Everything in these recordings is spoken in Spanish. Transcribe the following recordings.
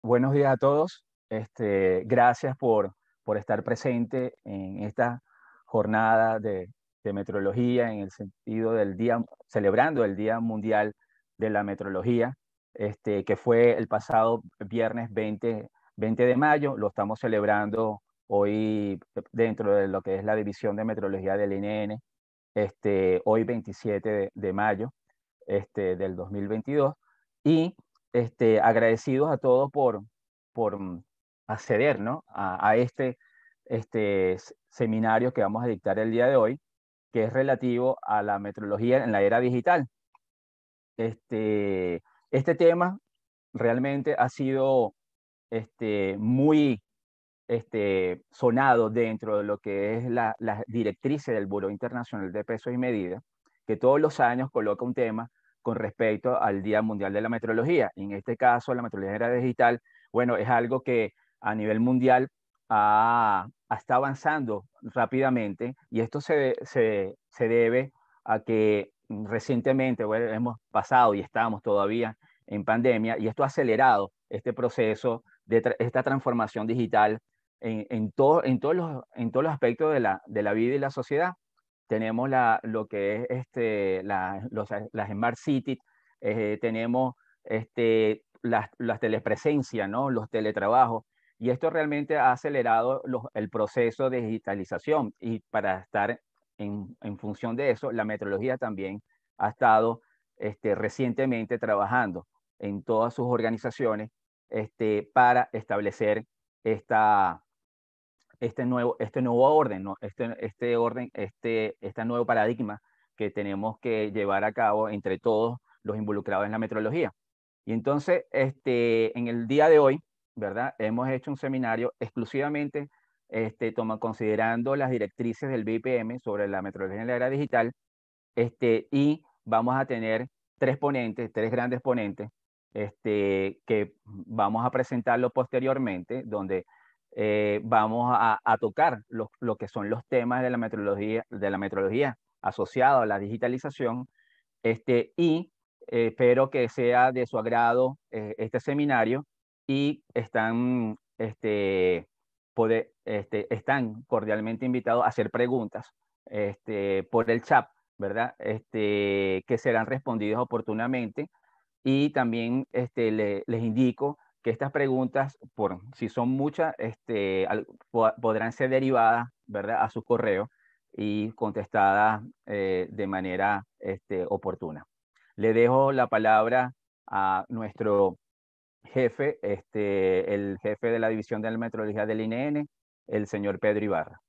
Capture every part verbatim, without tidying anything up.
Buenos días a todos. Este, gracias por, por estar presente en esta jornada de, de meteorología en el sentido del día, celebrando el Día Mundial de la Meteorología, este, que fue el pasado viernes veinte, veinte de mayo. Lo estamos celebrando hoy dentro de lo que es la División de Meteorología del I N N, este, hoy veintisiete de, de mayo este, del dos mil veintidós. Y este, agradecidos a todos por, por mm, acceder, ¿no? a, a este, este seminario que vamos a dictar el día de hoy, que es relativo a la metrología en la era digital. Este, este tema realmente ha sido este, muy este, sonado dentro de lo que es la, la directrices del Buró Internacional de Pesos y Medidas, que todos los años coloca un tema con respecto al Día Mundial de la Metrología. En este caso, la metrología era digital, bueno, es algo que a nivel mundial ha, ha está avanzando rápidamente, y esto se, se, se debe a que recientemente, bueno, hemos pasado y estamos todavía en pandemia, y esto ha acelerado este proceso de tra esta transformación digital en, en, todo, en, todos los, en todos los aspectos de la, de la vida y la sociedad. Tenemos la, lo que es este, la, los, las Smart Cities, eh, tenemos este, las, las telepresencias, ¿no? Los teletrabajos, y esto realmente ha acelerado los, el proceso de digitalización, y para estar en, en función de eso, la metrología también ha estado este, recientemente trabajando en todas sus organizaciones este, para establecer esta, este nuevo, este nuevo orden, ¿no? este, este orden, este, este nuevo paradigma que tenemos que llevar a cabo entre todos los involucrados en la metrología. Y entonces, este, en el día de hoy, ¿verdad? Hemos hecho un seminario exclusivamente este, toma, considerando las directrices del B I P M sobre la metrología en la era digital, este, y vamos a tener tres ponentes, tres grandes ponentes, este, que vamos a presentarlo posteriormente, donde eh, vamos a, a tocar lo, lo, que son los temas de la metrología, de la metrología asociados a la digitalización, este, y eh, espero que sea de su agrado eh, este seminario, y están, este, poder, este, están cordialmente invitados a hacer preguntas este, por el chat, ¿verdad? Este, que serán respondidas oportunamente. Y también este, le, les indico que estas preguntas, por, si son muchas, este, al, po podrán ser derivadas, ¿verdad?, a su correo y contestadas eh, de manera este, oportuna. Le dejo la palabra a nuestro jefe, este, el jefe de la División de la Metrología del I N N, el señor Pedro Ibarra.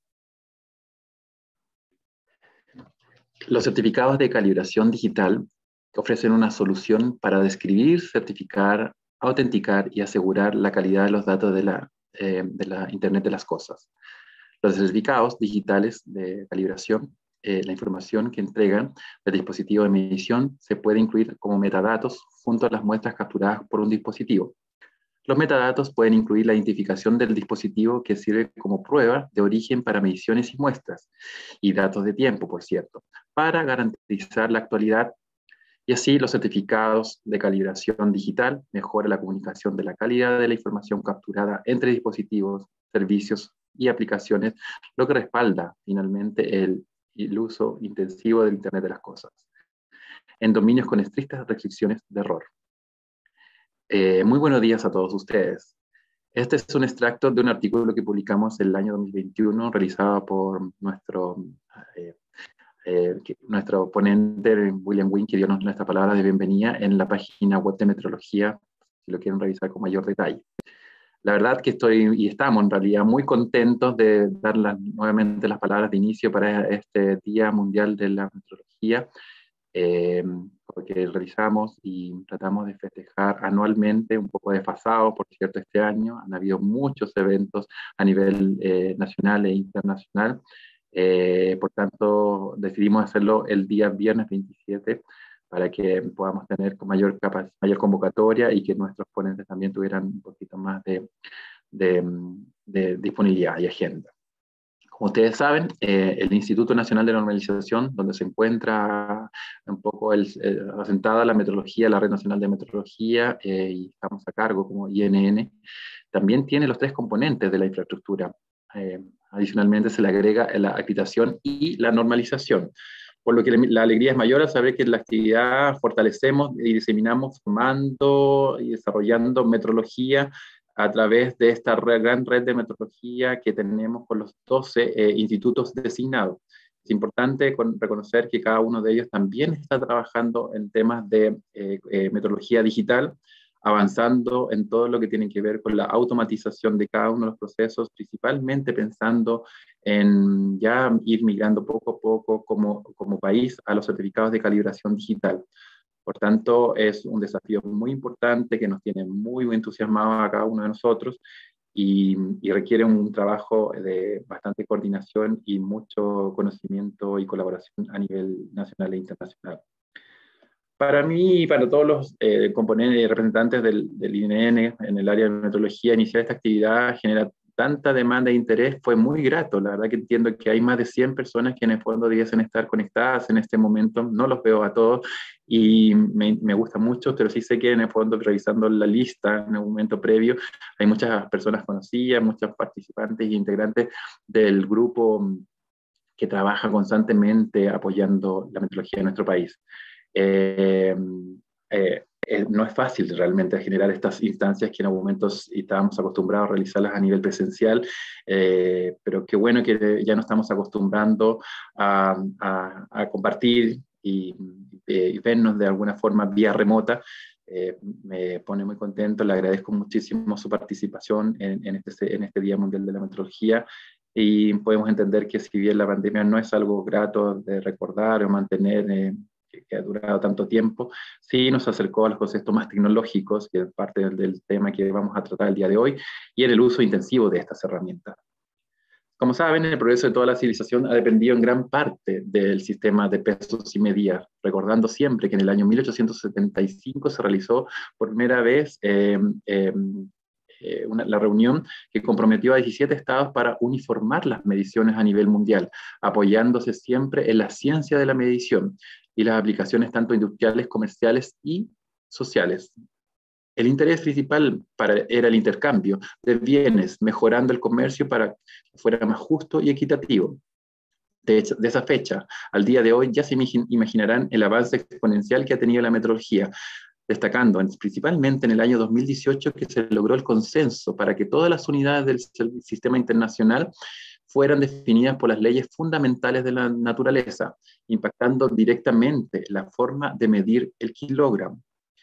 Los certificados de calibración digital ofrecen una solución para describir, certificar, autenticar y asegurar la calidad de los datos de la, eh, de la Internet de las Cosas. Los certificados digitales de calibración, eh, la información que entregan del dispositivo de medición se puede incluir como metadatos junto a las muestras capturadas por un dispositivo. Los metadatos pueden incluir la identificación del dispositivo que sirve como prueba de origen para mediciones y muestras, y datos de tiempo, por cierto, para garantizar la actualidad. Y así los certificados de calibración digital mejoran la comunicación de la calidad de la información capturada entre dispositivos, servicios y aplicaciones, lo que respalda finalmente el, el uso intensivo del Internet de las Cosas, en dominios con estrictas restricciones de error. Eh, muy buenos días a todos ustedes. Este es un extracto de un artículo que publicamos el año dos mil veintiuno, realizado por nuestro, eh, eh, que, nuestro ponente William Wynn, que dio nuestra palabra de bienvenida en la página web de Metrología, si lo quieren revisar con mayor detalle. La verdad que estoy, y estamos en realidad muy contentos de dar las, nuevamente las palabras de inicio para este Día Mundial de la Metrología, eh, porque realizamos y tratamos de festejar anualmente, un poco desfasado, por cierto, este año. Han habido muchos eventos a nivel eh, nacional e internacional. Eh, por tanto, decidimos hacerlo el día viernes veintisiete para que podamos tener con mayor, mayor convocatoria y que nuestros ponentes también tuvieran un poquito más de, de, de disponibilidad y agenda. Como ustedes saben, eh, el Instituto Nacional de Normalización, donde se encuentra un poco el, eh, asentada la metrología, la Red Nacional de Metrología, eh, y estamos a cargo como I N N, también tiene los tres componentes de la infraestructura. Eh, adicionalmente se le agrega la acreditación y la normalización, por lo que la alegría es mayor al saber que en la actividad fortalecemos y diseminamos formando y desarrollando metrología a través de esta gran red de metrología que tenemos con los doce eh, institutos designados. Es importante con, reconocer que cada uno de ellos también está trabajando en temas de eh, eh, metrología digital, avanzando en todo lo que tiene que ver con la automatización de cada uno de los procesos, principalmente pensando en ya ir migrando poco a poco como, como país a los certificados de calibración digital. Por tanto, es un desafío muy importante que nos tiene muy, muy entusiasmados a cada uno de nosotros y, y requiere un trabajo de bastante coordinación y mucho conocimiento y colaboración a nivel nacional e internacional. Para mí y para todos los eh, componentes y representantes del, del I N N en el área de metrología, iniciar esta actividad genera tanta demanda e interés, fue muy grato. La verdad que entiendo que hay más de cien personas que en el fondo debiesen estar conectadas en este momento. No los veo a todos y me, me gusta mucho, pero sí sé que en el fondo, revisando la lista en un momento previo, hay muchas personas conocidas, muchos participantes e integrantes del grupo que trabaja constantemente apoyando la metrología de nuestro país. Eh, eh, eh, no es fácil realmente generar estas instancias que en algún momento estábamos acostumbrados a realizarlas a nivel presencial, eh, pero qué bueno que ya nos estamos acostumbrando a, a, a compartir y, eh, y vernos de alguna forma vía remota. Eh, me pone muy contento, le agradezco muchísimo su participación en, en, este, en este Día Mundial de la Metrología. Y podemos entender que si bien la pandemia no es algo grato de recordar o mantener, eh, que, que ha durado tanto tiempo, sí nos acercó a los conceptos más tecnológicos, que es parte del, del tema que vamos a tratar el día de hoy, y en el uso intensivo de estas herramientas. Como saben, el progreso de toda la civilización ha dependido en gran parte del sistema de pesos y medidas, recordando siempre que en el año mil ochocientos setenta y cinco se realizó por primera vez eh, eh, eh, una, la reunión que comprometió a diecisiete estados para uniformar las mediciones a nivel mundial, apoyándose siempre en la ciencia de la medición y las aplicaciones tanto industriales, comerciales y sociales. El interés principal para, era el intercambio de bienes, mejorando el comercio para que fuera más justo y equitativo. De, hecho, de esa fecha al día de hoy ya se imaginarán el avance exponencial que ha tenido la metrología, destacando principalmente en el año dos mil dieciocho que se logró el consenso para que todas las unidades del sistema internacional fueran definidas por las leyes fundamentales de la naturaleza, impactando directamente la forma de medir el kilogramo,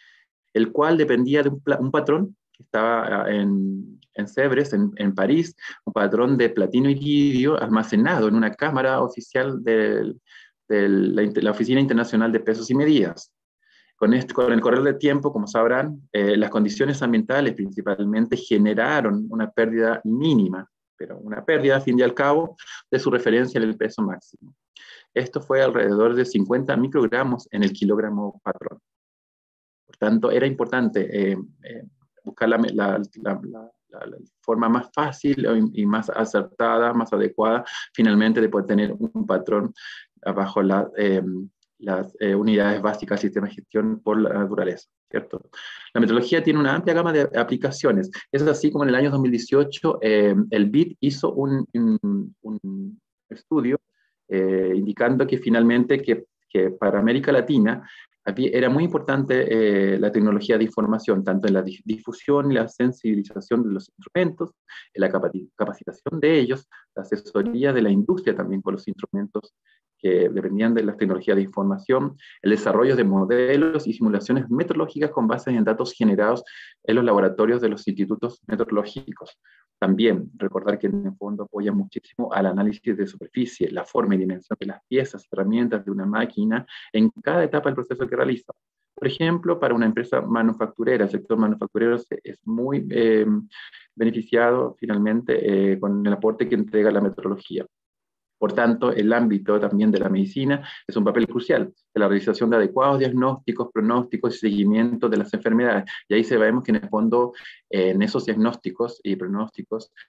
el cual dependía de un, un patrón que estaba en, en Sèvres, en, en París, un patrón de platino y iridio almacenado en una cámara oficial de, de la, la Oficina Internacional de Pesos y Medidas. Con, este, con el correr del tiempo, como sabrán, eh, las condiciones ambientales principalmente generaron una pérdida mínima, pero una pérdida, al fin y al cabo, de su referencia en el peso máximo. Esto fue alrededor de cincuenta microgramos en el kilogramo patrón. Por tanto, era importante eh, eh, buscar la, la, la, la, la forma más fácil y más acertada, más adecuada, finalmente, de poder tener un patrón bajo la, eh, las eh, unidades básicas del sistema de gestión por la naturaleza, ¿cierto? La metrología tiene una amplia gama de aplicaciones. Es así como en el año dos mil dieciocho eh, el B I D hizo un, un, un estudio eh, indicando que finalmente que, que para América Latina era muy importante eh, la tecnología de información, tanto en la difusión y la sensibilización de los instrumentos, en la capacitación de ellos, la asesoría de la industria también con los instrumentos que dependían de las tecnologías de información, el desarrollo de modelos y simulaciones meteorológicas con base en datos generados en los laboratorios de los institutos meteorológicos. También recordar que en el fondo apoya muchísimo al análisis de superficie, la forma y dimensión de las piezas, herramientas de una máquina en cada etapa del proceso que realiza. Por ejemplo, para una empresa manufacturera, el sector manufacturero es muy eh, beneficiado finalmente eh, con el aporte que entrega la meteorología. Por tanto, el ámbito también de la medicina es un papel crucial en la realización de adecuados diagnósticos, pronósticos y seguimiento de las enfermedades. Y ahí se vemos que en el fondo, eh, en esos diagnósticos y pronósticos,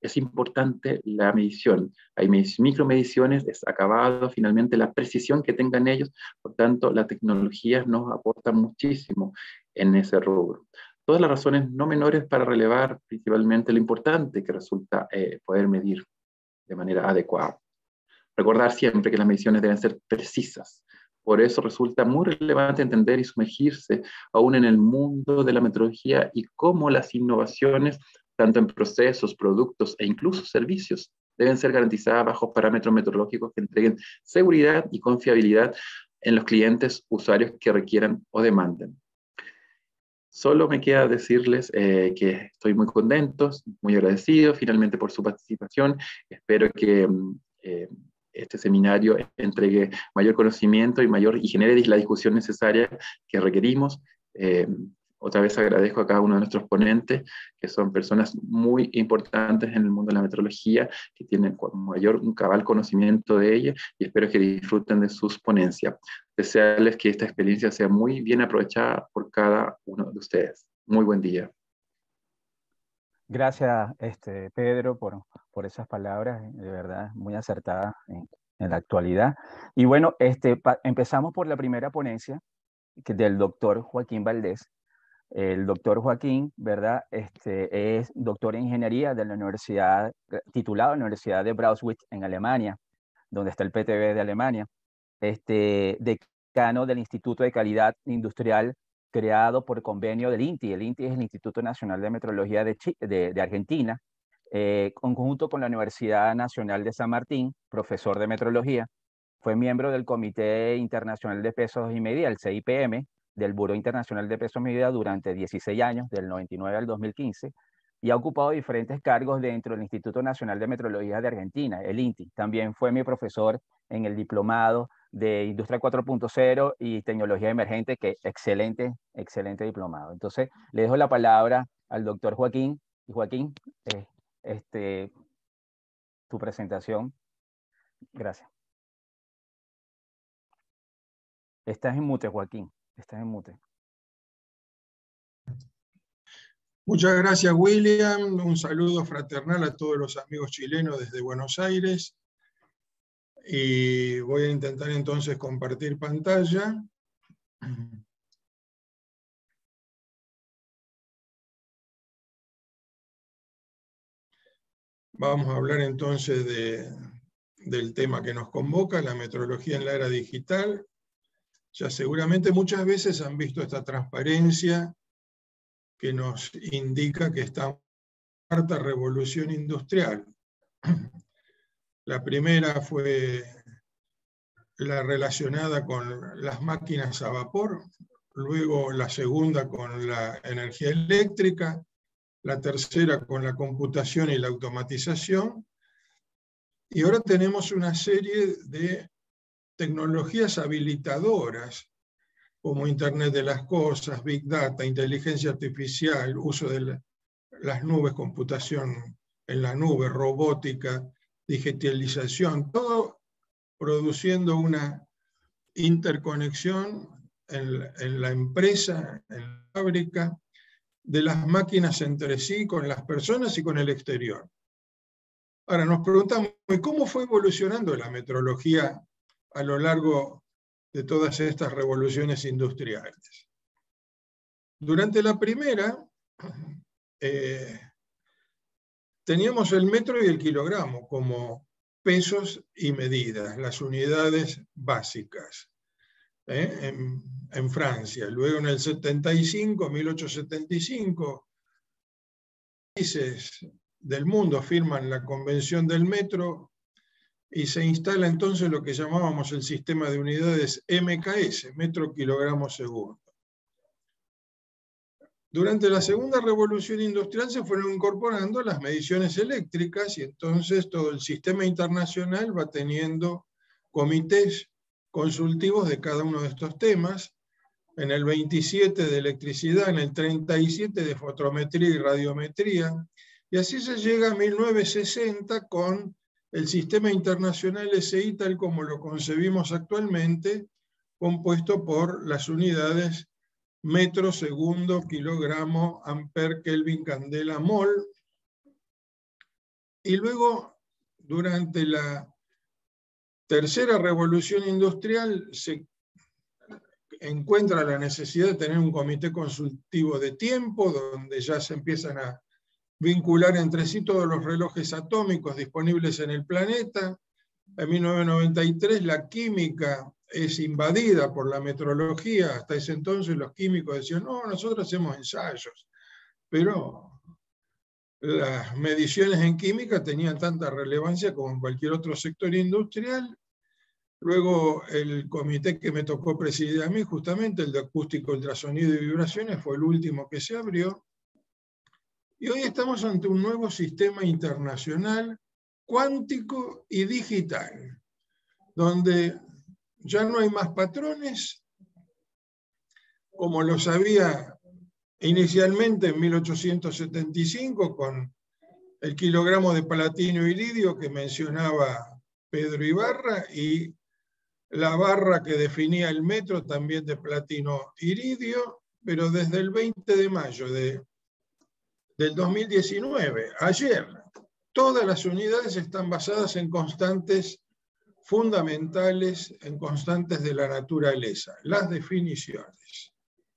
es importante la medición. Hay micromediciones, es acabado finalmente la precisión que tengan ellos, por tanto la tecnología nos aporta muchísimo en ese rubro. Todas las razones no menores para relevar principalmente lo importante que resulta eh, poder medir de manera adecuada. Recordar siempre que las mediciones deben ser precisas. Por eso resulta muy relevante entender y sumergirse aún en el mundo de la metrología y cómo las innovaciones, tanto en procesos, productos e incluso servicios, deben ser garantizadas bajo parámetros metrológicos que entreguen seguridad y confiabilidad en los clientes, usuarios que requieran o demanden. Solo me queda decirles eh, que estoy muy contento, muy agradecido finalmente por su participación. Espero que eh, este seminario entregue mayor conocimiento y, mayor, y genere la discusión necesaria que requerimos. Eh, otra vez agradezco a cada uno de nuestros ponentes, que son personas muy importantes en el mundo de la metrología, que tienen mayor, un cabal conocimiento de ella, y espero que disfruten de sus ponencias. Desearles que esta experiencia sea muy bien aprovechada por cada uno de ustedes. Muy buen día. Gracias, este, Pedro, por, por esas palabras, de verdad, muy acertadas en, en la actualidad. Y bueno, este, pa, empezamos por la primera ponencia que del doctor Joaquín Valdés. El doctor Joaquín, ¿verdad? Este, es doctor en ingeniería de la universidad, titulado en la Universidad de Braunschweig en Alemania, donde está el P T B de Alemania. Este, decano del Instituto de Calidad Industrial creado por convenio del INTI. El INTI es el Instituto Nacional de Metrología de, de, de Argentina, eh, en conjunto con la Universidad Nacional de San Martín, profesor de metrología. Fue miembro del Comité Internacional de Pesos y Medidas, el C I P M, del Buró Internacional de Pesos y Medidas durante dieciséis años, del noventa y nueve al dos mil quince, y ha ocupado diferentes cargos dentro del Instituto Nacional de Metrología de Argentina, el INTI. También fue mi profesor en el diplomado de Industria cuatro punto cero y Tecnología Emergente, que excelente, excelente diplomado. Entonces, le dejo la palabra al doctor Joaquín. Y Joaquín, eh, este, tu presentación. Gracias. Estás en mute, Joaquín. Estás en mute. Muchas gracias, William. Un saludo fraternal a todos los amigos chilenos desde Buenos Aires. Y voy a intentar entonces compartir pantalla. Vamos a hablar entonces de, del tema que nos convoca, la metrología en la era digital. Ya seguramente muchas veces han visto esta transparencia que nos indica que estamos en la cuarta revolución industrial. La primera fue la relacionada con las máquinas a vapor, luego la segunda con la energía eléctrica, la tercera con la computación y la automatización, y ahora tenemos una serie de tecnologías habilitadoras, como Internet de las Cosas, Big Data, inteligencia artificial, uso de la, las nubes, computación en la nube, robótica, digitalización, todo produciendo una interconexión en, en la empresa, en la fábrica, de las máquinas entre sí, con las personas y con el exterior. Ahora nos preguntamos, ¿cómo fue evolucionando la metrología a lo largo de todas estas revoluciones industriales? Durante la primera, eh, teníamos el metro y el kilogramo como pesos y medidas, las unidades básicas, ¿eh? en, en Francia. Luego en el setenta y cinco, mil ochocientos setenta y cinco, países del mundo firman la Convención del Metro y se instala entonces lo que llamábamos el sistema de unidades M K S, metro kilogramo segundo. Durante la segunda revolución industrial se fueron incorporando las mediciones eléctricas y entonces todo el sistema internacional va teniendo comités consultivos de cada uno de estos temas. En el veintisiete de electricidad, en el treinta y siete de fotometría y radiometría, y así se llega a mil novecientos sesenta con el sistema internacional S I tal como lo concebimos actualmente, compuesto por las unidades metro, segundo, kilogramo, amper, kelvin, candela, mol, y luego, durante la tercera revolución industrial, se encuentra la necesidad de tener un comité consultivo de tiempo, donde ya se empiezan a vincular entre sí todos los relojes atómicos disponibles en el planeta. En mil novecientos noventa y tres la química es invadida por la metrología. Hasta ese entonces los químicos decían, no, nosotros hacemos ensayos, pero las mediciones en química tenían tanta relevancia como en cualquier otro sector industrial. Luego el comité que me tocó presidir a mí, justamente el de acústico, ultrasonido y vibraciones, fue el último que se abrió. Y hoy estamos ante un nuevo sistema internacional cuántico y digital, donde ya no hay más patrones, como los había inicialmente en mil ochocientos setenta y cinco, con el kilogramo de platino iridio que mencionaba Pedro Ibarra, y la barra que definía el metro también de platino iridio, pero desde el veinte de mayo de, del dos mil diecinueve, ayer, todas las unidades están basadas en constantes fundamentales, en constantes de la naturaleza, las definiciones.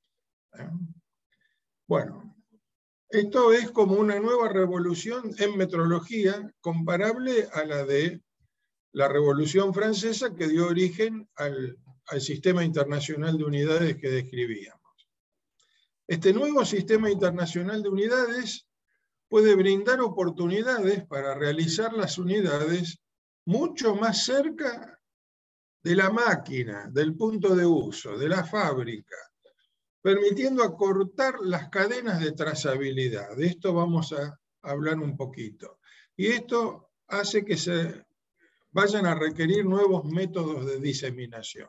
Bueno, esto es como una nueva revolución en metrología comparable a la de la Revolución Francesa, que dio origen al, al sistema internacional de unidades que describíamos. Este nuevo sistema internacional de unidades puede brindar oportunidades para realizar las unidades mucho más cerca de la máquina, del punto de uso, de la fábrica, permitiendo acortar las cadenas de trazabilidad. De esto vamos a hablar un poquito. Y esto hace que se vayan a requerir nuevos métodos de diseminación.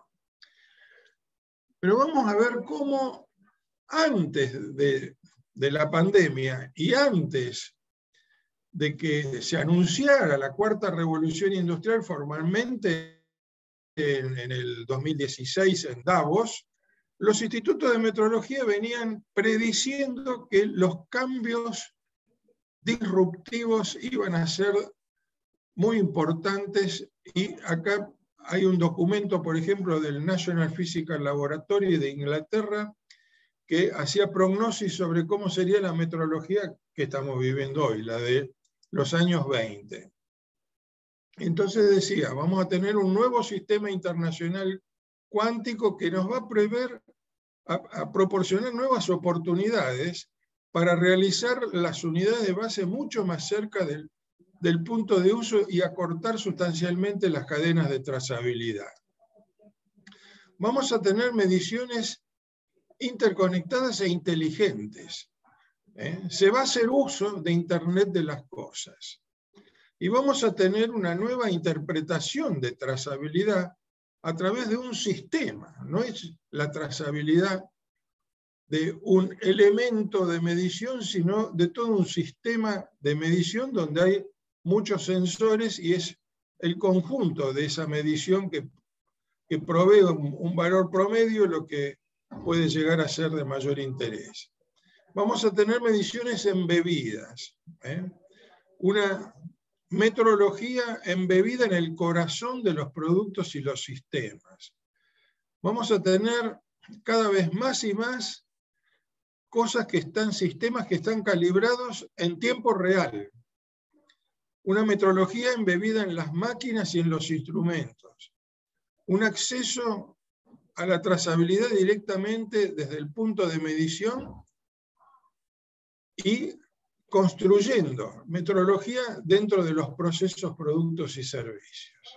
Pero vamos a ver cómo antes de, de la pandemia y antes de que se anunciara la cuarta revolución industrial formalmente en, en el dos mil dieciséis en Davos, los institutos de metrología venían prediciendo que los cambios disruptivos iban a ser muy importantes, y acá hay un documento, por ejemplo, del National Physical Laboratory de Inglaterra, que hacía prognosis sobre cómo sería la metrología que estamos viviendo hoy, la de los años veinte. Entonces decía, vamos a tener un nuevo sistema internacional cuántico que nos va a prever, a, a proporcionar nuevas oportunidades para realizar las unidades de base mucho más cerca del del punto de uso y acortar sustancialmente las cadenas de trazabilidad. Vamos a tener mediciones interconectadas e inteligentes. ¿eh? Se va a hacer uso de Internet de las cosas. Y vamos a tener una nueva interpretación de trazabilidad a través de un sistema. No es la trazabilidad de un elemento de medición, sino de todo un sistema de medición donde hay muchos sensores, y es el conjunto de esa medición que, que provee un, un valor promedio, lo que puede llegar a ser de mayor interés. Vamos a tener mediciones embebidas, ¿eh? Una metrología embebida en el corazón de los productos y los sistemas. Vamos a tener cada vez más y más cosas que están, sistemas que están calibrados en tiempo real. Una metrología embebida en las máquinas y en los instrumentos. Un acceso a la trazabilidad directamente desde el punto de medición y construyendo metrología dentro de los procesos, productos y servicios.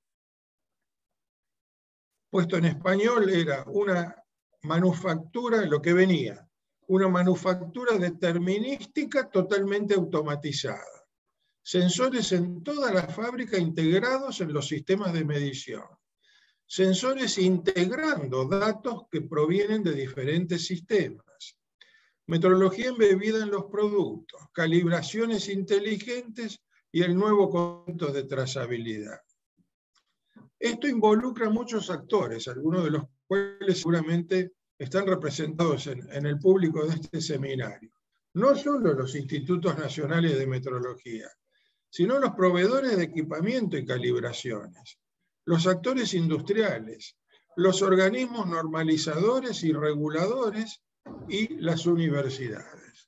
Puesto en español era una manufactura, lo que venía, una manufactura determinística totalmente automatizada. Sensores en toda la fábrica integrados en los sistemas de medición. Sensores integrando datos que provienen de diferentes sistemas. Metrología embebida en los productos. Calibraciones inteligentes y el nuevo concepto de trazabilidad. Esto involucra a muchos actores, algunos de los cuales seguramente están representados en, en el público de este seminario. No solo los institutos nacionales de metrología, sino los proveedores de equipamiento y calibraciones, los actores industriales, los organismos normalizadores y reguladores y las universidades.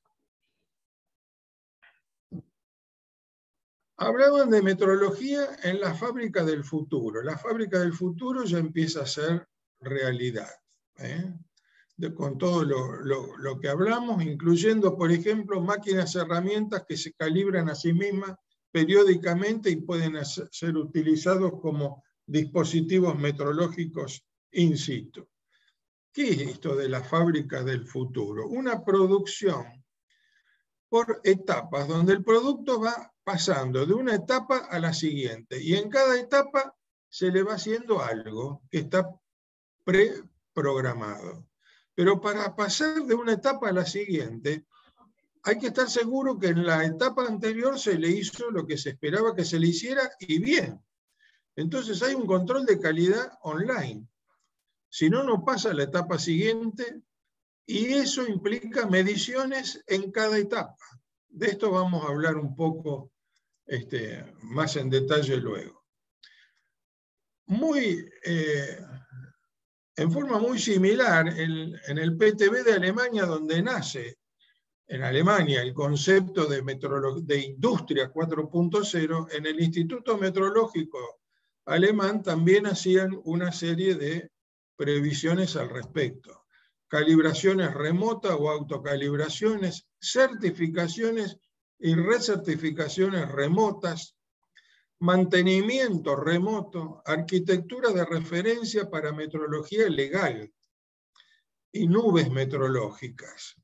Hablaban de metrología en la fábrica del futuro. La fábrica del futuro ya empieza a ser realidad, ¿eh? De, con todo lo, lo, lo que hablamos, incluyendo, por ejemplo, máquinas, herramientas que se calibran a sí mismas periódicamente y pueden hacer, ser utilizados como dispositivos metrológicos in situ. ¿Qué es esto de la fábrica del futuro? Una producción por etapas, donde el producto va pasando de una etapa a la siguiente, y en cada etapa se le va haciendo algo que está preprogramado. Pero para pasar de una etapa a la siguiente, hay que estar seguro que en la etapa anterior se le hizo lo que se esperaba que se le hiciera y bien. Entonces hay un control de calidad online. Si no, no pasa a la etapa siguiente, y eso implica mediciones en cada etapa. De esto vamos a hablar un poco este, más en detalle luego. Muy... Eh, En forma muy similar, en, en el P T B de Alemania, donde nace en Alemania el concepto de, de industria cuatro punto cero, en el Instituto Metrológico Alemán también hacían una serie de previsiones al respecto. Calibraciones remotas o autocalibraciones, certificaciones y recertificaciones remotas, mantenimiento remoto, arquitectura de referencia para metrología legal y nubes metrológicas.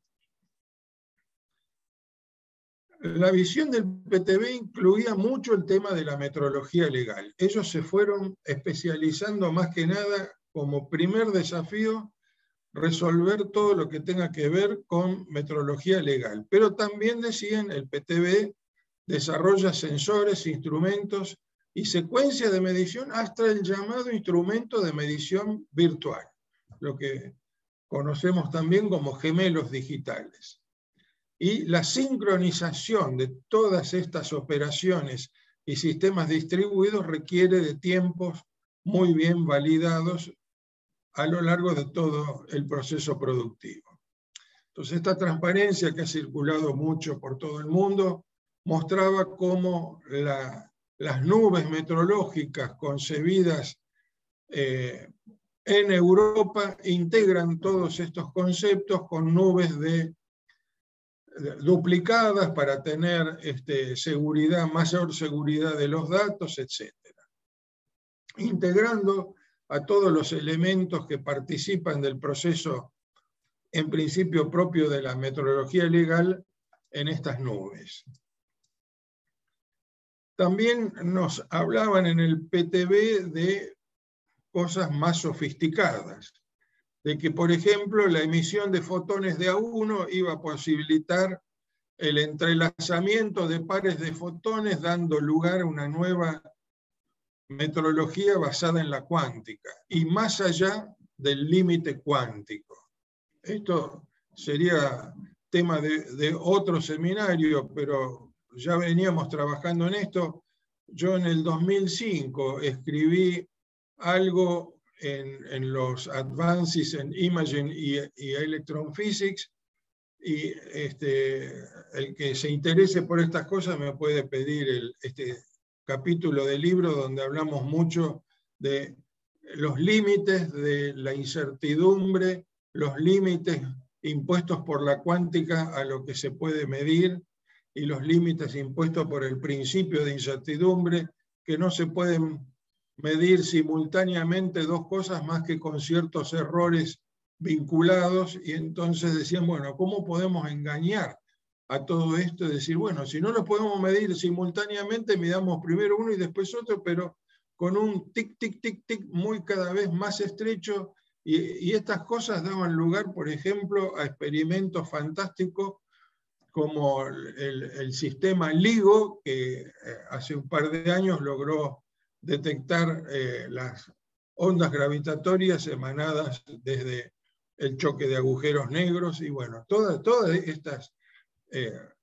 La visión del P T B incluía mucho el tema de la metrología legal. Ellos se fueron especializando más que nada como primer desafío resolver todo lo que tenga que ver con metrología legal. Pero también decían, el P T B desarrolla sensores, instrumentos y secuencias de medición hasta el llamado instrumento de medición virtual, lo que conocemos también como gemelos digitales. Y la sincronización de todas estas operaciones y sistemas distribuidos requiere de tiempos muy bien validados a lo largo de todo el proceso productivo. Entonces, esta transparencia que ha circulado mucho por todo el mundo mostraba cómo la, las nubes metrológicas concebidas eh, en Europa integran todos estos conceptos con nubes de, de, duplicadas para tener este, seguridad, mayor seguridad de los datos, etcétera. Integrando a todos los elementos que participan del proceso, en principio propio de la metrología legal, en estas nubes. También nos hablaban en el P T B de cosas más sofisticadas, de que, por ejemplo, la emisión de fotones de A uno iba a posibilitar el entrelazamiento de pares de fotones, dando lugar a una nueva metrología basada en la cuántica, y más allá del límite cuántico. Esto sería tema de, de otro seminario, pero ya veníamos trabajando en esto. Yo en el dos mil cinco escribí algo en, en los Advances in Imaging y, y Electron Physics, y este, el que se interese por estas cosas me puede pedir el, este capítulo del libro donde hablamos mucho de los límites de la incertidumbre, los límites impuestos por la cuántica a lo que se puede medir, y los límites impuestos por el principio de incertidumbre, que no se pueden medir simultáneamente dos cosas más que con ciertos errores vinculados, y entonces decían, bueno, ¿cómo podemos engañar a todo esto? Es decir, bueno, si no lo podemos medir simultáneamente, midamos primero uno y después otro, pero con un tic, tic, tic, tic muy cada vez más estrecho, y, y estas cosas daban lugar, por ejemplo, a experimentos fantásticos como el, el sistema LIGO, que eh, hace un par de años logró detectar eh, las ondas gravitatorias emanadas desde el choque de agujeros negros, y bueno, todas, todas estas eh,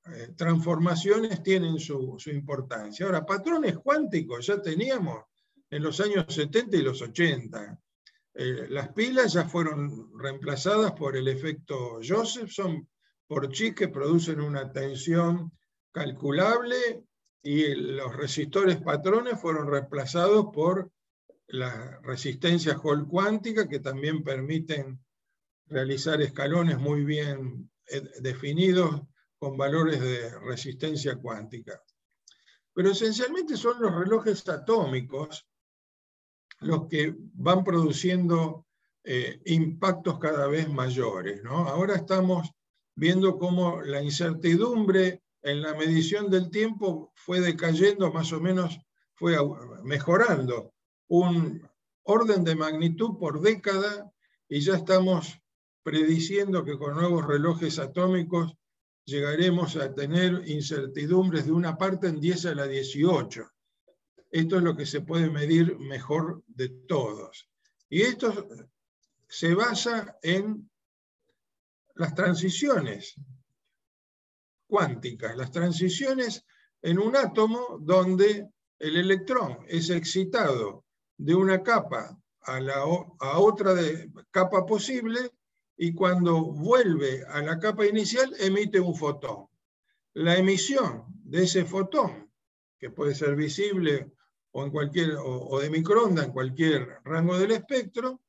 eh, transformaciones tienen su, su importancia. Ahora, patrones cuánticos ya teníamos en los años setenta y los ochenta. Eh, las pilas ya fueron reemplazadas por el efecto Josephson, por chips que producen una tensión calculable, y los resistores patrones fueron reemplazados por la resistencia Hall cuántica, que también permiten realizar escalones muy bien definidos con valores de resistencia cuántica. Pero esencialmente son los relojes atómicos los que van produciendo eh, impactos cada vez mayores, ¿no? Ahora estamos viendo cómo la incertidumbre en la medición del tiempo fue decayendo, más o menos fue mejorando un orden de magnitud por década, y ya estamos prediciendo que con nuevos relojes atómicos llegaremos a tener incertidumbres de una parte en diez a la dieciocho. Esto es lo que se puede medir mejor de todos. Y esto se basa en las transiciones cuánticas, las transiciones en un átomo donde el electrón es excitado de una capa a, la, a otra de, capa posible, y cuando vuelve a la capa inicial emite un fotón. La emisión de ese fotón, que puede ser visible o, en cualquier, o, o de microondas en cualquier rango del espectro,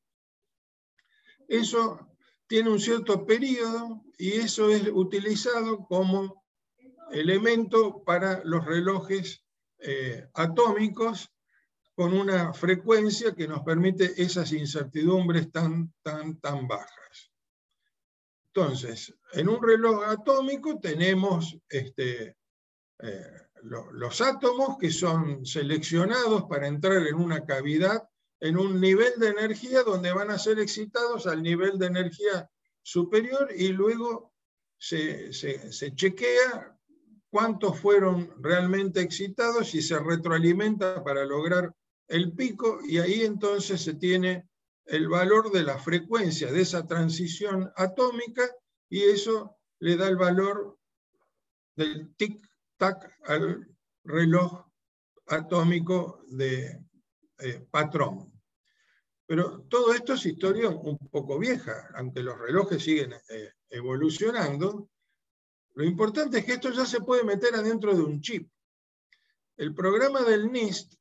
eso tiene un cierto periodo, y eso es utilizado como elemento para los relojes eh, atómicos, con una frecuencia que nos permite esas incertidumbres tan, tan, tan bajas. Entonces, en un reloj atómico tenemos este, eh, lo, los átomos que son seleccionados para entrar en una cavidad en un nivel de energía donde van a ser excitados al nivel de energía superior, y luego se, se, se chequea cuántos fueron realmente excitados y se retroalimenta para lograr el pico, y ahí entonces se tiene el valor de la frecuencia de esa transición atómica, y eso le da el valor del tic-tac al reloj atómico de eh, patrón. Pero todo esto es historia un poco vieja, aunque los relojes siguen eh, evolucionando. Lo importante es que esto ya se puede meter adentro de un chip. El programa del NIST,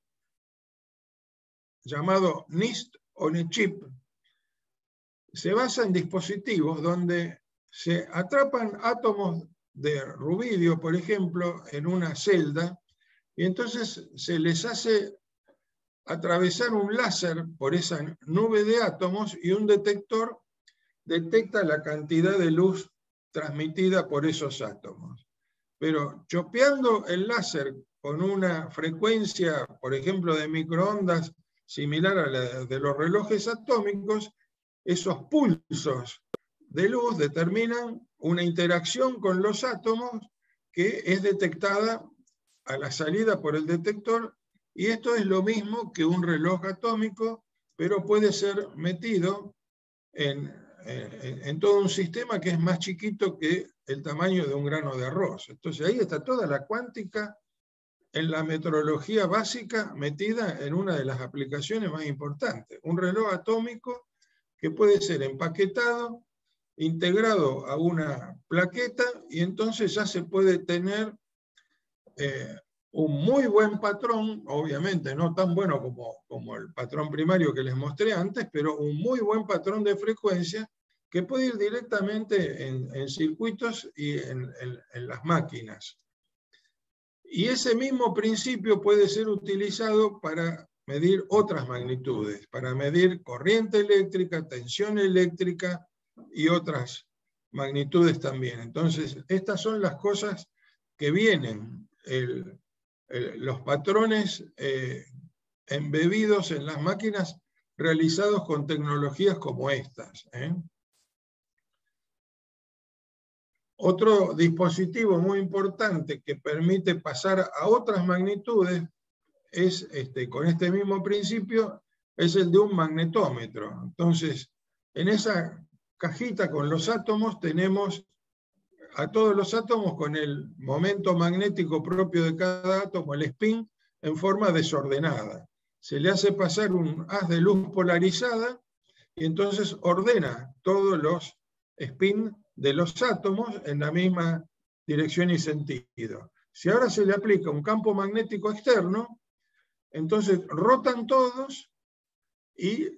llamado NIST on a Chip, se basa en dispositivos donde se atrapan átomos de rubidio, por ejemplo, en una celda, y entonces se les hace atravesar un láser por esa nube de átomos, y un detector detecta la cantidad de luz transmitida por esos átomos. Pero chopeando el láser con una frecuencia, por ejemplo, de microondas similar a la de los relojes atómicos, esos pulsos de luz determinan una interacción con los átomos que es detectada a la salida por el detector, y esto es lo mismo que un reloj atómico, pero puede ser metido en, en, en todo un sistema que es más chiquito que el tamaño de un grano de arroz. Entonces ahí está toda la cuántica en la metrología básica metida en una de las aplicaciones más importantes. Un reloj atómico que puede ser empaquetado, integrado a una plaqueta, y entonces ya se puede tener eh, un muy buen patrón, obviamente no tan bueno como, como el patrón primario que les mostré antes, pero un muy buen patrón de frecuencia que puede ir directamente en, en circuitos y en, en, en las máquinas. Y ese mismo principio puede ser utilizado para medir otras magnitudes, para medir corriente eléctrica, tensión eléctrica y otras magnitudes también. Entonces, estas son las cosas que vienen, el, el, los patrones eh, embebidos en las máquinas realizados con tecnologías como estas, ¿eh? Otro dispositivo muy importante que permite pasar a otras magnitudes es, este, con este mismo principio, es el de un magnetómetro. Entonces, en esa cajita con los átomos tenemos a todos los átomos con el momento magnético propio de cada átomo, el spin, en forma desordenada. Se le hace pasar un haz de luz polarizada y entonces ordena todos los spin de los átomos en la misma dirección y sentido. Si ahora se le aplica un campo magnético externo, entonces rotan todos y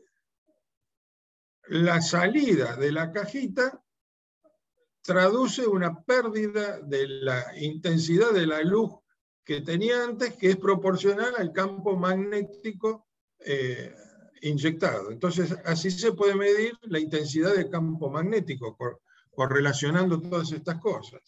la salida de la cajita traduce una pérdida de la intensidad de la luz que tenía antes, que es proporcional al campo magnético eh, inyectado. Entonces, así se puede medir la intensidad del campo magnético, cor correlacionando todas estas cosas.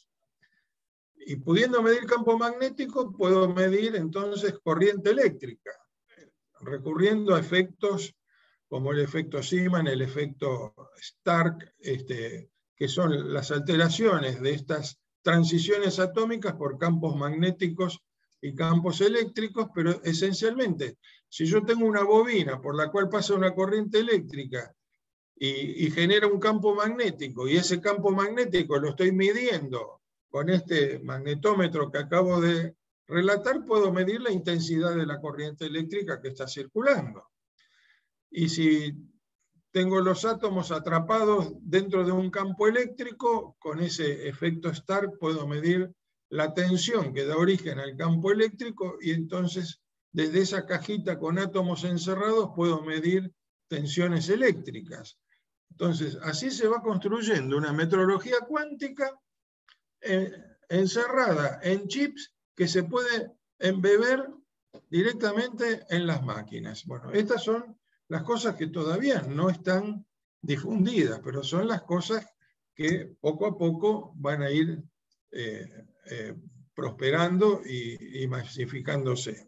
Y pudiendo medir campo magnético, puedo medir entonces corriente eléctrica, recurriendo a efectos como el efecto Zeeman, el efecto Stark, este, que son las alteraciones de estas transiciones atómicas por campos magnéticos y campos eléctricos, pero esencialmente, si yo tengo una bobina por la cual pasa una corriente eléctrica y, y genera un campo magnético, y ese campo magnético lo estoy midiendo con este magnetómetro que acabo de relatar, puedo medir la intensidad de la corriente eléctrica que está circulando. Y si tengo los átomos atrapados dentro de un campo eléctrico, con ese efecto Stark puedo medir la tensión que da origen al campo eléctrico, y entonces desde esa cajita con átomos encerrados puedo medir tensiones eléctricas. Entonces, así se va construyendo una metrología cuántica eh, encerrada en chips que se puede embeber directamente en las máquinas. Bueno, estas son las cosas que todavía no están difundidas, pero son las cosas que poco a poco van a ir eh, eh, prosperando y, y masificándose.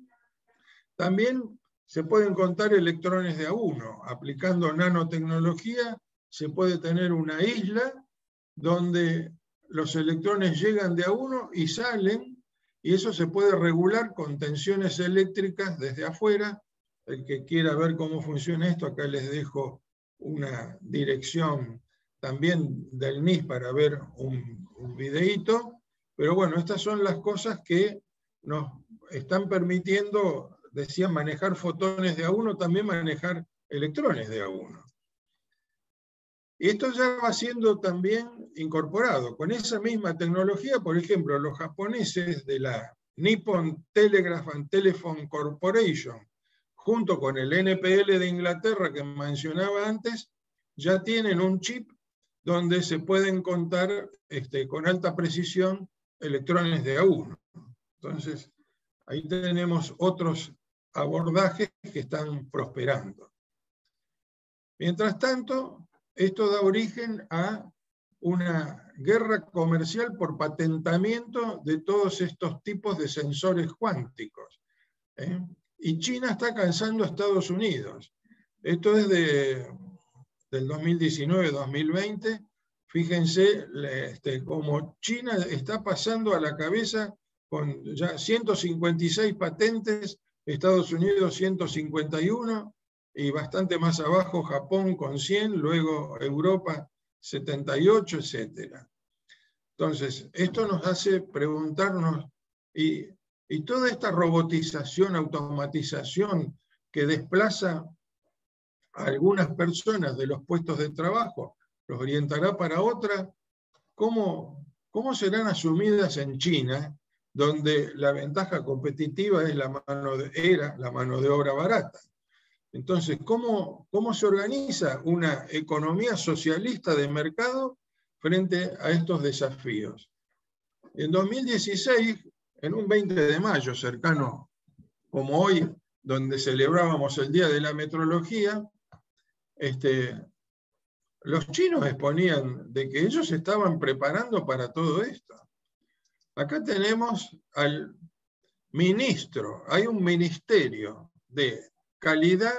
También se pueden contar electrones de a uno. Aplicando nanotecnología se puede tener una isla donde los electrones llegan de a uno y salen, y eso se puede regular con tensiones eléctricas desde afuera. El que quiera ver cómo funciona esto, acá les dejo una dirección también del N I S para ver un, un videíto. Pero bueno, estas son las cosas que nos están permitiendo, decían, manejar fotones de a uno, también manejar electrones de a uno. Y esto ya va siendo también incorporado. Con esa misma tecnología, por ejemplo, los japoneses de la Nippon Telegraph and Telephone Corporation, junto con el N P L de Inglaterra que mencionaba antes, ya tienen un chip donde se pueden contar este, con alta precisión electrones de a uno. Entonces, ahí tenemos otros abordajes que están prosperando. Mientras tanto, esto da origen a una guerra comercial por patentamiento de todos estos tipos de sensores cuánticos, ¿eh? Y China está alcanzando a Estados Unidos. Esto es de, del dos mil diecinueve dos mil veinte. Fíjense este, cómo China está pasando a la cabeza con ya ciento cincuenta y seis patentes, Estados Unidos ciento cincuenta y uno, y bastante más abajo Japón con cien, luego Europa setenta y ocho, etcétera. Entonces, esto nos hace preguntarnos, y Y toda esta robotización, automatización que desplaza a algunas personas de los puestos de trabajo, los orientará para otra, ¿cómo, cómo serán asumidas en China, donde la ventaja competitiva es la mano de, era la mano de obra barata? Entonces, ¿cómo, cómo se organiza una economía socialista de mercado frente a estos desafíos? En dos mil dieciséis, en un veinte de mayo, cercano como hoy, donde celebrábamos el Día de la Metrología, este, los chinos exponían de que ellos se estaban preparando para todo esto. Acá tenemos al ministro, hay un ministerio de calidad,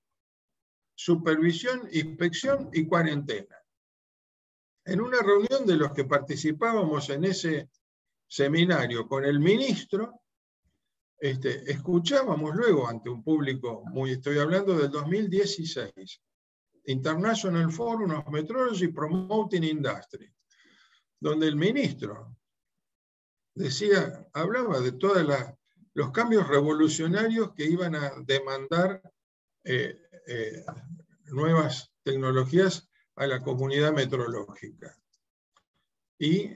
supervisión, inspección y cuarentena. En una reunión de los que participábamos en ese seminario con el ministro, este, escuchábamos luego ante un público, muy, estoy hablando del dos mil dieciséis, International Forum of Metrology Promoting Industry. donde el ministro decía, hablaba de todos los cambios revolucionarios que iban a demandar eh, eh, nuevas tecnologías a la comunidad metrológica. Y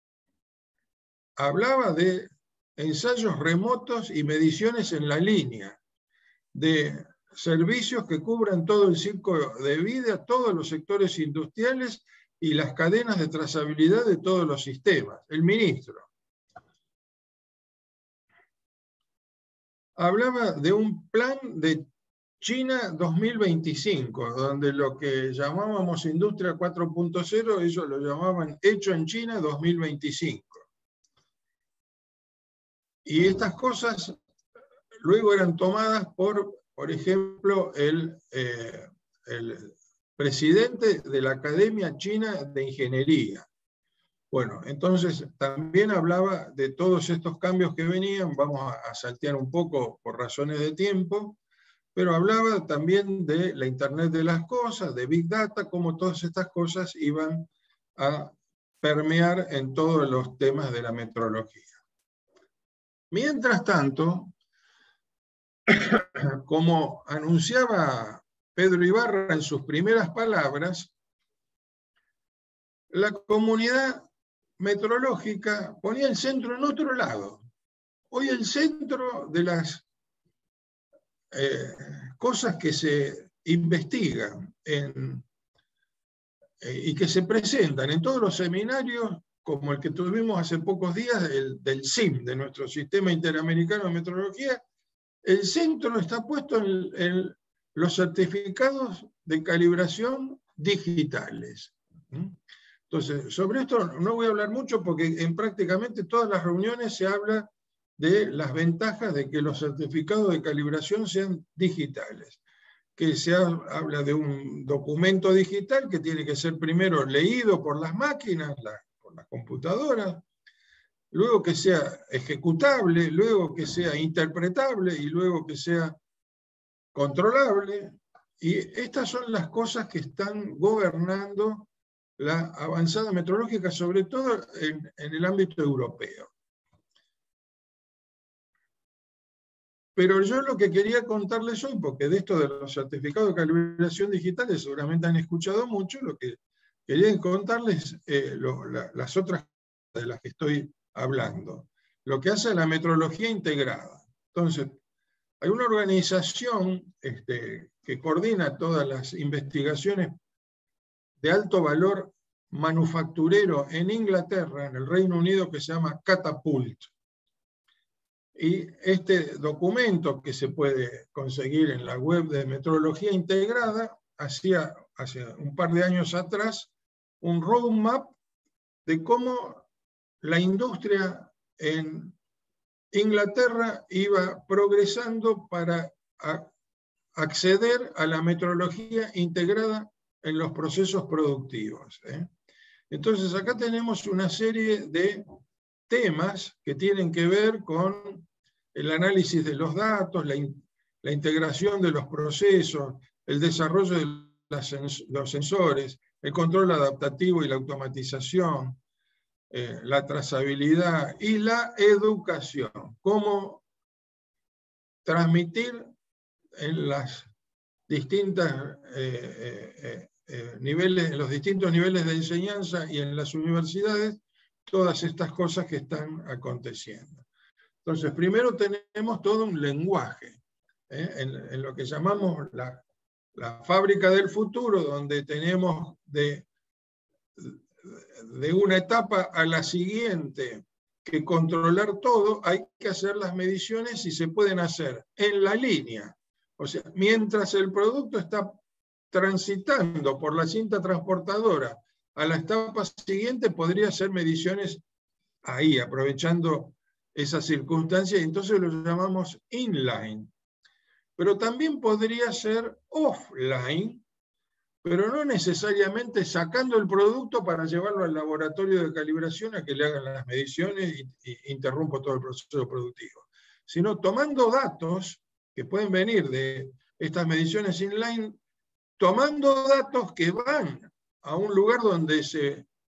hablaba de ensayos remotos y mediciones en la línea, de servicios que cubran todo el ciclo de vida, todos los sectores industriales y las cadenas de trazabilidad de todos los sistemas. El ministro hablaba de un plan de China dos mil veinticinco, donde lo que llamábamos Industria cuatro punto cero, ellos lo llamaban Hecho en China dos mil veinticinco. Y estas cosas luego eran tomadas por, por ejemplo, el, eh, el presidente de la Academia China de Ingeniería. Bueno, entonces también hablaba de todos estos cambios que venían, vamos a, a saltear un poco por razones de tiempo, pero hablaba también de la Internet de las cosas, de Big Data, cómo todas estas cosas iban a permear en todos los temas de la metrología. Mientras tanto, como anunciaba Pedro Ibarra en sus primeras palabras, la comunidad metrológica ponía el centro en otro lado. Hoy el centro de las eh, cosas que se investigan en, eh, y que se presentan en todos los seminarios, como el que tuvimos hace pocos días, el, del S I M, de nuestro Sistema Interamericano de Metrología, el centro está puesto en, en los certificados de calibración digitales. Entonces, sobre esto no voy a hablar mucho porque en prácticamente todas las reuniones se habla de las ventajas de que los certificados de calibración sean digitales. Que se habla de un documento digital que tiene que ser primero leído por las máquinas, la, por las computadoras, luego que sea ejecutable, luego que sea interpretable y luego que sea controlable. Y estas son las cosas que están gobernando la avanzada metrológica, sobre todo en, en el ámbito europeo. Pero yo lo que quería contarles hoy, porque de esto de los certificados de calibración digitales seguramente han escuchado mucho, lo que quería contarles eh, lo, la, las otras de las que estoy hablando. Lo que hace la metrología integrada. Entonces, hay una organización este, que coordina todas las investigaciones de alto valor manufacturero en Inglaterra, en el Reino Unido, que se llama Catapult. Y este documento, que se puede conseguir en la web de Metrología Integrada, hacía hace un par de años atrás un roadmap de cómo la industria en Inglaterra iba progresando para acceder a la metrología integrada en los procesos productivos. ¿eh? Entonces acá tenemos una serie de temas que tienen que ver con el análisis de los datos, la, in, la integración de los procesos, el desarrollo de las, los sensores, el control adaptativo y la automatización, eh, la trazabilidad y la educación. Cómo transmitir en las distintas eh, eh, eh, niveles, en los distintos niveles de enseñanza y en las universidades, todas estas cosas que están aconteciendo. Entonces, primero tenemos todo un lenguaje, ¿eh? en, en lo que llamamos la, la fábrica del futuro, donde tenemos de, de una etapa a la siguiente que controlar todo, hay que hacer las mediciones y se pueden hacer en la línea. O sea, mientras el producto está transitando por la cinta transportadora a la etapa siguiente, podría hacer mediciones ahí, aprovechando esa circunstancia, y entonces lo llamamos inline. Pero también podría ser offline, pero no necesariamente sacando el producto para llevarlo al laboratorio de calibración a que le hagan las mediciones y, y interrumpo todo el proceso productivo, sino tomando datos que pueden venir de estas mediciones inline, tomando datos que van a un lugar donde se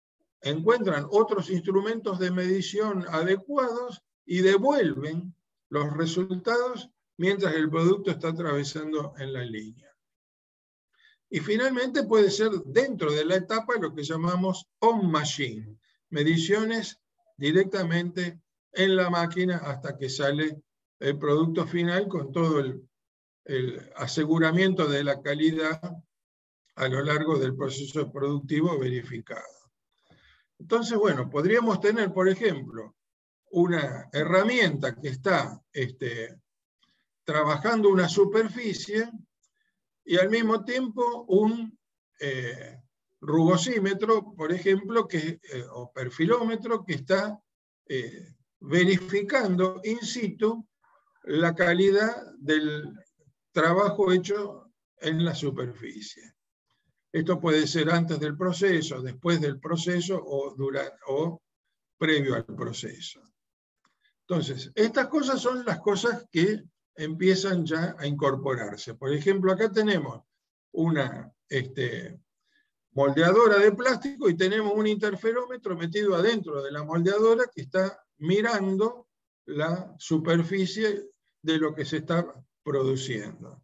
encuentran otros instrumentos de medición adecuados y devuelven los resultados mientras el producto está atravesando en la línea. Y finalmente puede ser dentro de la etapa lo que llamamos on-machine, mediciones directamente en la máquina hasta que sale el producto final con todo el, el aseguramiento de la calidad a lo largo del proceso productivo verificado. Entonces, bueno, podríamos tener, por ejemplo, una herramienta que está este, trabajando una superficie y al mismo tiempo un eh, rugosímetro, por ejemplo, que, eh, o perfilómetro, que está eh, verificando in situ la calidad del trabajo hecho en la superficie. Esto puede ser antes del proceso, después del proceso o, durante, o previo al proceso. Entonces, estas cosas son las cosas que empiezan ya a incorporarse. Por ejemplo, acá tenemos una este, moldeadora de plástico y tenemos un interferómetro metido adentro de la moldeadora que está mirando la superficie de lo que se está produciendo.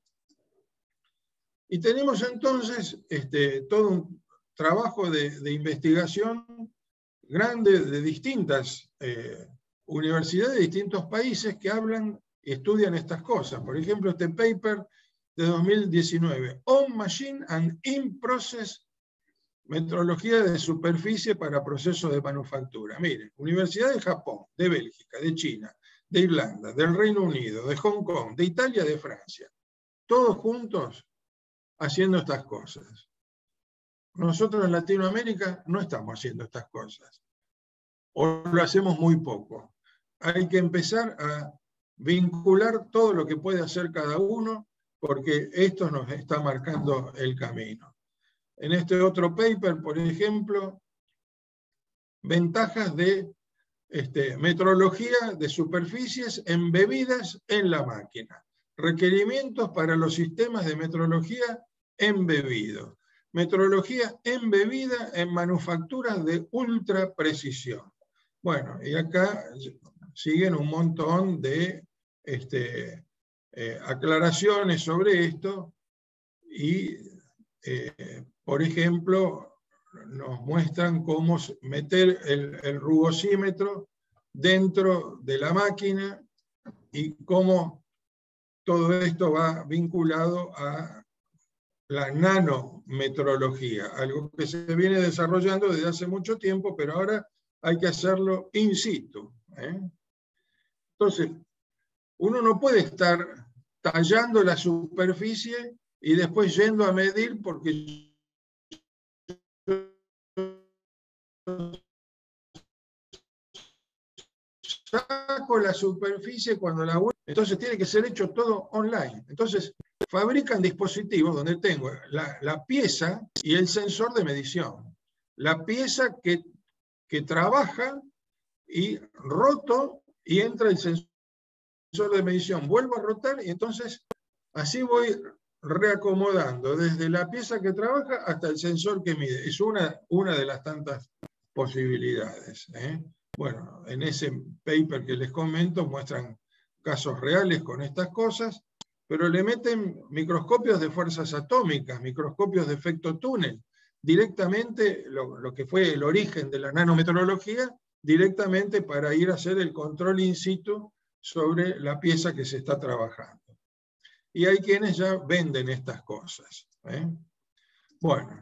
Y tenemos entonces este, todo un trabajo de, de investigación grande de distintas eh, universidades de distintos países que hablan y estudian estas cosas. Por ejemplo, este paper de dos mil diecinueve, On Machine and In Process, metrología de superficie para procesos de manufactura. Miren, Universidad de Japón, de Bélgica, de China, de Irlanda, del Reino Unido, de Hong Kong, de Italia, de Francia. Todos juntos haciendo estas cosas. Nosotros en Latinoamérica no estamos haciendo estas cosas. O lo hacemos muy poco. Hay que empezar a vincular todo lo que puede hacer cada uno, porque esto nos está marcando el camino. En este otro paper, por ejemplo, ventajas de este, metrología de superficies embebidas en la máquina. Requerimientos para los sistemas de metrología embebidos. Metrología embebida en manufacturas de ultra precisión. Bueno, y acá siguen un montón de este, eh, aclaraciones sobre esto y, eh, por ejemplo, nos muestran cómo meter el, el rugosímetro dentro de la máquina y cómo todo esto va vinculado a la nanometrología, algo que se viene desarrollando desde hace mucho tiempo, pero ahora hay que hacerlo in situ. ¿eh? Entonces, uno no puede estar tallando la superficie y después yendo a medir porque saco la superficie cuando la vuelvo. Entonces tiene que ser hecho todo online. Entonces fabrican dispositivos donde tengo la, la pieza y el sensor de medición. La pieza que, que trabaja y roto y entra el sensor de medición. Vuelvo a rotar y entonces así voy reacomodando desde la pieza que trabaja hasta el sensor que mide. Es una, una de las tantas posibilidades. ¿eh? Bueno, en ese paper que les comento muestran casos reales con estas cosas, pero le meten microscopios de fuerzas atómicas, microscopios de efecto túnel, directamente lo, lo que fue el origen de la nanometrología, directamente para ir a hacer el control in situ sobre la pieza que se está trabajando. Y hay quienes ya venden estas cosas. ¿eh? Bueno.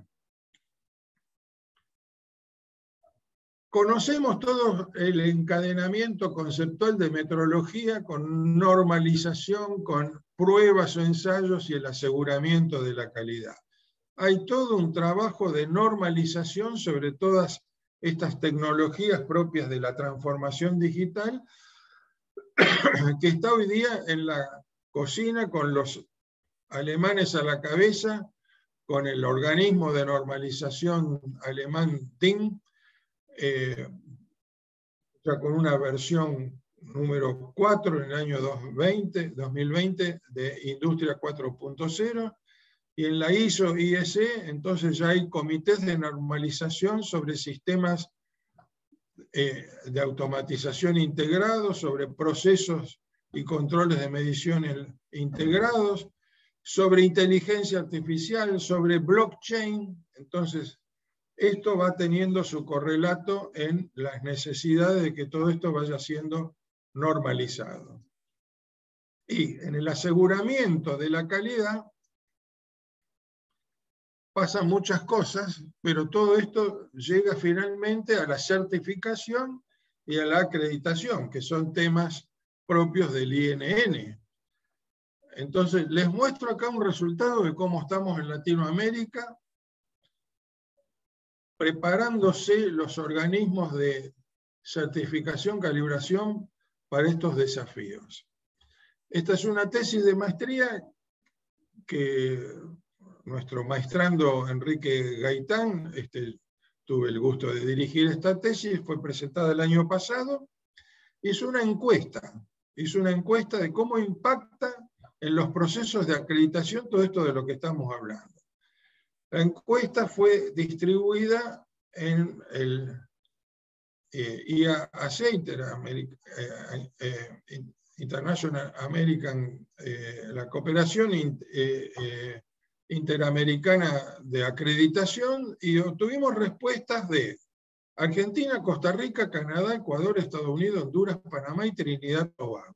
Conocemos todos el encadenamiento conceptual de metrología con normalización, con pruebas o ensayos y el aseguramiento de la calidad. Hay todo un trabajo de normalización sobre todas estas tecnologías propias de la transformación digital que está hoy día en la cocina con los alemanes a la cabeza, con el organismo de normalización alemán T I N, Eh, ya con una versión número cuatro en el año dos mil veinte de Industria cuatro punto cero, y en la I S O I S E entonces ya hay comités de normalización sobre sistemas eh, de automatización integrados, sobre procesos y controles de medición integrados, sobre inteligencia artificial, sobre blockchain. Entonces, esto va teniendo su correlato en las necesidades de que todo esto vaya siendo normalizado. Y en el aseguramiento de la calidad pasan muchas cosas, pero todo esto llega finalmente a la certificación y a la acreditación, que son temas propios del I N N. Entonces, les muestro acá un resultado de cómo estamos en Latinoamérica, preparándose los organismos de certificación, calibración para estos desafíos. Esta es una tesis de maestría que nuestro maestrando Enrique Gaitán, este, tuve el gusto de dirigir esta tesis, fue presentada el año pasado, hizo una encuesta, hizo una encuesta de cómo impacta en los procesos de acreditación todo esto de lo que estamos hablando. La encuesta fue distribuida en el eh, I A C, eh, eh, International American, eh, la cooperación eh, eh, interamericana de acreditación, y obtuvimos respuestas de Argentina, Costa Rica, Canadá, Ecuador, Estados Unidos, Honduras, Panamá y Trinidad y Tobago.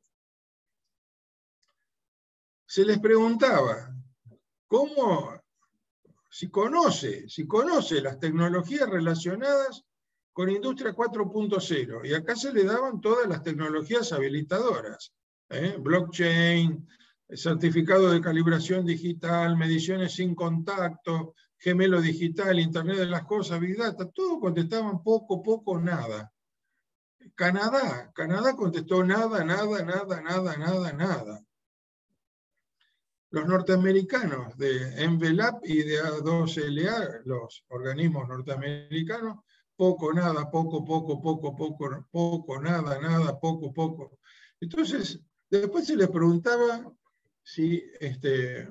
Se les preguntaba cómo, si conoce, si conoce las tecnologías relacionadas con Industria cuatro punto cero, y acá se le daban todas las tecnologías habilitadoras, ¿eh? Blockchain, certificado de calibración digital, mediciones sin contacto, gemelo digital, Internet de las cosas, Big Data, todo contestaban poco, poco, nada. Canadá, Canadá contestó nada, nada, nada, nada, nada, nada. Los norteamericanos de Envelab y de A dos L A, los organismos norteamericanos, poco, nada, poco, poco, poco, poco, poco, nada, nada, poco, poco. Entonces, después se les preguntaba si, este,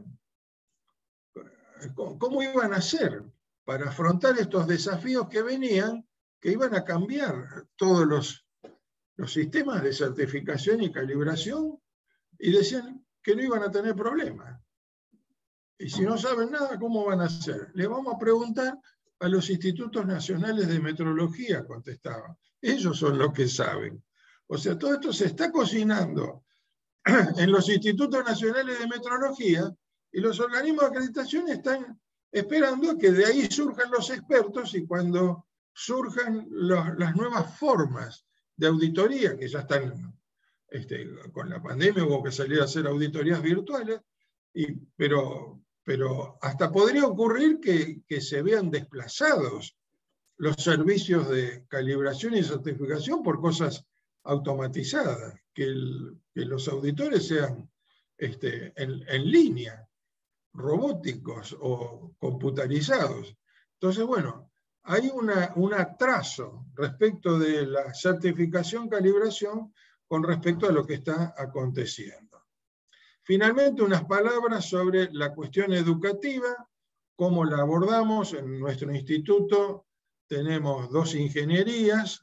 cómo iban a hacer para afrontar estos desafíos que venían, que iban a cambiar todos los, los sistemas de certificación y calibración, y decían que no iban a tener problemas. Y si no saben nada, ¿cómo van a hacer? Le vamos a preguntar a los institutos nacionales de metrología, contestaban. Ellos son los que saben. O sea, todo esto se está cocinando en los institutos nacionales de metrología, y los organismos de acreditación están esperando que de ahí surjan los expertos, y cuando surjan los, las nuevas formas de auditoría, que ya están, este, con la pandemia hubo que salir a hacer auditorías virtuales, y, pero, pero hasta podría ocurrir que, que se vean desplazados los servicios de calibración y certificación por cosas automatizadas, que, el, que los auditores sean este, en, en línea, robóticos o computarizados. Entonces, bueno, hay una, un atraso respecto de la certificación, calibración, con respecto a lo que está aconteciendo. Finalmente, unas palabras sobre la cuestión educativa, cómo la abordamos. En nuestro instituto tenemos dos ingenierías,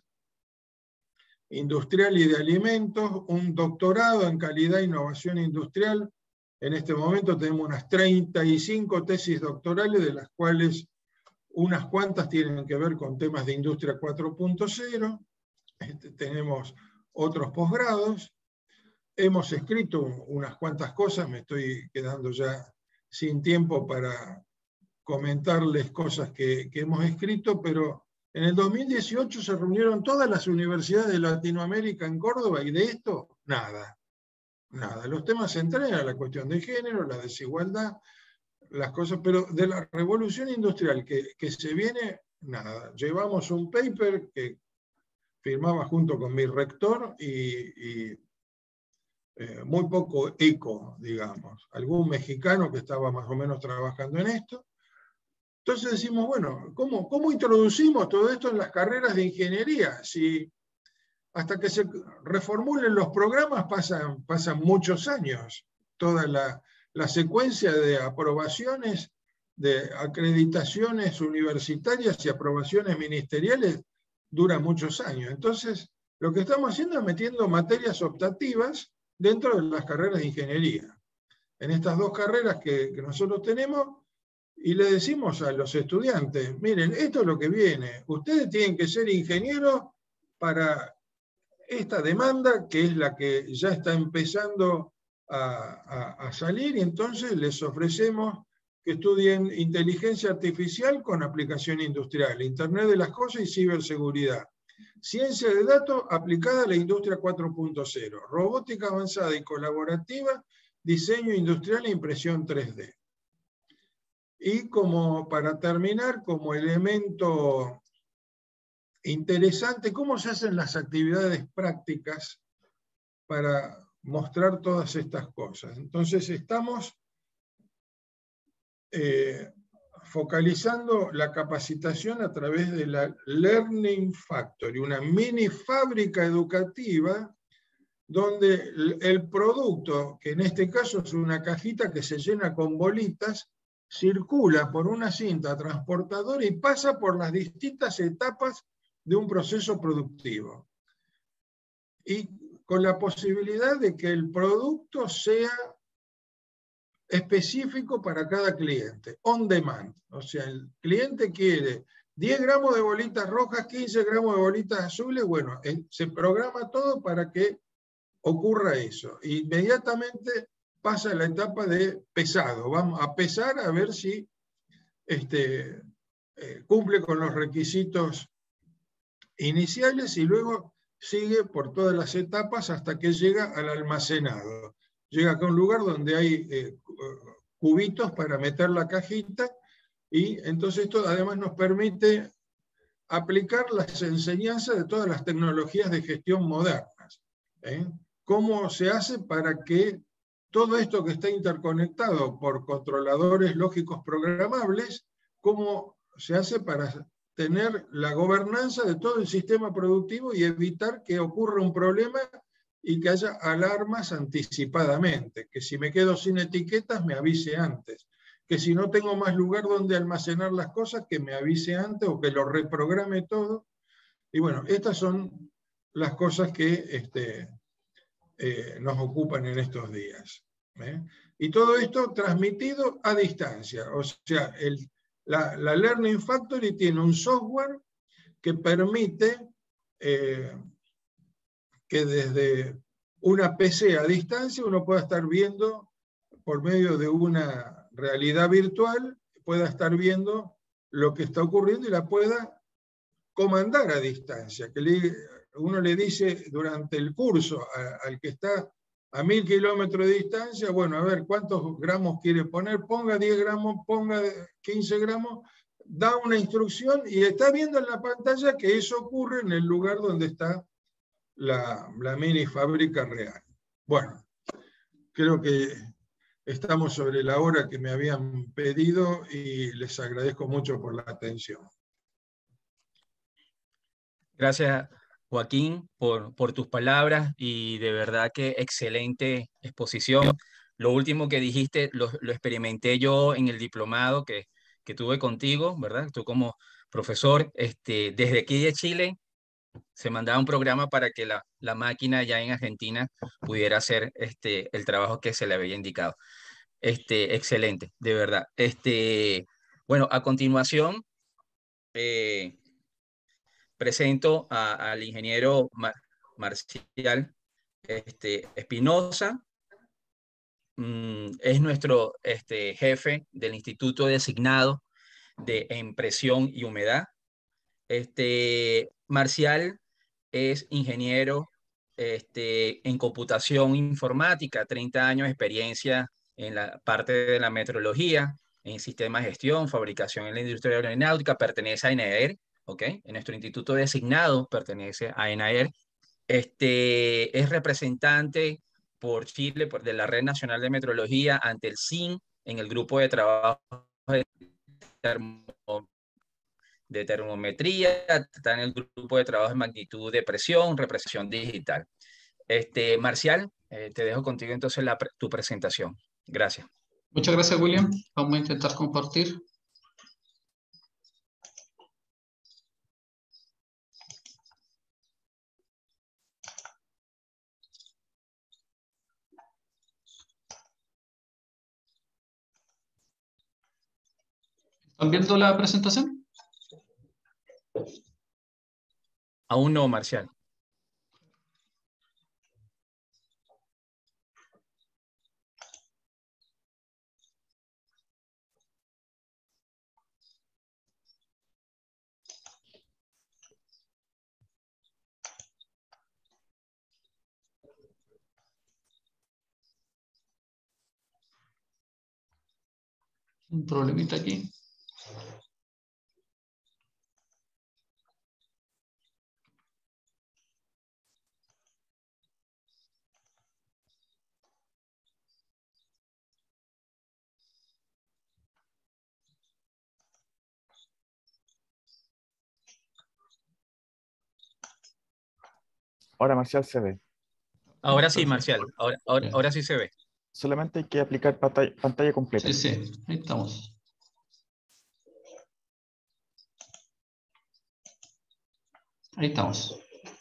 industrial y de alimentos, un doctorado en calidad e innovación industrial. En este momento tenemos unas treinta y cinco tesis doctorales, de las cuales unas cuantas tienen que ver con temas de Industria cuatro punto cero. Este, tenemos otros posgrados. Hemos escrito unas cuantas cosas, me estoy quedando ya sin tiempo para comentarles cosas que, que hemos escrito, pero en el dos mil dieciocho se reunieron todas las universidades de Latinoamérica en Córdoba, y de esto, nada. Nada. Los temas centrales eran la cuestión de género, la desigualdad, las cosas, pero de la revolución industrial que, que se viene, nada. Llevamos un paper que firmaba junto con mi rector y, y eh, muy poco eco, digamos. Algún mexicano que estaba más o menos trabajando en esto. Entonces decimos, bueno, ¿cómo, cómo introducimos todo esto en las carreras de ingeniería? Si hasta que se reformulen los programas pasan, pasan muchos años. Toda la, la secuencia de aprobaciones, de acreditaciones universitarias y aprobaciones ministeriales dura muchos años. Entonces, lo que estamos haciendo es metiendo materias optativas dentro de las carreras de ingeniería. En estas dos carreras que, que nosotros tenemos, y le decimos a los estudiantes, miren, esto es lo que viene, ustedes tienen que ser ingenieros para esta demanda, que es la que ya está empezando a, a, a salir, y entonces les ofrecemos que estudien inteligencia artificial con aplicación industrial, Internet de las cosas y ciberseguridad, ciencia de datos aplicada a la industria cuatro punto cero, robótica avanzada y colaborativa, diseño industrial e impresión tres D. Y como para terminar, como elemento interesante, cómo se hacen las actividades prácticas para mostrar todas estas cosas. Entonces estamos eh, focalizando la capacitación a través de la Learning Factory, una mini fábrica educativa donde el, el producto, que en este caso es una cajita que se llena con bolitas, circula por una cinta transportadora y pasa por las distintas etapas de un proceso productivo. Y con la posibilidad de que el producto sea específico para cada cliente, on demand. O sea, el cliente quiere diez gramos de bolitas rojas, quince gramos de bolitas azules, bueno, se programa todo para que ocurra eso. Inmediatamente pasa la etapa de pesado. Vamos a pesar a ver si este, eh, cumple con los requisitos iniciales y luego sigue por todas las etapas hasta que llega al almacenado. Llega acá a un lugar donde hay eh, cubitos para meter la cajita y entonces esto además nos permite aplicar las enseñanzas de todas las tecnologías de gestión modernas. ¿eh? ¿Cómo se hace para que todo esto que está interconectado por controladores lógicos programables, cómo se hace para tener la gobernanza de todo el sistema productivo y evitar que ocurra un problema y que haya alarmas anticipadamente, que si me quedo sin etiquetas me avise antes, que si no tengo más lugar donde almacenar las cosas que me avise antes o que lo reprograme todo. Y bueno, estas son las cosas que este, eh, nos ocupan en estos días. ¿eh? Y todo esto transmitido a distancia, o sea, el, la, la Learning Factory tiene un software que permite eh, que desde una P C a distancia uno pueda estar viendo por medio de una realidad virtual, pueda estar viendo lo que está ocurriendo y la pueda comandar a distancia, que le, uno le dice durante el curso a, al que está a mil kilómetros de distancia, bueno, a ver, ¿cuántos gramos quiere poner? Ponga diez gramos, ponga quince gramos, da una instrucción y está viendo en la pantalla que eso ocurre en el lugar donde está la, la mini fábrica real. Bueno, creo que estamos sobre la hora que me habían pedido y les agradezco mucho por la atención. Gracias, Joaquín, por, por tus palabras y de verdad que excelente exposición. Lo último que dijiste lo, lo experimenté yo en el diplomado que, que tuve contigo, ¿verdad? Tú como profesor, este, desde aquí de Chile se mandaba un programa para que la, la máquina ya en Argentina pudiera hacer este, el trabajo que se le había indicado. Este, excelente, de verdad. Este, bueno, a continuación eh, presento a, al ingeniero Mar Marcial este, Espinosa. Mm, es nuestro este, jefe del Instituto Designado de Impresión y Humedad. Este, Marcial es ingeniero este, en computación informática, treinta años de experiencia en la parte de la metrología, en sistemas de gestión, fabricación en la industria aeronáutica, pertenece a ENAER, ¿ok? En nuestro instituto designado pertenece a ENAER. Este, es representante por Chile por, de la Red Nacional de Metrología ante el S I N en el grupo de trabajo de termo de termometría, está en el grupo de trabajo de magnitud de presión, representación digital. Este, Marcial, eh, te dejo contigo entonces la, tu presentación. Gracias. Muchas gracias, William. Vamos a intentar compartir. ¿Están viendo la presentación? Aún no, Marcial. Un problemita aquí. Ahora, Marcial, se ve. Ahora sí, Perfecto. Marcial. Ahora, ahora, Bien. ahora sí se ve. Solamente hay que aplicar pantalla, pantalla completa. Sí, sí, ahí estamos. Ahí estamos.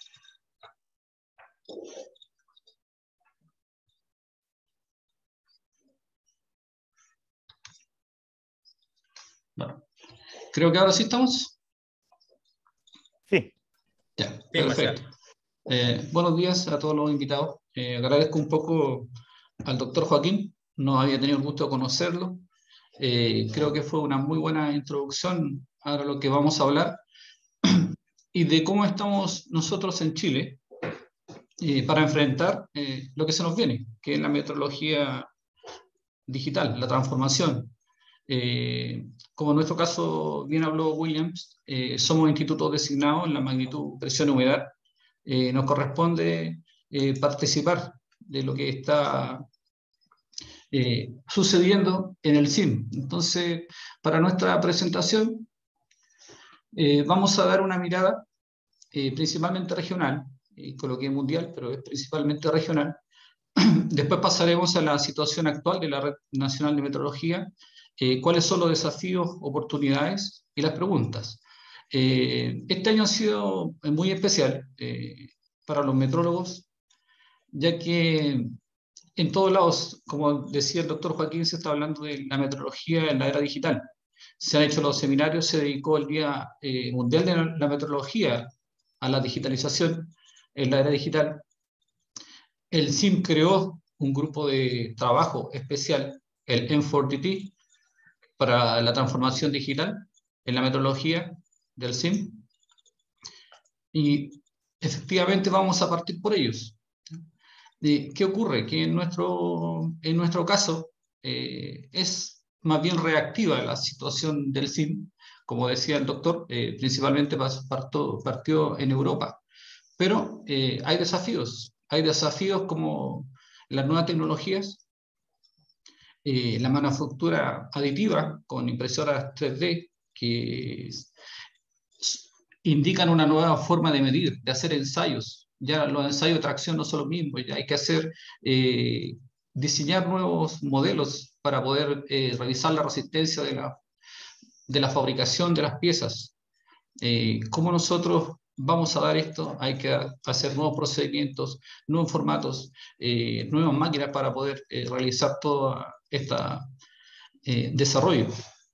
Bueno, creo que ahora sí estamos. Sí. Ya, Sí, Marcial. perfecto. Eh, buenos días a todos los invitados. Eh, agradezco un poco al doctor Joaquín. No había tenido el gusto de conocerlo. Eh, creo que fue una muy buena introducción a lo que vamos a hablar y de cómo estamos nosotros en Chile eh, para enfrentar eh, lo que se nos viene, que es la metrología digital, la transformación. Eh, como en nuestro caso bien habló Williams, eh, somos institutos designados en la magnitud presión y humedad. Eh, nos corresponde eh, participar de lo que está eh, sucediendo en el C I M. Entonces, para nuestra presentación, eh, vamos a dar una mirada eh, principalmente regional, eh, coloqué mundial, pero es principalmente regional. Después pasaremos a la situación actual de la Red Nacional de Metrología, eh, cuáles son los desafíos, oportunidades y las preguntas. Eh, este año ha sido muy especial eh, para los metrólogos, ya que en todos lados, como decía el doctor Joaquín, se está hablando de la metrología en la era digital. Se han hecho los seminarios, se dedicó el Día eh, Mundial de la Metrología a la digitalización en la era digital. El C I M creó un grupo de trabajo especial, el M cuatro T, para la transformación digital en la metrología del C I M. Y efectivamente vamos a partir por ellos. ¿Qué ocurre? Que en nuestro, en nuestro caso eh, es más bien reactiva la situación del C I M. Como decía el doctor, eh, principalmente partió, partió en Europa. Pero eh, hay desafíos. Hay desafíos como las nuevas tecnologías, eh, la manufactura aditiva con impresoras tres D que indican una nueva forma de medir, de hacer ensayos. Ya los ensayos de tracción no son los mismos, ya hay que hacer, eh, diseñar nuevos modelos para poder eh, revisar la resistencia de la, de la fabricación de las piezas. Eh, ¿Cómo nosotros vamos a dar esto? Hay que hacer nuevos procedimientos, nuevos formatos, eh, nuevas máquinas para poder eh, realizar todo este eh, desarrollo.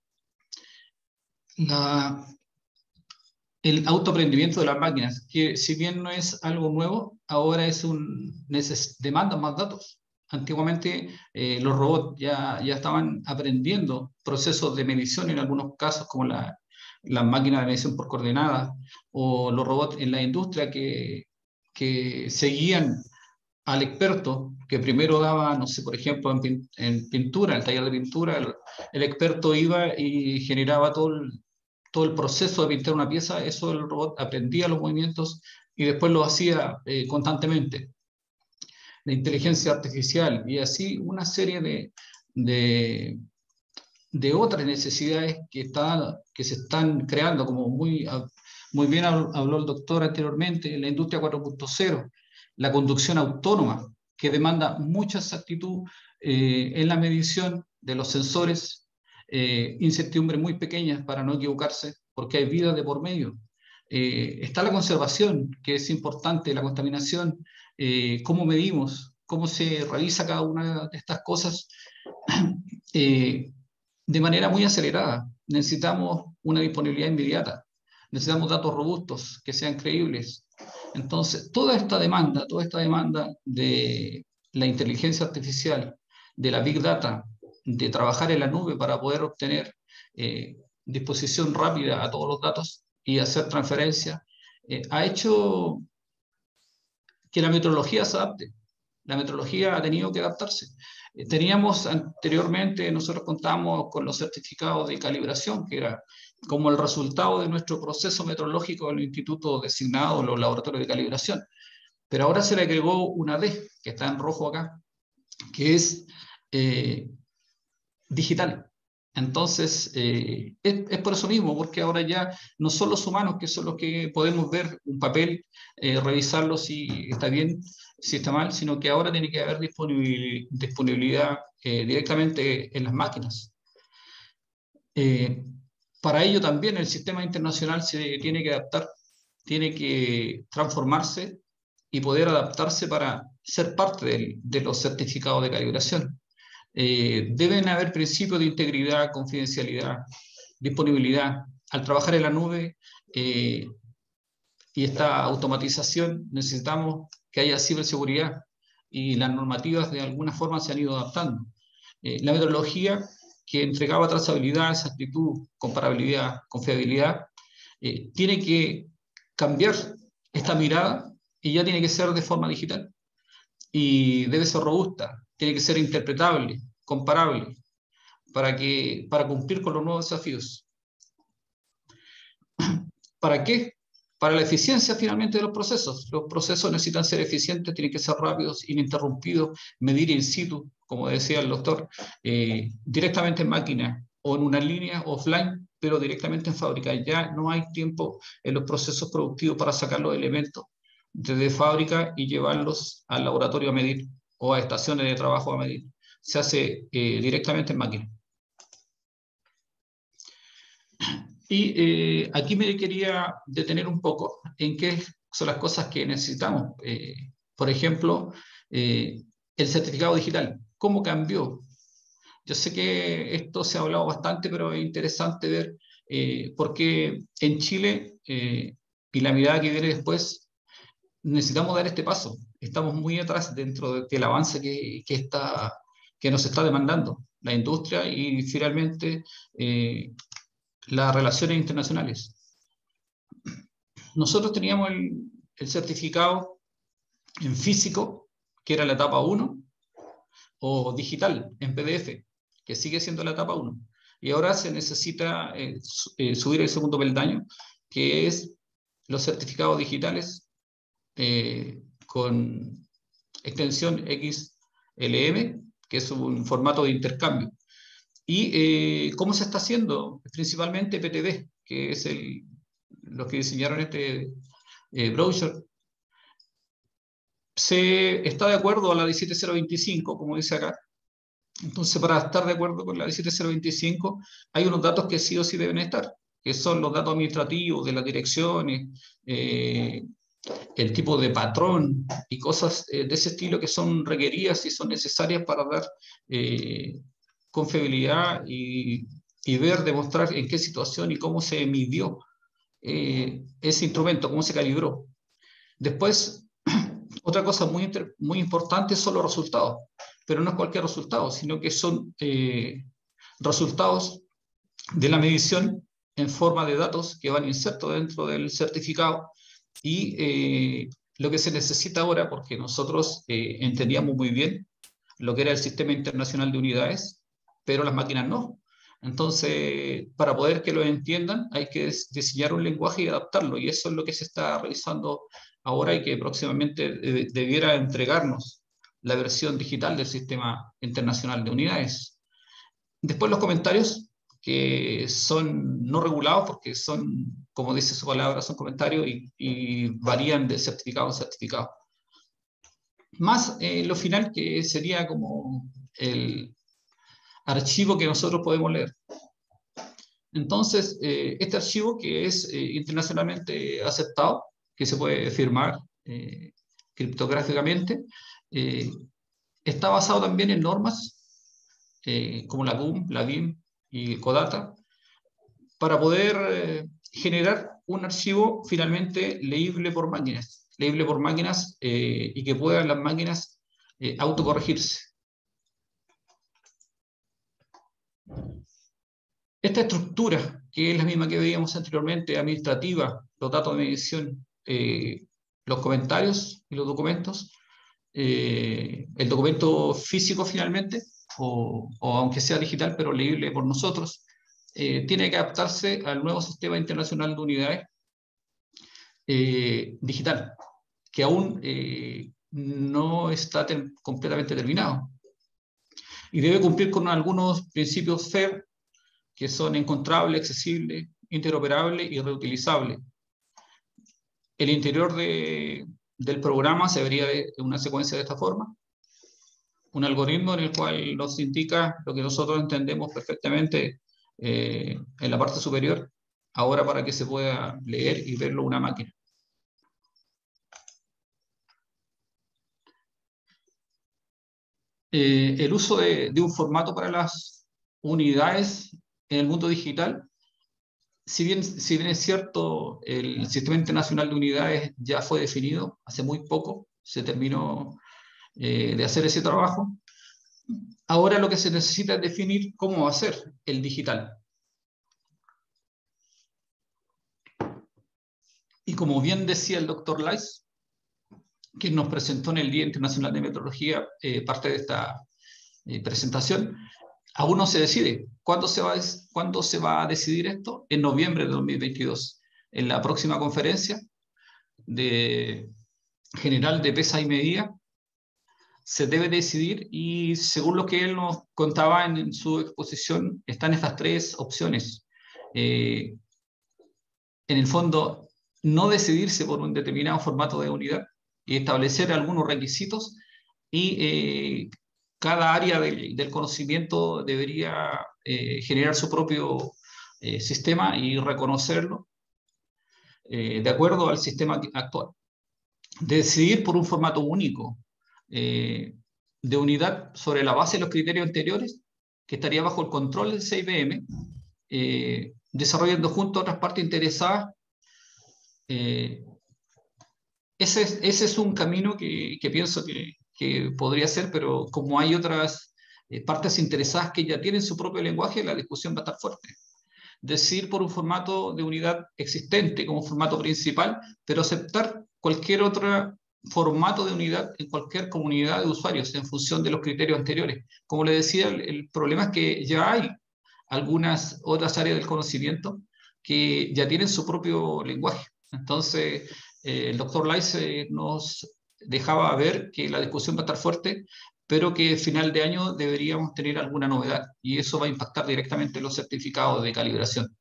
La, el autoaprendimiento de las máquinas, que si bien no es algo nuevo, ahora es un neces demanda más datos. Antiguamente eh, los robots ya, ya estaban aprendiendo procesos de medición en algunos casos, como la, las máquinas de medición por coordenadas, o los robots en la industria que, que seguían al experto, que primero daba, no sé, por ejemplo, en, en pintura, en el taller de pintura, el, el experto iba y generaba todo el, todo el proceso de pintar una pieza. Eso el robot aprendía los movimientos y después lo hacía eh, constantemente. La inteligencia artificial y así una serie de, de, de otras necesidades que, está, que se están creando, como muy, muy bien habló el doctor anteriormente, en la industria cuatro punto cero, la conducción autónoma, que demanda mucha exactitud eh, en la medición de los sensores, eh, incertidumbre muy pequeñas para no equivocarse, porque hay vida de por medio. Eh, está la conservación, que es importante, la contaminación, eh, cómo medimos, cómo se realiza cada una de estas cosas eh, de manera muy acelerada. necesitamos una disponibilidad inmediata, necesitamos datos robustos, que sean creíbles. Entonces, toda esta demanda, toda esta demanda de la inteligencia artificial, de la Big Data, de trabajar en la nube para poder obtener eh, disposición rápida a todos los datos y hacer transferencia, eh, ha hecho que la metodología se adapte. La metodología ha tenido que adaptarse. Eh, teníamos anteriormente, nosotros contábamos con los certificados de calibración, que era como el resultado de nuestro proceso metrológico en los institutos designados, los laboratorios de calibración. Pero ahora se le agregó una D, que está en rojo acá, que es eh, digital. Entonces, eh, es, es por eso mismo, porque ahora ya no son los humanos que son los que podemos ver un papel, eh, revisarlo si está bien, si está mal, sino que ahora tiene que haber disponibil, disponibilidad eh, directamente en las máquinas. Eh, para ello también el sistema internacional se tiene que adaptar, tiene que transformarse y poder adaptarse para ser parte del, de los certificados de calibración. Eh, deben haber principios de integridad, confidencialidad, disponibilidad. Al trabajar en la nube eh, y esta automatización, necesitamos que haya ciberseguridad y las normativas de alguna forma se han ido adaptando. Eh, la metodología que entregaba trazabilidad, exactitud, comparabilidad, confiabilidad, eh, tiene que cambiar esta mirada y ya tiene que ser de forma digital. Y debe ser robusta, tiene que ser interpretable, comparable, para, que, para cumplir con los nuevos desafíos. ¿Para qué? Para la eficiencia finalmente de los procesos. Los procesos necesitan ser eficientes, tienen que ser rápidos, ininterrumpidos, medir in situ, como decía el doctor, eh, directamente en máquina o en una línea offline, pero directamente en fábrica. Ya no hay tiempo en los procesos productivos para sacar los elementos desde fábrica y llevarlos al laboratorio a medir o a estaciones de trabajo a medir. Se hace eh, directamente en máquina. Y eh, aquí me quería detener un poco en qué son las cosas que necesitamos. Eh, por ejemplo, eh, el certificado digital. ¿Cómo cambió? Yo sé que esto se ha hablado bastante, pero es interesante ver eh, por qué en Chile, eh, y la mirada que viene después, necesitamos dar este paso. Estamos muy atrás dentro de, del avance que, que, está, que nos está demandando la industria y finalmente eh, las relaciones internacionales. Nosotros teníamos el, el certificado en físico, que era la etapa uno, o digital, en P D F, que sigue siendo la etapa uno. Y ahora se necesita eh, eh, subir el segundo peldaño, que es los certificados digitales eh, con extensión X L M, que es un formato de intercambio. ¿Y eh, cómo se está haciendo? Principalmente P T D, que es el, los que diseñaron este eh, brochure. Se está de acuerdo a la diecisiete cero veinticinco, como dice acá. Entonces, para estar de acuerdo con la diecisiete cero veinticinco, hay unos datos que sí o sí deben estar, que son los datos administrativos de las direcciones, eh, el tipo de patrón y cosas eh, de ese estilo que son requeridas y son necesarias para dar eh, confiabilidad y, y ver, demostrar en qué situación y cómo se midió eh, ese instrumento, cómo se calibró. Después, otra cosa muy, muy importante son los resultados, pero no es cualquier resultado, sino que son eh, resultados de la medición en forma de datos que van insertos dentro del certificado y eh, lo que se necesita ahora, porque nosotros eh, entendíamos muy bien lo que era el Sistema Internacional de Unidades, pero las máquinas no. Entonces, para poder que lo entiendan, hay que diseñar un lenguaje y adaptarlo, y eso es lo que se está realizando ahora y que próximamente eh, debiera entregarnos la versión digital del Sistema Internacional de Unidades. Después los comentarios, que son no regulados porque son, como dice su palabra, son comentarios y, y varían de certificado a certificado. Más eh, lo final, que sería como el archivo que nosotros podemos leer. Entonces, eh, este archivo que es eh, internacionalmente aceptado, que se puede firmar eh, criptográficamente, eh, está basado también en normas eh, como la B U M, la B I M y CODATA, para poder eh, generar un archivo finalmente leíble por máquinas, leíble por máquinas eh, y que puedan las máquinas eh, autocorregirse. Esta estructura, que es la misma que veíamos anteriormente, administrativa, los datos de medición, eh, los comentarios y los documentos, eh, el documento físico finalmente, o, o aunque sea digital, pero leíble por nosotros, eh, tiene que adaptarse al nuevo sistema internacional de unidades eh, digital, que aún eh, no está ter completamente terminado. Y debe cumplir con algunos principios F E R, que son encontrable, accesible, interoperable y reutilizable. El interior de, del programa se vería de una secuencia de esta forma. Un algoritmo en el cual nos indica lo que nosotros entendemos perfectamente eh, en la parte superior, ahora para que se pueda leer y verlo una máquina. Eh, el uso de, de un formato para las unidades en el mundo digital, si bien, si bien es cierto, el Sistema Internacional de Unidades ya fue definido hace muy poco, se terminó eh, de hacer ese trabajo, ahora lo que se necesita es definir cómo va a ser el digital. Y como bien decía el doctor Lais, que nos presentó en el Día Internacional de Metrología eh, parte de esta eh, presentación, aún no se decide. ¿Cuándo se, va a, ¿Cuándo se va a decidir esto? En noviembre de dos mil veintidós, en la próxima conferencia de general de pesa y medida, se debe decidir, y según lo que él nos contaba en, en su exposición, están estas tres opciones. Eh, en el fondo, no decidirse por un determinado formato de unidad y establecer algunos requisitos, y eh, cada área del, del conocimiento debería eh, generar su propio eh, sistema y reconocerlo eh, de acuerdo al sistema actual. Decidir por un formato único eh, de unidad sobre la base de los criterios anteriores, que estaría bajo el control del C I B M, eh, desarrollando junto a otras partes interesadas. Eh, ese, es, ese es un camino que, que pienso que, que podría ser, pero como hay otras eh, partes interesadas que ya tienen su propio lenguaje, la discusión va a estar fuerte. Decir por un formato de unidad existente como formato principal, pero aceptar cualquier otro formato de unidad en cualquier comunidad de usuarios en función de los criterios anteriores. Como le decía, el, el problema es que ya hay algunas otras áreas del conocimiento que ya tienen su propio lenguaje. Entonces, eh, el doctor Lais eh, nos dejaba ver que la discusión va a estar fuerte, pero que al final de año deberíamos tener alguna novedad, y eso va a impactar directamente los certificados de calibración.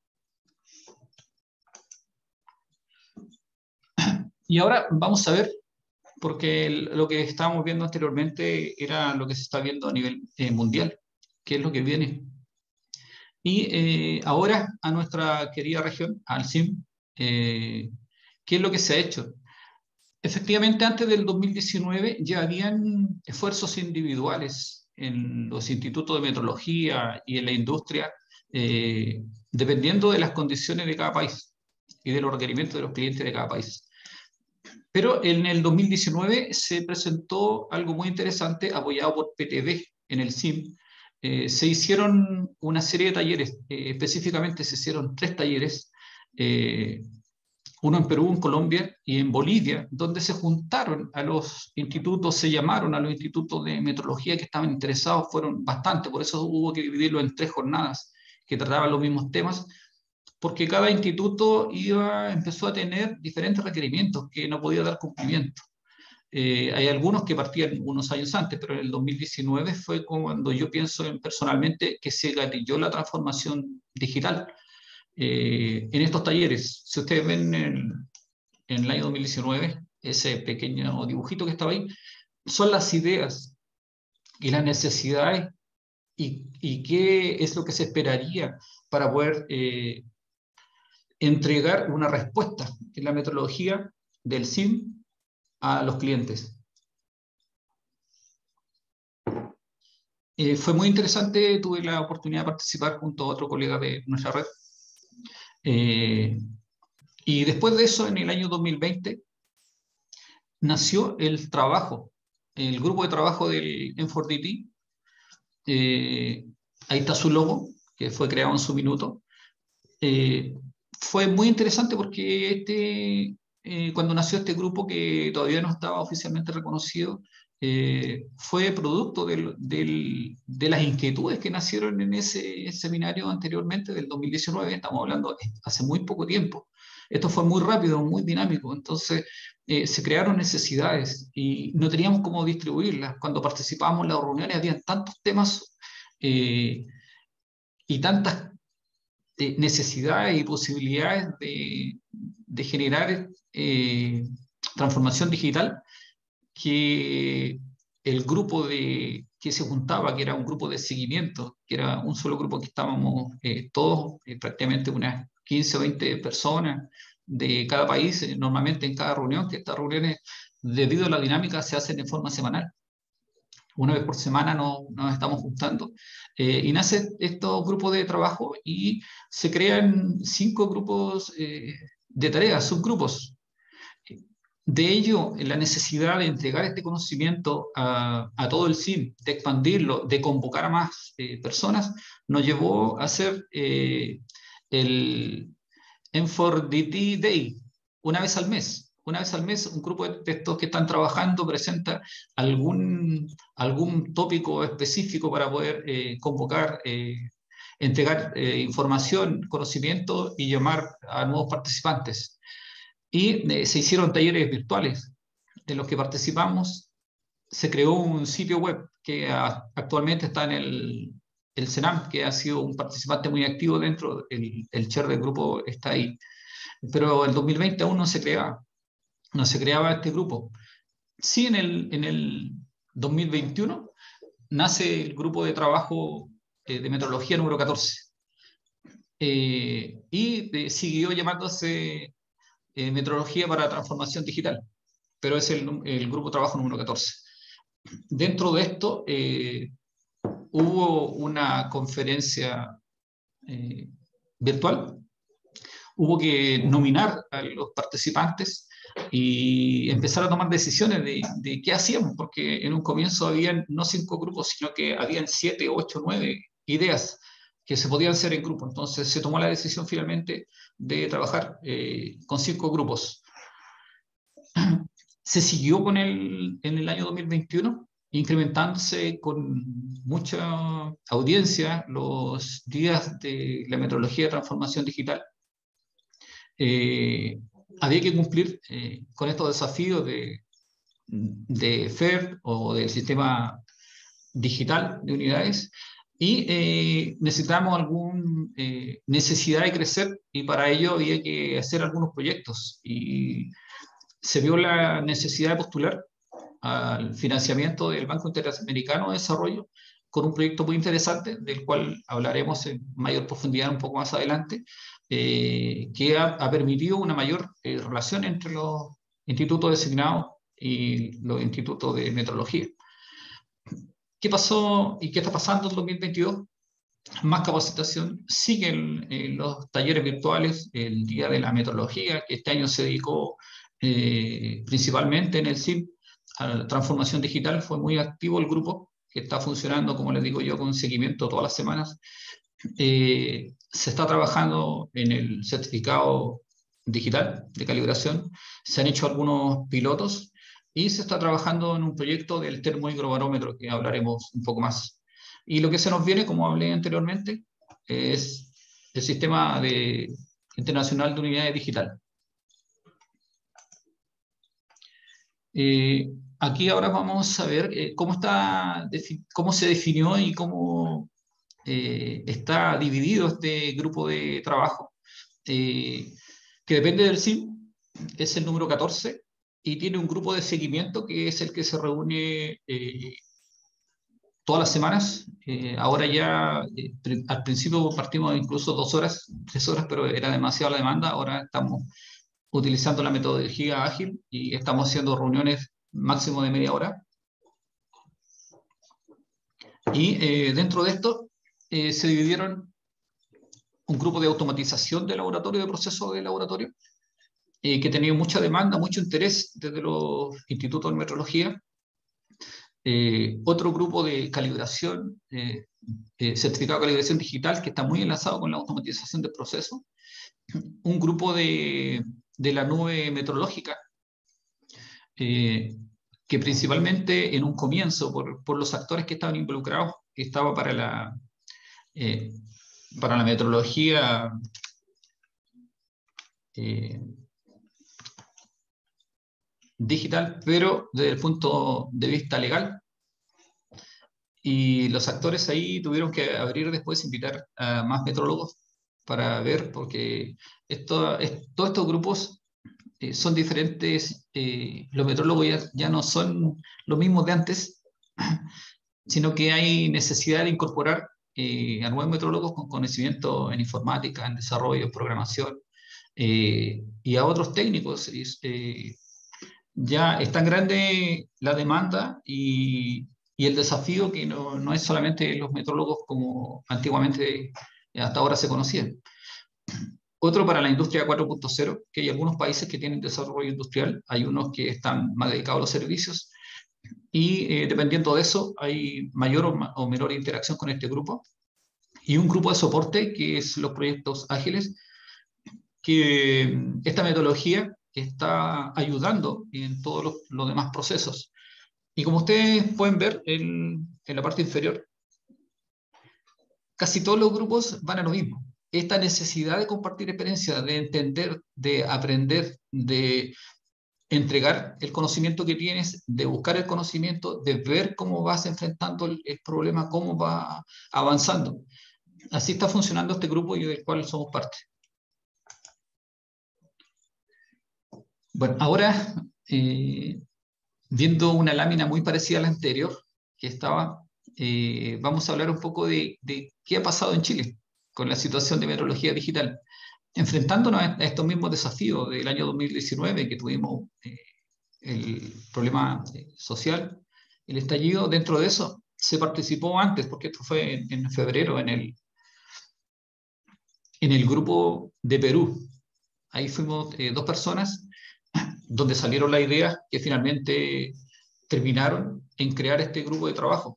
Y ahora vamos a ver, porque lo que estábamos viendo anteriormente era lo que se está viendo a nivel eh, mundial, qué es lo que viene. Y eh, ahora a nuestra querida región, al C I M, eh, ¿qué es lo que se ha hecho? Efectivamente, antes del dos mil diecinueve ya habían esfuerzos individuales en los institutos de metrología y en la industria, eh, dependiendo de las condiciones de cada país y de los requerimientos de los clientes de cada país. Pero en el dos mil diecinueve se presentó algo muy interesante, apoyado por P T V en el C I M. Eh, se hicieron una serie de talleres, eh, específicamente se hicieron tres talleres, eh, uno en Perú, en Colombia y en Bolivia, donde se juntaron a los institutos, se llamaron a los institutos de metrología que estaban interesados, fueron bastante, por eso hubo que dividirlo en tres jornadas que trataban los mismos temas, porque cada instituto iba, empezó a tener diferentes requerimientos que no podía dar cumplimiento. Eh, hay algunos que partían unos años antes, pero en el dos mil diecinueve fue cuando yo pienso en, personalmente que se gatilló la transformación digital. Eh, en estos talleres, si ustedes ven en, en el año dos mil diecinueve, ese pequeño dibujito que estaba ahí, son las ideas y las necesidades y, y qué es lo que se esperaría para poder eh, entregar una respuesta en la metodología del C I M a los clientes. Eh, fue muy interesante, tuve la oportunidad de participar junto a otro colega de nuestra red, Eh, y después de eso, en el año dos mil veinte, nació el trabajo, el grupo de trabajo del M cuatro D T. Eh, ahí está su logo, que fue creado en su minuto. Eh, fue muy interesante porque este, eh, cuando nació este grupo, que todavía no estaba oficialmente reconocido, eh, fue producto del, del, de las inquietudes que nacieron en ese seminario anteriormente, del dos mil diecinueve, estamos hablando hace muy poco tiempo. Esto fue muy rápido, muy dinámico, entonces eh, se crearon necesidades y no teníamos cómo distribuirlas. Cuando participábamos en las reuniones había tantos temas eh, y tantas eh, necesidades y posibilidades de, de generar eh, transformación digital, que el grupo de, que se juntaba, que era un grupo de seguimiento, que era un solo grupo que estábamos eh, todos, eh, prácticamente unas quince o veinte personas de cada país, eh, normalmente en cada reunión, que estas reuniones, debido a la dinámica, se hacen en forma semanal. Una vez por semana nos, nos estamos juntando eh, y nace estos grupos de trabajo y se crean cinco grupos eh, de tareas, subgrupos. De ello, la necesidad de entregar este conocimiento a, a todo el C I M, de expandirlo, de convocar a más eh, personas, nos llevó a hacer eh, el M cuatro D T Day, una vez al mes. Una vez al mes, un grupo de estos que están trabajando presenta algún, algún tópico específico para poder eh, convocar, eh, entregar eh, información, conocimiento y llamar a nuevos participantes. Y eh, se hicieron talleres virtuales de los que participamos. Se creó un sitio web que a, actualmente está en el, el CENAM, que ha sido un participante muy activo dentro, el, el chair del grupo está ahí. Pero en dos mil veinte aún no se creaba, no se creaba este grupo. Sí, en el, en el dos mil veintiuno nace el grupo de trabajo eh, de metrología número catorce. Eh, y eh, siguió llamándose eh, Metrología para Transformación Digital, pero es el, el grupo de trabajo número catorce. Dentro de esto eh, hubo una conferencia eh, virtual, hubo que nominar a los participantes y empezar a tomar decisiones de, de qué hacíamos, porque en un comienzo habían no cinco grupos, sino que habían siete, ocho, nueve ideas que se podían hacer en grupo. Entonces se tomó la decisión finalmente de trabajar eh, con cinco grupos. Se siguió con el, en el año dos mil veintiuno, incrementándose con mucha audiencia los días de la metrología de transformación digital. Eh, había que cumplir eh, con estos desafíos de, de F E R o del sistema digital de unidades y eh, necesitábamos alguna eh, necesidad de crecer y para ello había que hacer algunos proyectos y se vio la necesidad de postular al financiamiento del Banco Interamericano de Desarrollo con un proyecto muy interesante del cual hablaremos en mayor profundidad un poco más adelante, eh, que ha, ha permitido una mayor eh, relación entre los institutos designados y los institutos de metrología. ¿Qué pasó y qué está pasando en dos mil veintidós? Más capacitación. Siguen eh, los talleres virtuales, el Día de la Metrología, que este año se dedicó eh, principalmente en el C I M a la transformación digital. Fue muy activo el grupo, que está funcionando, como les digo yo, con seguimiento todas las semanas. Eh, se está trabajando en el certificado digital de calibración. Se han hecho algunos pilotos y se está trabajando en un proyecto del termohigrobarómetro, que hablaremos un poco más. Y lo que se nos viene, como hablé anteriormente, es el sistema de, internacional de unidades digital. Eh, aquí ahora vamos a ver eh, cómo, está, cómo se definió y cómo eh, está dividido este grupo de trabajo, eh, que depende del C I M, es el número catorce, y tiene un grupo de seguimiento que es el que se reúne eh, todas las semanas. Eh, ahora ya, eh, al principio partimos incluso dos horas, tres horas, pero era demasiada la demanda. Ahora estamos utilizando la metodología ágil y estamos haciendo reuniones máximo de media hora. Y eh, dentro de esto eh, se dividieron un grupo de automatización de laboratorio, de procesos de laboratorio, eh, que tenía mucha demanda, mucho interés desde los institutos de metrología. Eh, otro grupo de calibración, eh, eh, certificado de calibración digital, que está muy enlazado con la automatización del proceso. Un grupo de, de la nube metrológica, eh, que principalmente en un comienzo, por, por los actores que estaban involucrados, estaba para la, eh, para la metrología eh, digital, pero desde el punto de vista legal. Y los actores ahí tuvieron que abrir después, invitar a más metrólogos para ver, porque esto, es, todos estos grupos eh, son diferentes. Eh, los metrólogos ya, ya no son los mismos de antes, sino que hay necesidad de incorporar eh, a nuevos metrólogos con conocimiento en informática, en desarrollo, en programación, eh, y a otros técnicos. Eh, ya es tan grande la demanda y, y el desafío que no, no es solamente los metrólogos como antiguamente hasta ahora se conocían. Otro para la industria cuatro punto cero, que hay algunos países que tienen desarrollo industrial, hay unos que están más dedicados a los servicios, y eh, dependiendo de eso hay mayor o, o menor interacción con este grupo. Y un grupo de soporte, que es los proyectos ágiles, que esta metodología está ayudando en todos los, los demás procesos. Y como ustedes pueden ver en, en la parte inferior, casi todos los grupos van a lo mismo. Esta necesidad de compartir experiencia, de entender, de aprender, de entregar el conocimiento que tienes, de buscar el conocimiento, de ver cómo vas enfrentando el, el problema, cómo va avanzando. Así está funcionando este grupo y del cual somos parte. Bueno, ahora, eh, viendo una lámina muy parecida a la anterior, que estaba, eh, vamos a hablar un poco de, de qué ha pasado en Chile con la situación de metrología digital, enfrentándonos a estos mismos desafíos del año dos mil diecinueve, que tuvimos eh, el problema social, el estallido. Dentro de eso se participó antes, porque esto fue en, en febrero, en el, en el grupo de Perú. Ahí fuimos eh, dos personas, donde salieron las ideas que finalmente terminaron en crear este grupo de trabajo.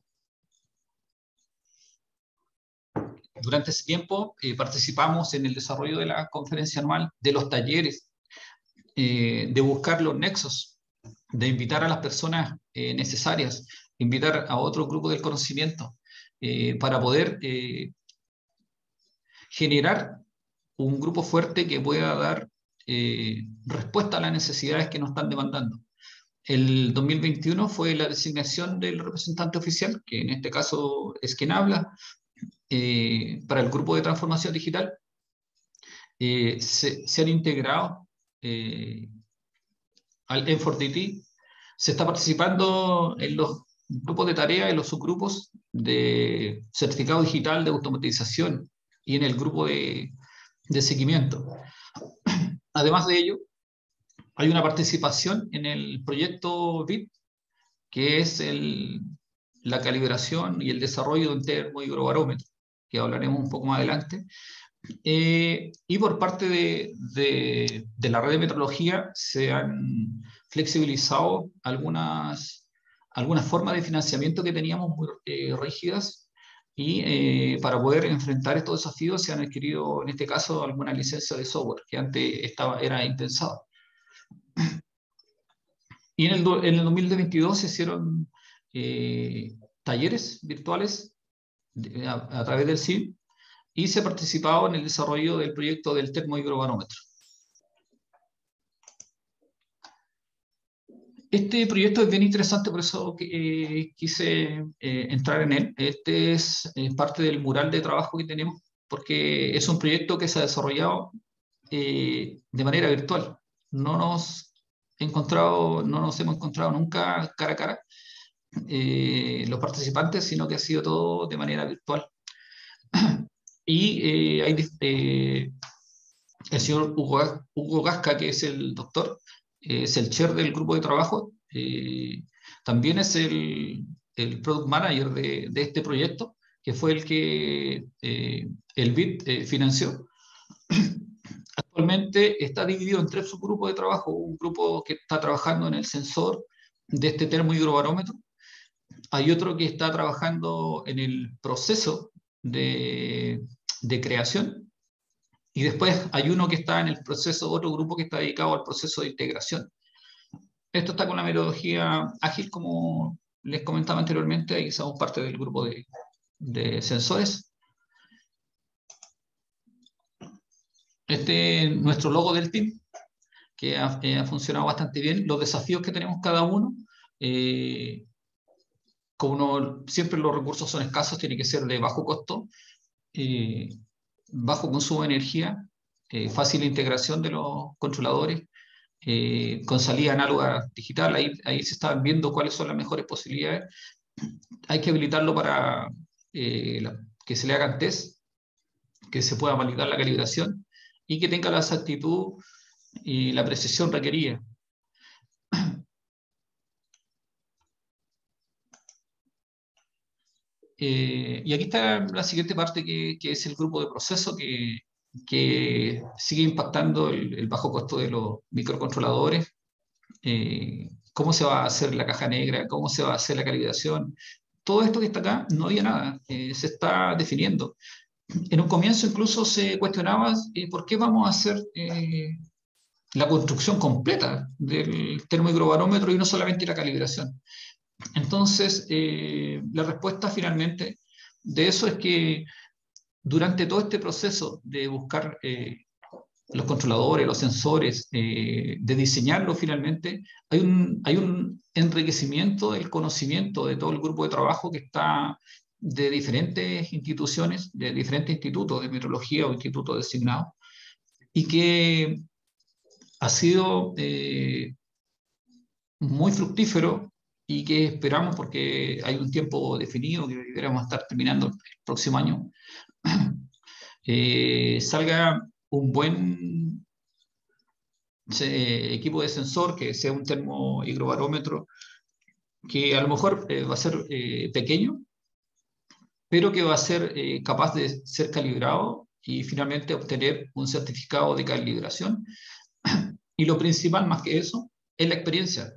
Durante ese tiempo eh, participamos en el desarrollo de la conferencia anual, de los talleres, eh, de buscar los nexos, de invitar a las personas eh, necesarias, invitar a otro grupo del conocimiento, eh, para poder eh, generar un grupo fuerte que pueda dar eh, respuesta a las necesidades que nos están demandando. El dos mil veintiuno fue la designación del representante oficial, que en este caso es quien habla, eh, para el grupo de transformación digital. Eh, se, se han integrado eh, al M cuatro D T, se está participando en los grupos de tarea, en los subgrupos de certificado digital de automatización y en el grupo de, de seguimiento. Además de ello, hay una participación en el proyecto B I T, que es el, la calibración y el desarrollo de un termohidrobarómetro, que hablaremos un poco más adelante. Eh, y por parte de, de, de la red de metrología se han flexibilizado algunas, algunas formas de financiamiento que teníamos muy eh, rígidas, y eh, para poder enfrentar estos desafíos se han adquirido, en este caso, alguna licencia de software que antes estaba, era impensado. Y en el, en el dos mil veintidós se hicieron eh, talleres virtuales de, a, a través del C I M, y se ha participado en el desarrollo del proyecto del termohidrobarómetro. Este proyecto es bien interesante, por eso eh, quise eh, entrar en él. Este es eh, parte del mural de trabajo que tenemos, porque es un proyecto que se ha desarrollado eh, de manera virtual. No nos, encontrado, no nos hemos encontrado nunca cara a cara eh, los participantes, sino que ha sido todo de manera virtual. Y eh, hay eh, el señor Hugo, Hugo Gasca, que es el doctor, eh, es el chair del grupo de trabajo, eh, también es el, el product manager de, de este proyecto, que fue el que eh, el B I D eh, financió, actualmente está dividido en tres subgrupos de trabajo. Un grupo que está trabajando en el sensor de este termohidrobarómetro. Hay otro que está trabajando en el proceso de, de creación. Y después hay uno que está en el proceso, otro grupo que está dedicado al proceso de integración. Esto está con la metodología ágil, como les comentaba anteriormente. Ahí somos parte del grupo de, de sensores. Este es nuestro logo del team, que ha, eh, ha funcionado bastante bien. Los desafíos que tenemos cada uno, eh, como no, siempre los recursos son escasos, tiene que ser de bajo costo, eh, bajo consumo de energía, eh, fácil integración de los controladores, eh, con salida análoga digital. Ahí, ahí se están viendo cuáles son las mejores posibilidades. Hay que habilitarlo para eh, la, que se le hagan test, que se pueda validar la calibración y que tenga la exactitud y la precisión requerida. Eh, y aquí está la siguiente parte, que, que es el grupo de proceso, que, que sigue impactando el, el bajo costo de los microcontroladores. Eh, cómo se va a hacer la caja negra, cómo se va a hacer la calibración. Todo esto que está acá, no había nada, eh, se está definiendo. En un comienzo incluso se cuestionaba eh, por qué vamos a hacer eh, la construcción completa del termohidrobarómetro y no solamente la calibración. Entonces, eh, la respuesta finalmente de eso es que durante todo este proceso de buscar eh, los controladores, los sensores, eh, de diseñarlo finalmente, hay un, hay un enriquecimiento del conocimiento de todo el grupo de trabajo que está de diferentes instituciones, de diferentes institutos de metrología o institutos designados, y que ha sido eh, muy fructífero y que esperamos, porque hay un tiempo definido que deberíamos estar terminando el próximo año, eh, salga un buen eh, equipo de sensor, que sea un termohidrobarómetro, que a lo mejor eh, va a ser eh, pequeño, pero que va a ser eh, capaz de ser calibrado y finalmente obtener un certificado de calibración. Y lo principal, más que eso, es la experiencia.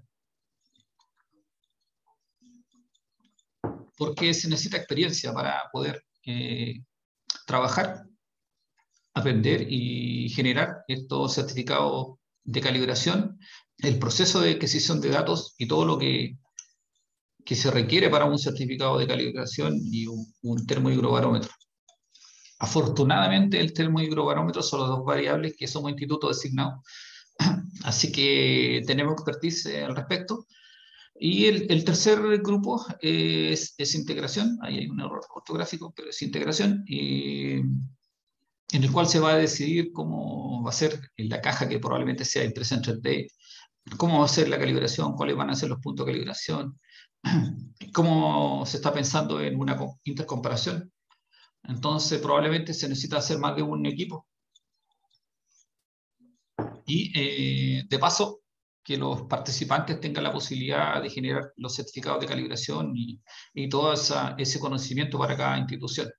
Porque se necesita experiencia para poder eh, trabajar, aprender y generar estos certificados de calibración, el proceso de adquisición de datos y todo lo que, que se requiere para un certificado de calibración y un, un termohidrobarómetro. Afortunadamente, el termohidrobarómetro son las dos variables que somos institutos designados, así que tenemos expertise al respecto. Y el, el tercer grupo es, es integración. Ahí hay un error ortográfico, pero es integración, y en el cual se va a decidir cómo va a ser la caja, que probablemente sea impresa en tres D, cómo va a ser la calibración, cuáles van a ser los puntos de calibración, cómo se está pensando en una intercomparación. Entonces probablemente se necesita hacer más de un equipo. Y eh, de paso, que los participantes tengan la posibilidad de generar los certificados de calibración y, y todo esa, ese conocimiento para cada institución.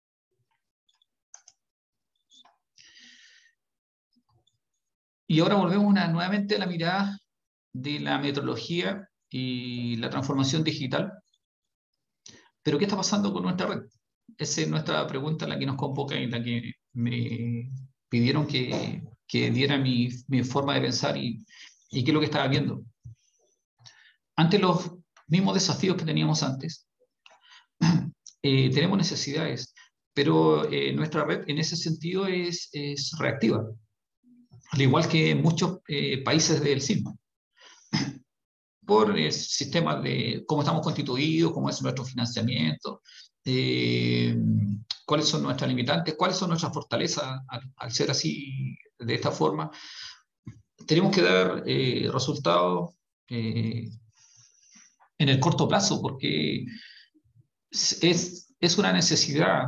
Y ahora volvemos una, nuevamente a la mirada de la metrología y la transformación digital. Pero ¿qué está pasando con nuestra red? Esa es nuestra pregunta, la que nos convoca y la que me pidieron que, que diera mi, mi forma de pensar y, y qué es lo que estaba viendo. Ante los mismos desafíos que teníamos antes, eh, tenemos necesidades, pero eh, nuestra red en ese sentido es, es reactiva, al igual que muchos eh, países del C I M, por eh, sistemas de cómo estamos constituidos, cómo es nuestro financiamiento, eh, cuáles son nuestras limitantes, cuáles son nuestras fortalezas al, al ser así, de esta forma. Tenemos que dar eh, resultados eh, en el corto plazo, porque es, es una necesidad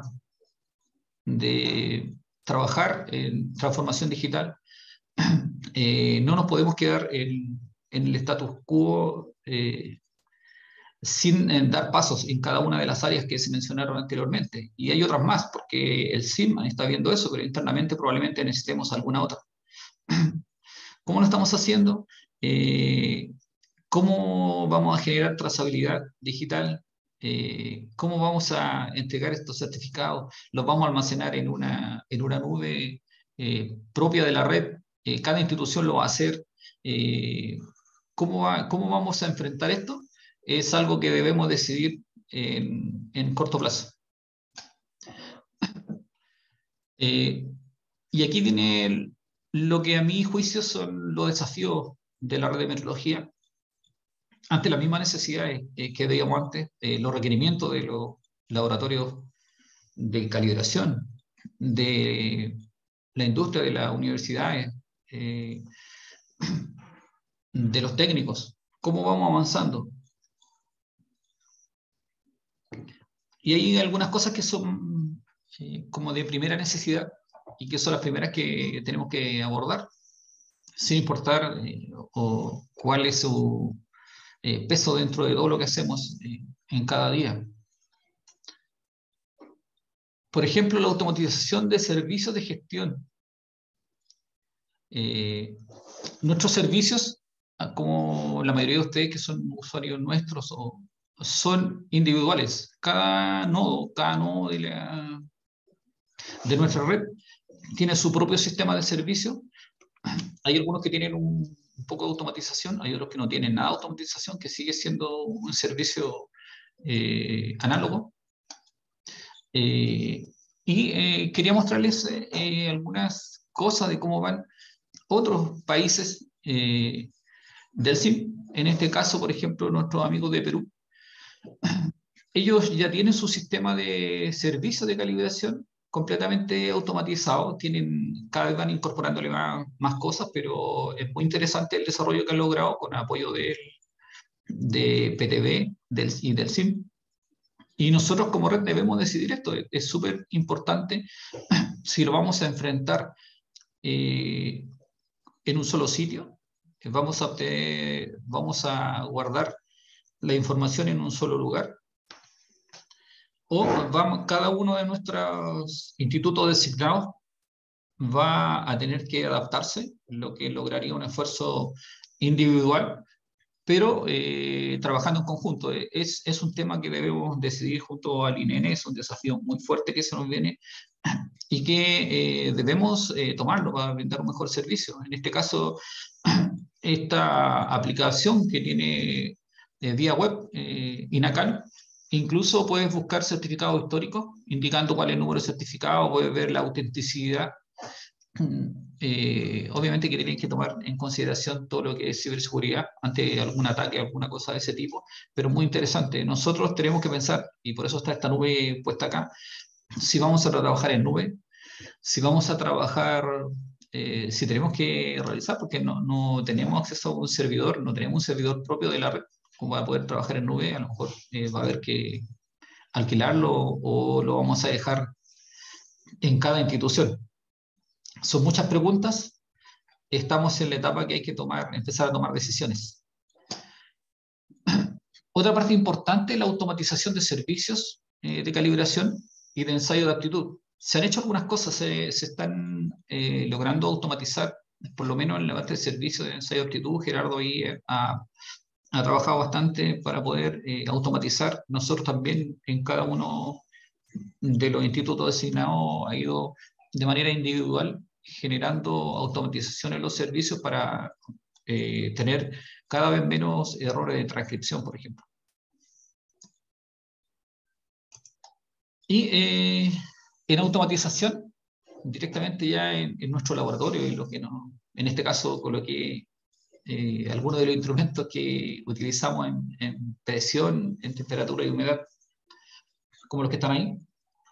de trabajar en transformación digital. Eh, no nos podemos quedar en, en el status quo, eh, sin eh, dar pasos en cada una de las áreas que se mencionaron anteriormente. Y hay otras más, porque el S I M está viendo eso, pero internamente probablemente necesitemos alguna otra. ¿Cómo lo estamos haciendo? Eh, ¿Cómo vamos a generar trazabilidad digital? Eh, ¿Cómo vamos a entregar estos certificados? ¿Los vamos a almacenar en una, en una nube eh, propia de la red? Eh, ¿Cada institución lo va a hacer? Eh, ¿cómo, va, ¿Cómo vamos a enfrentar esto? Es algo que debemos decidir en, en corto plazo. Eh, y aquí viene el, lo que a mi juicio son los desafíos de la red de metrología ante las mismas necesidades eh, que veíamos antes, eh, los requerimientos de los laboratorios de calibración, de la industria, de las universidades, eh, de los técnicos. ¿Cómo vamos avanzando? Y hay algunas cosas que son eh, como de primera necesidad y que son las primeras que tenemos que abordar, sin importar eh, o cuál es su eh, peso dentro de todo lo que hacemos eh, en cada día. Por ejemplo, la automatización de servicios de gestión. Eh, nuestros servicios, como la mayoría de ustedes que son usuarios nuestros, o, son individuales. Cada nodo, cada nodo de, la, de nuestra red tiene su propio sistema de servicio. Hay algunos que tienen un, un poco de automatización, hay otros que no tienen nada de automatización, que sigue siendo un servicio eh, análogo. Eh, y eh, quería mostrarles eh, algunas cosas de cómo van otros países eh, del S I M. En este caso, por ejemplo, nuestros amigos de Perú. Ellos ya tienen su sistema de servicio de calibración completamente automatizado. Tienen, cada vez van incorporándole más, más cosas, pero es muy interesante el desarrollo que han logrado con apoyo de, de P T V del, y del S I M. Y nosotros como red debemos decidir esto. Es súper importante si lo vamos a enfrentar eh, en un solo sitio. Vamos a, obtener, vamos a guardar la información en un solo lugar. O vamos, cada uno de nuestros institutos designados va a tener que adaptarse, lo que lograría un esfuerzo individual, pero eh, trabajando en conjunto. Es, es un tema que debemos decidir junto al I N E N, es un desafío muy fuerte que se nos viene y que eh, debemos eh, tomarlo para brindar un mejor servicio. En este caso, esta aplicación que tiene eh, vía web, eh, INACAL, incluso puedes buscar certificados históricos, indicando cuál es el número de certificado, puedes ver la autenticidad. Eh, obviamente que tienen que tomar en consideración todo lo que es ciberseguridad ante algún ataque, alguna cosa de ese tipo, pero muy interesante. Nosotros tenemos que pensar, y por eso está esta nube puesta acá, si vamos a trabajar en nube, si vamos a trabajar, eh, si tenemos que realizar, porque no, no tenemos acceso a un servidor, no tenemos un servidor propio de la red, como para poder trabajar en nube, a lo mejor eh, va a haber que alquilarlo o lo vamos a dejar en cada institución. Son muchas preguntas. Estamos en la etapa que hay que tomar, empezar a tomar decisiones. Otra parte importante es la automatización de servicios eh, de calibración y de ensayo de aptitud. Se han hecho algunas cosas, se, se están eh, logrando automatizar, por lo menos en la parte de servicio de ensayo de aptitud. Gerardo ahí ha, ha trabajado bastante para poder eh, automatizar. Nosotros también en cada uno de los institutos designados ha ido de manera individual generando automatización en los servicios para eh, tener cada vez menos errores de transcripción, por ejemplo. Y eh, en automatización, directamente ya en, en nuestro laboratorio, y lo que no, en este caso coloqué eh, algunos de los instrumentos que utilizamos en, en presión, en temperatura y humedad, como los que están ahí.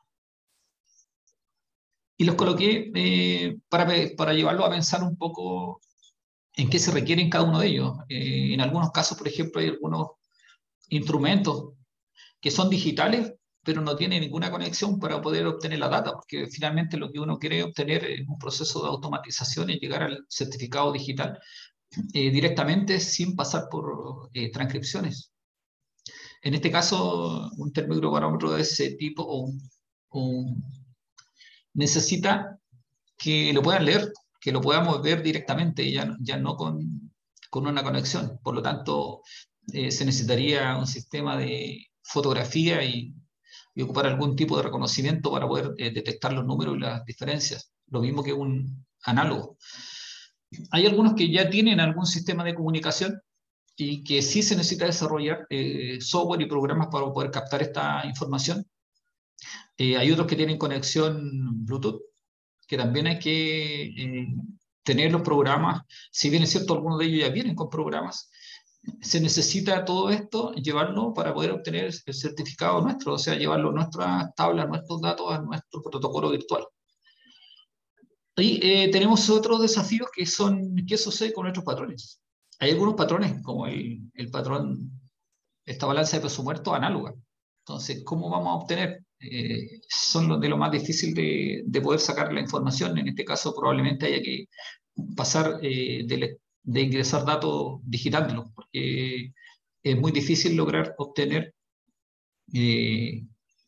Y los coloqué eh, para, para llevarlo a pensar un poco en qué se requiere cada uno de ellos. Eh, en algunos casos, por ejemplo, hay algunos instrumentos que son digitales, pero no tienen ninguna conexión para poder obtener la data, porque finalmente lo que uno quiere obtener es un proceso de automatización y llegar al certificado digital eh, directamente sin pasar por eh, transcripciones. En este caso, un termogruparómetro de ese tipo o, o necesita que lo puedan leer, que lo podamos ver directamente, ya, ya no con, con una conexión. Por lo tanto, eh, se necesitaría un sistema de fotografía y, y ocupar algún tipo de reconocimiento para poder eh, detectar los números y las diferencias. Lo mismo que un análogo. Hay algunos que ya tienen algún sistema de comunicación y que sí se necesita desarrollar eh, software y programas para poder captar esta información. Eh, hay otros que tienen conexión Bluetooth, que también hay que eh, tener los programas. Si bien es cierto, algunos de ellos ya vienen con programas, se necesita todo esto, llevarlo para poder obtener el certificado nuestro, o sea, llevarlo a nuestras tablas, nuestros datos, a nuestro protocolo virtual. Y eh, tenemos otros desafíos que son, ¿qué sucede con nuestros patrones? Hay algunos patrones, como el, el patrón, esta balanza de peso muerto análoga. Entonces, ¿cómo vamos a obtener? Eh, son los de lo más difícil de, de poder sacar la información. En este caso, probablemente haya que pasar eh, de, de ingresar datos digitándolos, porque es muy difícil lograr obtener eh,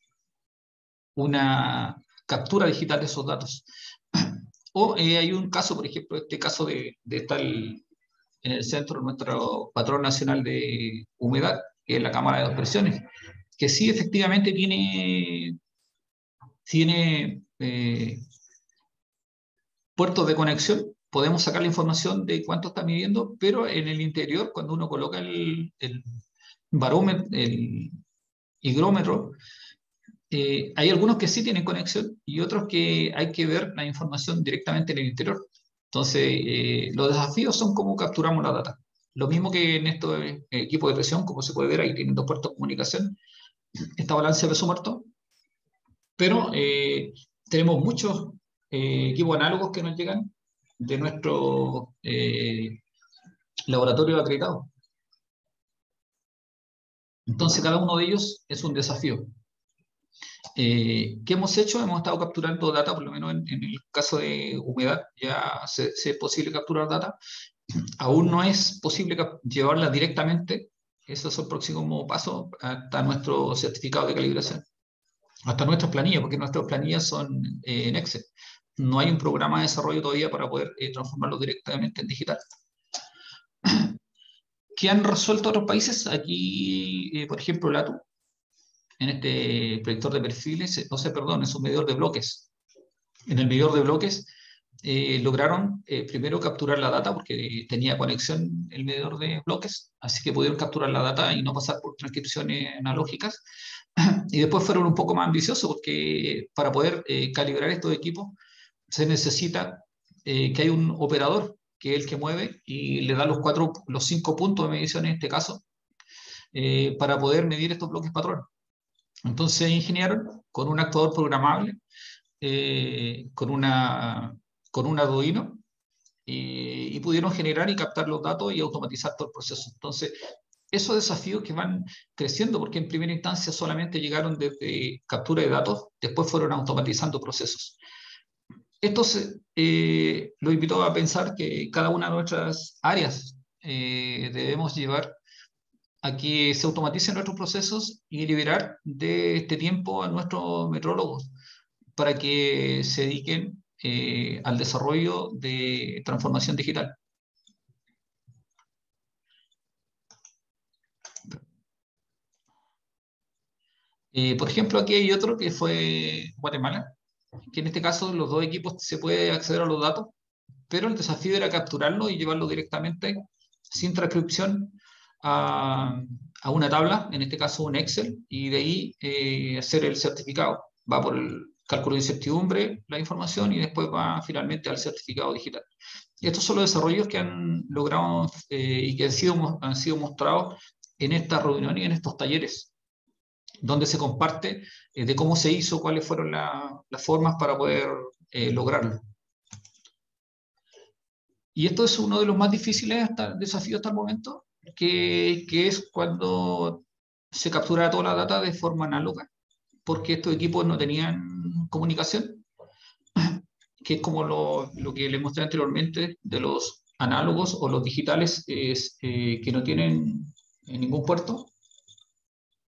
una captura digital de esos datos. O eh, hay un caso, por ejemplo, este caso de, de tal en el centro nuestro patrón nacional de humedad, que es la cámara de dos presiones, que sí efectivamente tiene, tiene eh, puertos de conexión, podemos sacar la información de cuánto está midiendo, pero en el interior, cuando uno coloca el, el barómetro, el higrómetro, eh, hay algunos que sí tienen conexión y otros que hay que ver la información directamente en el interior. Entonces, eh, los desafíos son cómo capturamos la data. Lo mismo que en estos eh, equipos de presión, como se puede ver, ahí tienen dos puertos de comunicación, esta balanza de peso muerto, pero eh, tenemos muchos eh, equipos análogos que nos llegan de nuestro eh, laboratorio acreditado. Entonces, cada uno de ellos es un desafío. Eh, ¿Qué hemos hecho? Hemos estado capturando data, por lo menos en, en el caso de humedad, ya se, se es posible capturar data. Aún no es posible llevarla directamente, eso es el próximo paso, hasta nuestro certificado de calibración, hasta nuestras planillas, porque nuestras planillas son eh, en Excel. No hay un programa de desarrollo todavía para poder eh, transformarlo directamente en digital. ¿Qué han resuelto otros países? Aquí, eh, por ejemplo, el A T U, en este predictor de perfiles, no sé, perdón, es un medidor de bloques. En el medidor de bloques eh, lograron eh, primero capturar la data porque tenía conexión el medidor de bloques, así que pudieron capturar la data y no pasar por transcripciones analógicas. Y después fueron un poco más ambiciosos porque para poder eh, calibrar estos equipos se necesita eh, que hay un operador que es el que mueve y le da los, cuatro, los cinco puntos de medición en este caso eh, para poder medir estos bloques patrón. Entonces ingeniaron con un actuador programable, eh, con, una, con un Arduino, y, y pudieron generar y captar los datos y automatizar todo el proceso. Entonces, esos desafíos que van creciendo, porque en primera instancia solamente llegaron desde captura de datos, después fueron automatizando procesos. Esto se, eh, lo invitó a pensar que cada una de nuestras áreas eh, debemos llevar a que se automaticen nuestros procesos y liberar de este tiempo a nuestros metrólogos para que se dediquen eh, al desarrollo de transformación digital. Eh, por ejemplo, aquí hay otro que fue Guatemala, que en este caso los dos equipos se puede acceder a los datos, pero el desafío era capturarlo y llevarlo directamente sin transcripción a, a una tabla, en este caso un Excel, y de ahí eh, hacer el certificado. Va por el cálculo de incertidumbre la información y después va finalmente al certificado digital. Y estos son los desarrollos que han logrado eh, y que han sido, han sido mostrados en esta reunión y en estos talleres, donde se comparte eh, de cómo se hizo, cuáles fueron la, las formas para poder eh, lograrlo. Y esto es uno de los más difíciles hasta, desafíos hasta el momento, que, que es cuando se captura toda la data de forma análoga, porque estos equipos no tenían comunicación, que es como lo, lo que les mostré anteriormente de los análogos o los digitales, es, eh, que no tienen ningún puerto.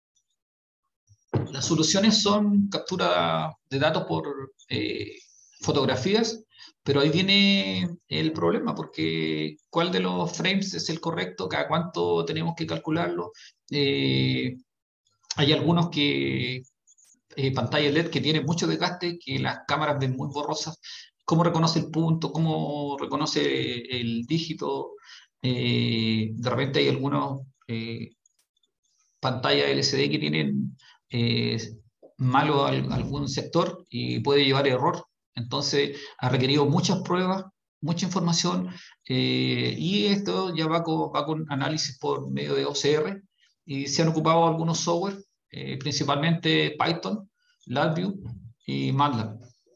las soluciones son captura de datos por eh, fotografías, pero ahí viene el problema, porque ¿cuál de los frames es el correcto? ¿Cada cuánto tenemos que calcularlo? Eh, hay algunos que, eh, pantalla L E D que tienen mucho desgaste, que las cámaras ven muy borrosas. ¿Cómo reconoce el punto? ¿Cómo reconoce el dígito? Eh, de repente hay algunos eh, pantallas L C D que tienen eh, malo al, algún sector y puede llevar error. Entonces ha requerido muchas pruebas, mucha información, eh, y esto ya va con, va con análisis por medio de O C R, y se han ocupado algunos software, eh, principalmente Python, LabVIEW y MATLAB.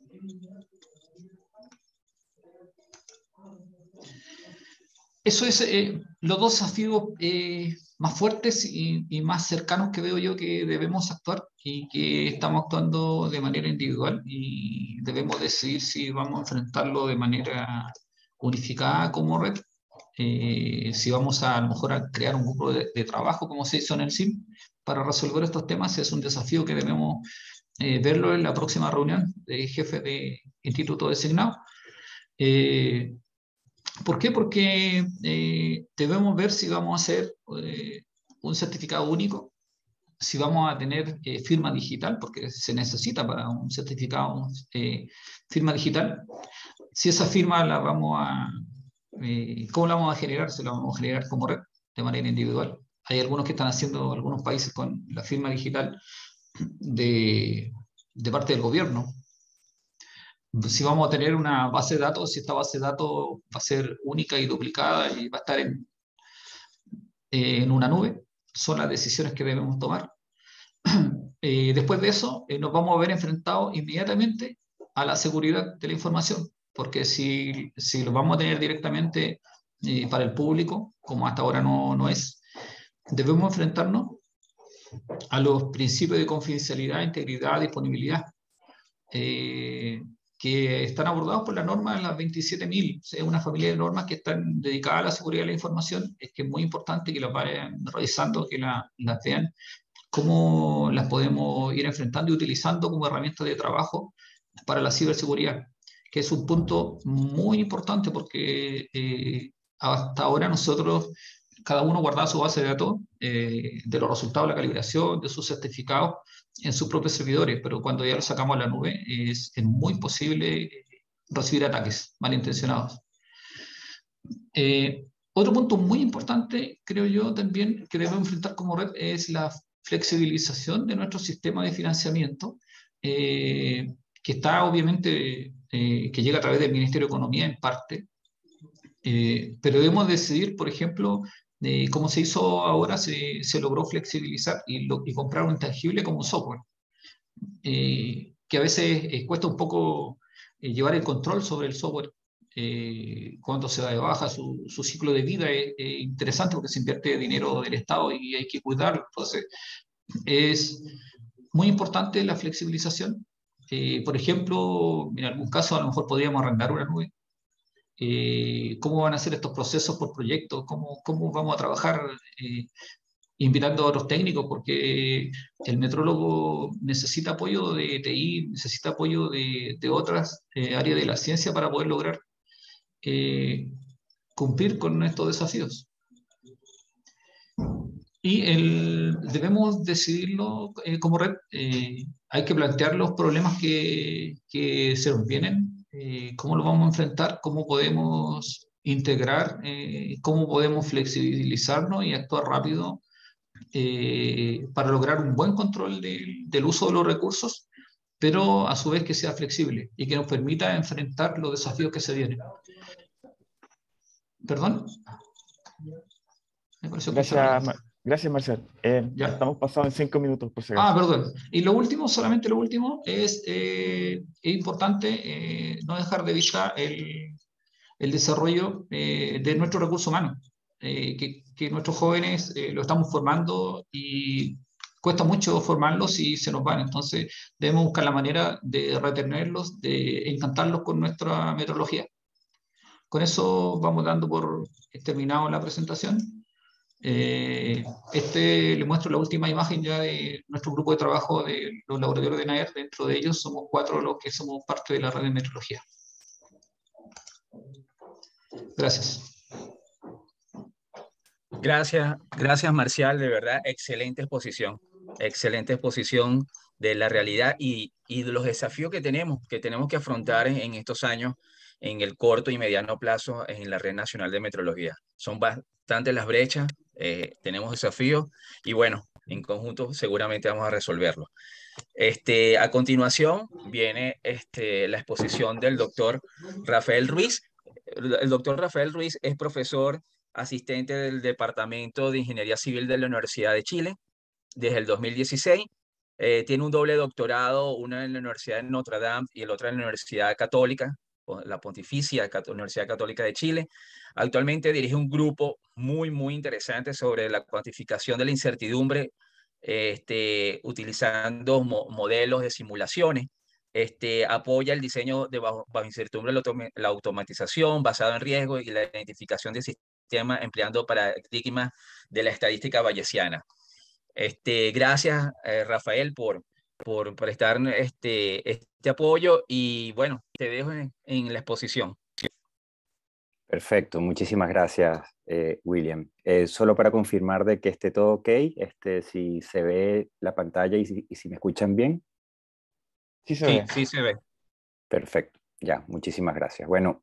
Eso es eh, los dos desafíos eh, más fuertes y, y más cercanos que veo yo que debemos actuar, y que estamos actuando de manera individual, y debemos decidir si vamos a enfrentarlo de manera unificada como red, eh, si vamos a, a lo mejor a crear un grupo de, de trabajo como se hizo en el C I M para resolver estos temas. Es un desafío que debemos eh, verlo en la próxima reunión de jefes de instituto designado. Eh, ¿Por qué? Porque eh, debemos ver si vamos a hacer eh, un certificado único, si vamos a tener eh, firma digital, porque se necesita para un certificado eh, firma digital. Si esa firma la vamos a... Eh, ¿Cómo la vamos a generar? ¿Se la vamos a generar como red, de manera individual? Hay algunos que están haciendo, algunos países, con la firma digital de, de parte del gobierno. Si vamos a tener una base de datos, si esta base de datos va a ser única y duplicada y va a estar en, en una nube, son las decisiones que debemos tomar. Eh, después de eso, eh, nos vamos a ver enfrentados inmediatamente a la seguridad de la información, porque si, si lo vamos a tener directamente eh, para el público, como hasta ahora no, no es, debemos enfrentarnos a los principios de confidencialidad, integridad, disponibilidad, eh, que están abordados por la norma de las veintisiete mil. Es una familia de normas que están dedicadas a la seguridad de la información. Es que es muy importante que las vayan revisando, que la, las vean, cómo las podemos ir enfrentando y utilizando como herramienta de trabajo para la ciberseguridad, que es un punto muy importante, porque eh, hasta ahora nosotros, cada uno guardaba su base de datos eh, de los resultados de la calibración, de sus certificados, en sus propios servidores, pero cuando ya lo sacamos a la nube es, es muy posible recibir ataques malintencionados. Eh, otro punto muy importante, creo yo, también que debemos enfrentar como red es la flexibilización de nuestro sistema de financiamiento, eh, que está obviamente, eh, que llega a través del Ministerio de Economía en parte, eh, pero debemos decidir, por ejemplo, eh, como se hizo ahora, se, se logró flexibilizar y, lo, y comprar un intangible como un software, eh, que a veces eh, cuesta un poco eh, llevar el control sobre el software. Eh, cuando se da de baja, su, su ciclo de vida es, es interesante, porque se invierte dinero del Estado y hay que cuidarlo. Entonces, es muy importante la flexibilización. Eh, por ejemplo, en algún caso a lo mejor podríamos arrendar una nube. Eh, ¿Cómo van a ser estos procesos por proyectos? ¿Cómo, cómo vamos a trabajar eh, invitando a otros técnicos? Porque el metrólogo necesita apoyo de T I, necesita apoyo de, de otras eh, áreas de la ciencia para poder lograr eh, cumplir con estos desafíos. Y el, debemos decidirlo eh, como red. Eh, hay que plantear los problemas que, que se nos vienen, eh, cómo los vamos a enfrentar, cómo podemos integrar, eh, cómo podemos flexibilizarnos y actuar rápido eh, para lograr un buen control de, del uso de los recursos, pero a su vez que sea flexible y que nos permita enfrentar los desafíos que se vienen. ¿Perdón? Me pareció que Gracias, Ma- gracias Marcial. Eh, Ya. Estamos pasados en cinco minutos, por si Ah, acaso. perdón. Y lo último, solamente lo último, es, eh, es importante eh, no dejar de vista el, el desarrollo eh, de nuestro recurso humano, eh, que, que nuestros jóvenes eh, lo estamos formando y cuesta mucho formarlos y se nos van. Entonces debemos buscar la manera de retenerlos, de encantarlos con nuestra metodología. Con eso vamos dando por terminado la presentación. Eh, este le muestro la última imagen ya de nuestro grupo de trabajo de los laboratorios de NAER. Dentro de ellos somos cuatro los que somos parte de la red de metrología. Gracias. Gracias, gracias Marcial, de verdad, excelente exposición, excelente exposición de la realidad y, y de los desafíos que tenemos, que tenemos que afrontar en, en estos años, en el corto y mediano plazo en la Red Nacional de Metrología. Son bastantes las brechas, eh, tenemos desafíos y bueno, en conjunto seguramente vamos a resolverlo. Este, a continuación viene este, la exposición del doctor Rafael Ruiz. El doctor Rafael Ruiz es profesor asistente del Departamento de Ingeniería Civil de la Universidad de Chile desde el dos mil dieciséis. Eh, tiene un doble doctorado, uno en la Universidad de Notre Dame y el otro en la Universidad Católica, la Pontificia Universidad Católica de Chile. Actualmente dirige un grupo muy, muy interesante sobre la cuantificación de la incertidumbre, este, utilizando mo modelos de simulaciones. Este, apoya el diseño de bajo, bajo incertidumbre, la, autom la automatización basada en riesgo y la identificación de sistemas empleando paradigmas de la estadística bayesiana. Este, gracias, eh, Rafael, por, por prestar este, este apoyo y bueno, te dejo en, en la exposición. Perfecto, muchísimas gracias, eh, William. Eh, solo para confirmar de que esté todo ok, este, si se ve la pantalla y si, y si me escuchan bien. Sí se Sí, ve. sí se ve. Perfecto, ya, muchísimas gracias. Bueno,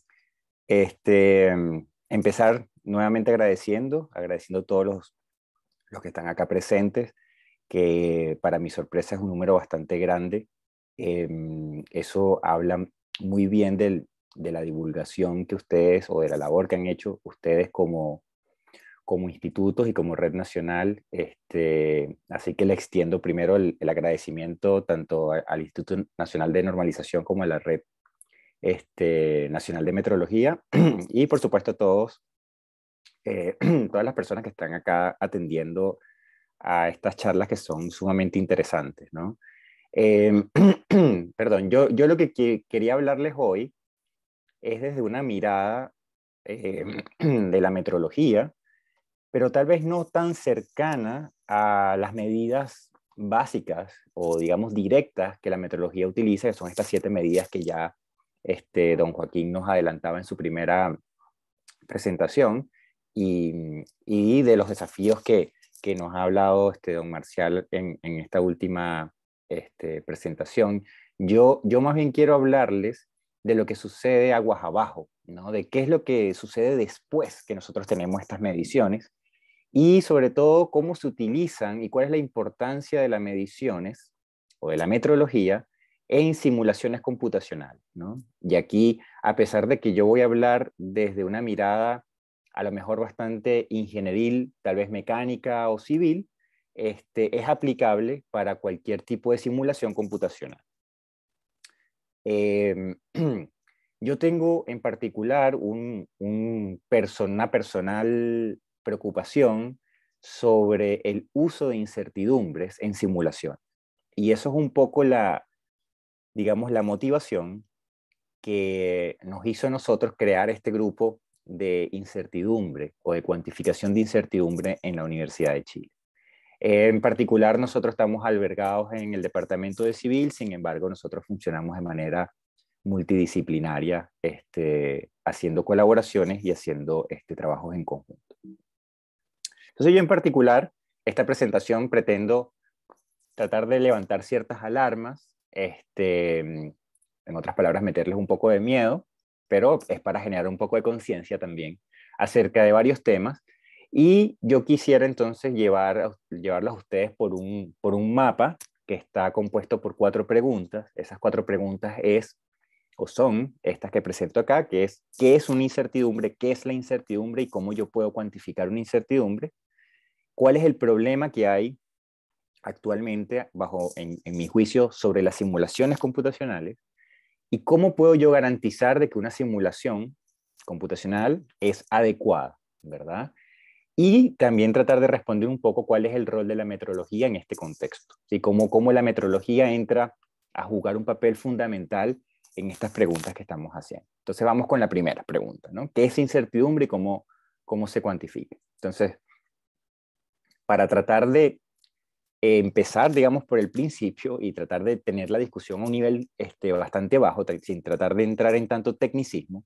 este, empezar nuevamente agradeciendo, agradeciendo a todos los, los que están acá presentes, que para mi sorpresa es un número bastante grande. Eh, eso habla muy bien del, de la divulgación que ustedes, o de la labor que han hecho ustedes como, como institutos y como red nacional. Este, así que le extiendo primero el, el agradecimiento tanto a, al Instituto Nacional de Normalización como a la Red este, Nacional de Metrología y por supuesto a todos, eh, todas las personas que están acá atendiendo a estas charlas que son sumamente interesantes, ¿no? Eh, perdón, yo, yo lo que, que quería hablarles hoy es desde una mirada eh, de la metrología, pero tal vez no tan cercana a las medidas básicas o digamos directas que la metrología utiliza, que son estas siete medidas que ya este, don Joaquín nos adelantaba en su primera presentación, y, y de los desafíos que, que nos ha hablado este, don Marcial en, en esta última este, presentación. Yo, yo más bien quiero hablarles de lo que sucede aguas abajo, ¿no? De qué es lo que sucede después que nosotros tenemos estas mediciones y sobre todo cómo se utilizan y cuál es la importancia de las mediciones o de la metrología en simulaciones computacionales, ¿no? Y aquí, a pesar de que yo voy a hablar desde una mirada a lo mejor bastante ingenieril, tal vez mecánica o civil, este, es aplicable para cualquier tipo de simulación computacional. Eh, yo tengo en particular un, un person, una personal preocupación sobre el uso de incertidumbres en simulación. Y eso es un poco la, digamos, la motivación que nos hizo a nosotros crear este grupo de incertidumbre o de cuantificación de incertidumbre en la Universidad de Chile. En particular, nosotros estamos albergados en el Departamento de Civil, sin embargo, nosotros funcionamos de manera multidisciplinaria, este, haciendo colaboraciones y haciendo este, trabajos en conjunto. Entonces, yo en particular, esta presentación pretendo tratar de levantar ciertas alarmas, este, en otras palabras, meterles un poco de miedo, pero es para generar un poco de conciencia también acerca de varios temas. Y yo quisiera entonces llevar, llevarlos a ustedes por un, por un mapa que está compuesto por cuatro preguntas. Esas cuatro preguntas es, o son estas que presento acá, que es, ¿qué es una incertidumbre? ¿Qué es la incertidumbre? ¿Y cómo yo puedo cuantificar una incertidumbre? ¿Cuál es el problema que hay actualmente, bajo, en, en mi juicio, sobre las simulaciones computacionales? ¿Y cómo puedo yo garantizar de que una simulación computacional es adecuada, ¿verdad? Y también tratar de responder un poco cuál es el rol de la metrología en este contexto. ¿Sí? Cómo, cómo la metrología entra a jugar un papel fundamental en estas preguntas que estamos haciendo. Entonces vamos con la primera pregunta, ¿no? ¿Qué es incertidumbre y cómo, cómo se cuantifica? Entonces, para tratar de eh, empezar, digamos, por el principio y tratar de tener la discusión a un nivel este, bastante bajo, sin tratar de entrar en tanto tecnicismo,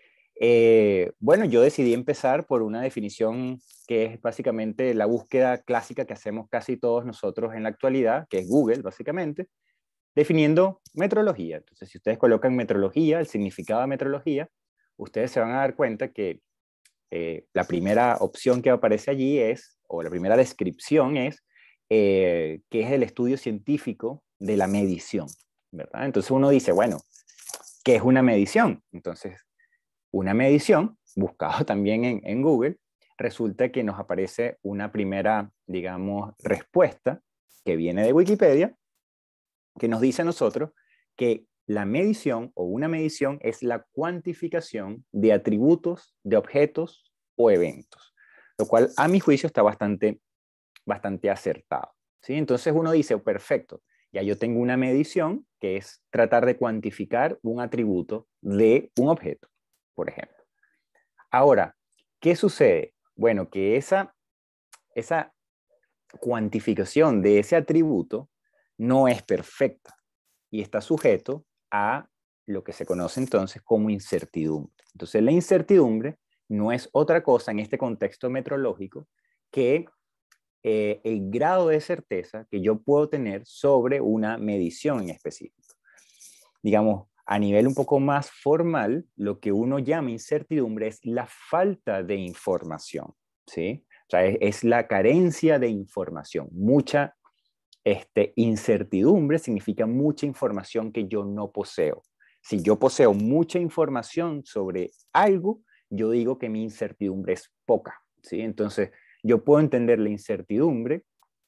eh, bueno, yo decidí empezar por una definición que es básicamente la búsqueda clásica que hacemos casi todos nosotros en la actualidad, que es Google, básicamente, definiendo metrología. Entonces, si ustedes colocan metrología, el significado de metrología, ustedes se van a dar cuenta que eh, la primera opción que aparece allí es, o la primera descripción es, eh, que es el estudio científico de la medición, ¿verdad? Entonces uno dice, bueno, ¿qué es una medición? Entonces, una medición, buscado también en, en Google, resulta que nos aparece una primera, digamos, respuesta que viene de Wikipedia, que nos dice a nosotros que la medición o una medición es la cuantificación de atributos, de objetos o eventos, lo cual a mi juicio está bastante, bastante acertado, ¿sí? Entonces uno dice, oh, perfecto, ya yo tengo una medición que es tratar de cuantificar un atributo de un objeto, por ejemplo. Ahora, ¿qué sucede? Bueno, que esa, esa cuantificación de ese atributo no es perfecta y está sujeto a lo que se conoce entonces como incertidumbre. Entonces, la incertidumbre no es otra cosa en este contexto metrológico que eh, el grado de certeza que yo puedo tener sobre una medición en específico. Digamos, a nivel un poco más formal, lo que uno llama incertidumbre es la falta de información, ¿sí? O sea, es, es la carencia de información. Mucha este, incertidumbre significa mucha información que yo no poseo. Si yo poseo mucha información sobre algo, yo digo que mi incertidumbre es poca, ¿sí? Entonces, yo puedo entender la incertidumbre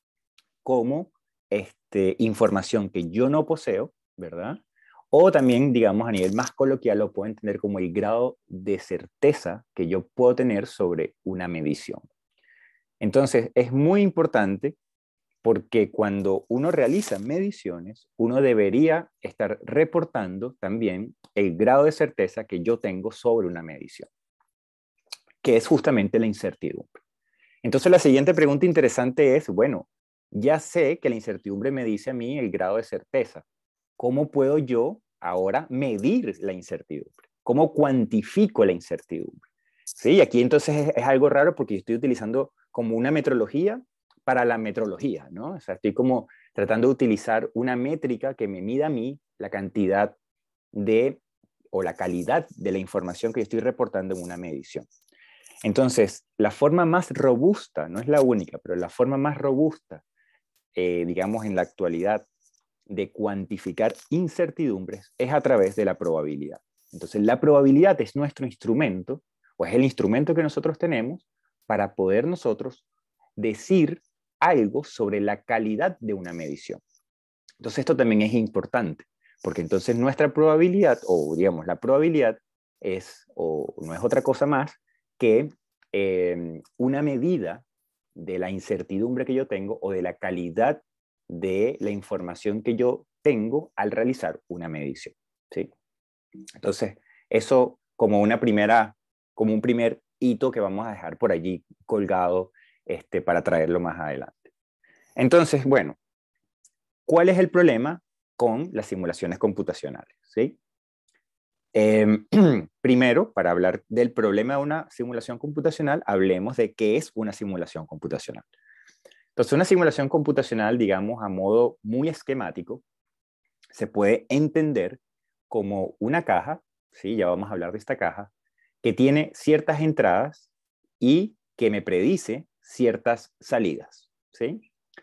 como este, información que yo no poseo, ¿verdad? O también, digamos, a nivel más coloquial, lo puedo entender como el grado de certeza que yo puedo tener sobre una medición. Entonces, es muy importante porque cuando uno realiza mediciones, uno debería estar reportando también el grado de certeza que yo tengo sobre una medición, que es justamente la incertidumbre. Entonces, la siguiente pregunta interesante es, bueno, ya sé que la incertidumbre me dice a mí el grado de certeza. ¿Cómo puedo yo ahora medir la incertidumbre? ¿Cómo cuantifico la incertidumbre? Sí, aquí entonces es, es algo raro porque yo estoy utilizando como una metrología para la metrología, ¿no? O sea, estoy como tratando de utilizar una métrica que me mida a mí la cantidad de, o la calidad de la información que yo estoy reportando en una medición. Entonces, la forma más robusta, no es la única, pero la forma más robusta, eh, digamos, en la actualidad, de cuantificar incertidumbres es a través de la probabilidad. Entonces, la probabilidad es nuestro instrumento, o es el instrumento que nosotros tenemos para poder nosotros decir algo sobre la calidad de una medición. Entonces, esto también es importante, porque entonces nuestra probabilidad, o digamos, la probabilidad es, o no es otra cosa más que eh, una medida de la incertidumbre que yo tengo o de la calidad de la información que yo tengo al realizar una medición, ¿sí? Entonces, eso como una primera, como un primer hito que vamos a dejar por allí colgado este, para traerlo más adelante. Entonces, bueno, ¿cuál es el problema con las simulaciones computacionales? ¿Sí? Eh, primero, para hablar del problema de una simulación computacional, hablemos de qué es una simulación computacional. Entonces, una simulación computacional, digamos, a modo muy esquemático, se puede entender como una caja, ¿sí? Ya vamos a hablar de esta caja, que tiene ciertas entradas y que me predice ciertas salidas, ¿sí?